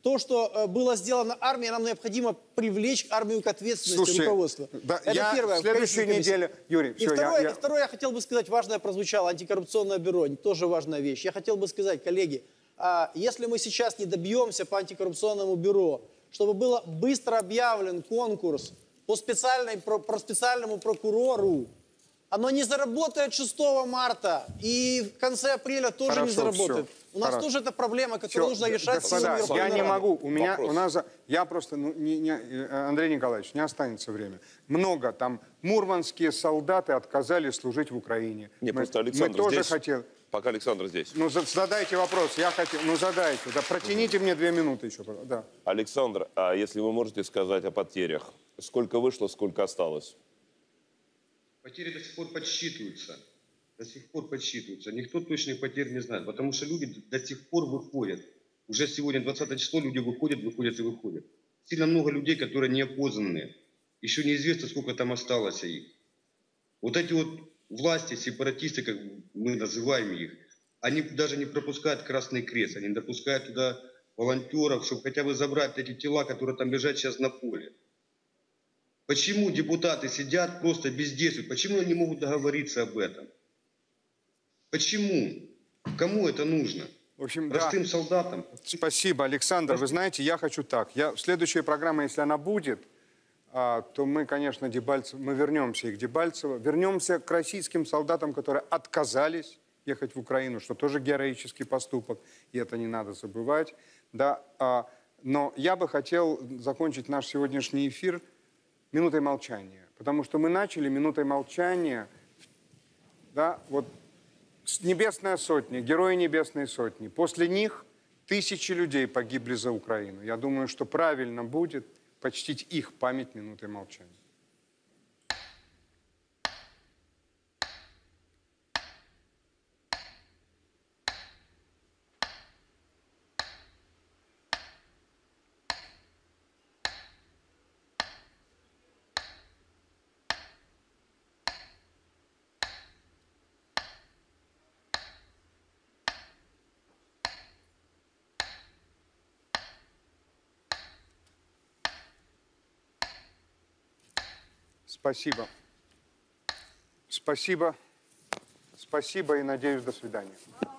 то, что было сделано армией, нам необходимо привлечь армию к ответственности Слушайте, руководства. да, Это я первое. в следующей неделе... Юрий, И второе, я хотел бы сказать, важное прозвучало, антикоррупционное бюро, тоже важная вещь. Я хотел бы сказать, коллеги, если мы сейчас не добьемся по антикоррупционному бюро, чтобы был быстро объявлен конкурс по специальному прокурору, оно не заработает 6 марта и в конце апреля тоже не заработает. Все. У нас тоже это проблема, которую нужно решать. Господа, я не могу. Я просто, Андрей Николаевич, не останется время. Много там мурманские солдаты отказались служить в Украине. Не, просто Александр мы тоже здесь. хотели. Пока Александр здесь. Ну, задайте вопрос. Я хотел. Ну, задайте. Да, протяните мне 2 минуты еще. Да. Александр, а если вы можете сказать о потерях? Сколько вышло, сколько осталось? Потери до сих пор подсчитываются. До сих пор подсчитываются. Никто точных потерь не знает, потому что люди до сих пор выходят. Уже сегодня 20 число, люди выходят и выходят. Сильно много людей, которые не опознаны. Еще неизвестно, сколько там осталось их. Вот эти вот власти, сепаратисты, как мы называем их, они даже не пропускают Красный Крест, они не допускают туда волонтеров, чтобы хотя бы забрать эти тела, которые там лежат сейчас на поле. Почему депутаты сидят, просто бездействуют? Почему они не могут договориться об этом? Почему? Кому это нужно? В общем, простым солдатам? Спасибо, Александр. Вы знаете, я хочу так. В следующей программе, если она будет, то мы, конечно, мы вернемся и к Дебальцево, вернемся к российским солдатам, которые отказались ехать в Украину, что тоже героический поступок, и это не надо забывать. Да, но я бы хотел закончить наш сегодняшний эфир минутой молчания, потому что мы начали минутой молчания, да, вот Небесная сотня, герои Небесной сотни. После них тысячи людей погибли за Украину. Я думаю, что правильно будет почтить их память минутой молчания. Спасибо. Спасибо. Спасибо и надеюсь, до свидания.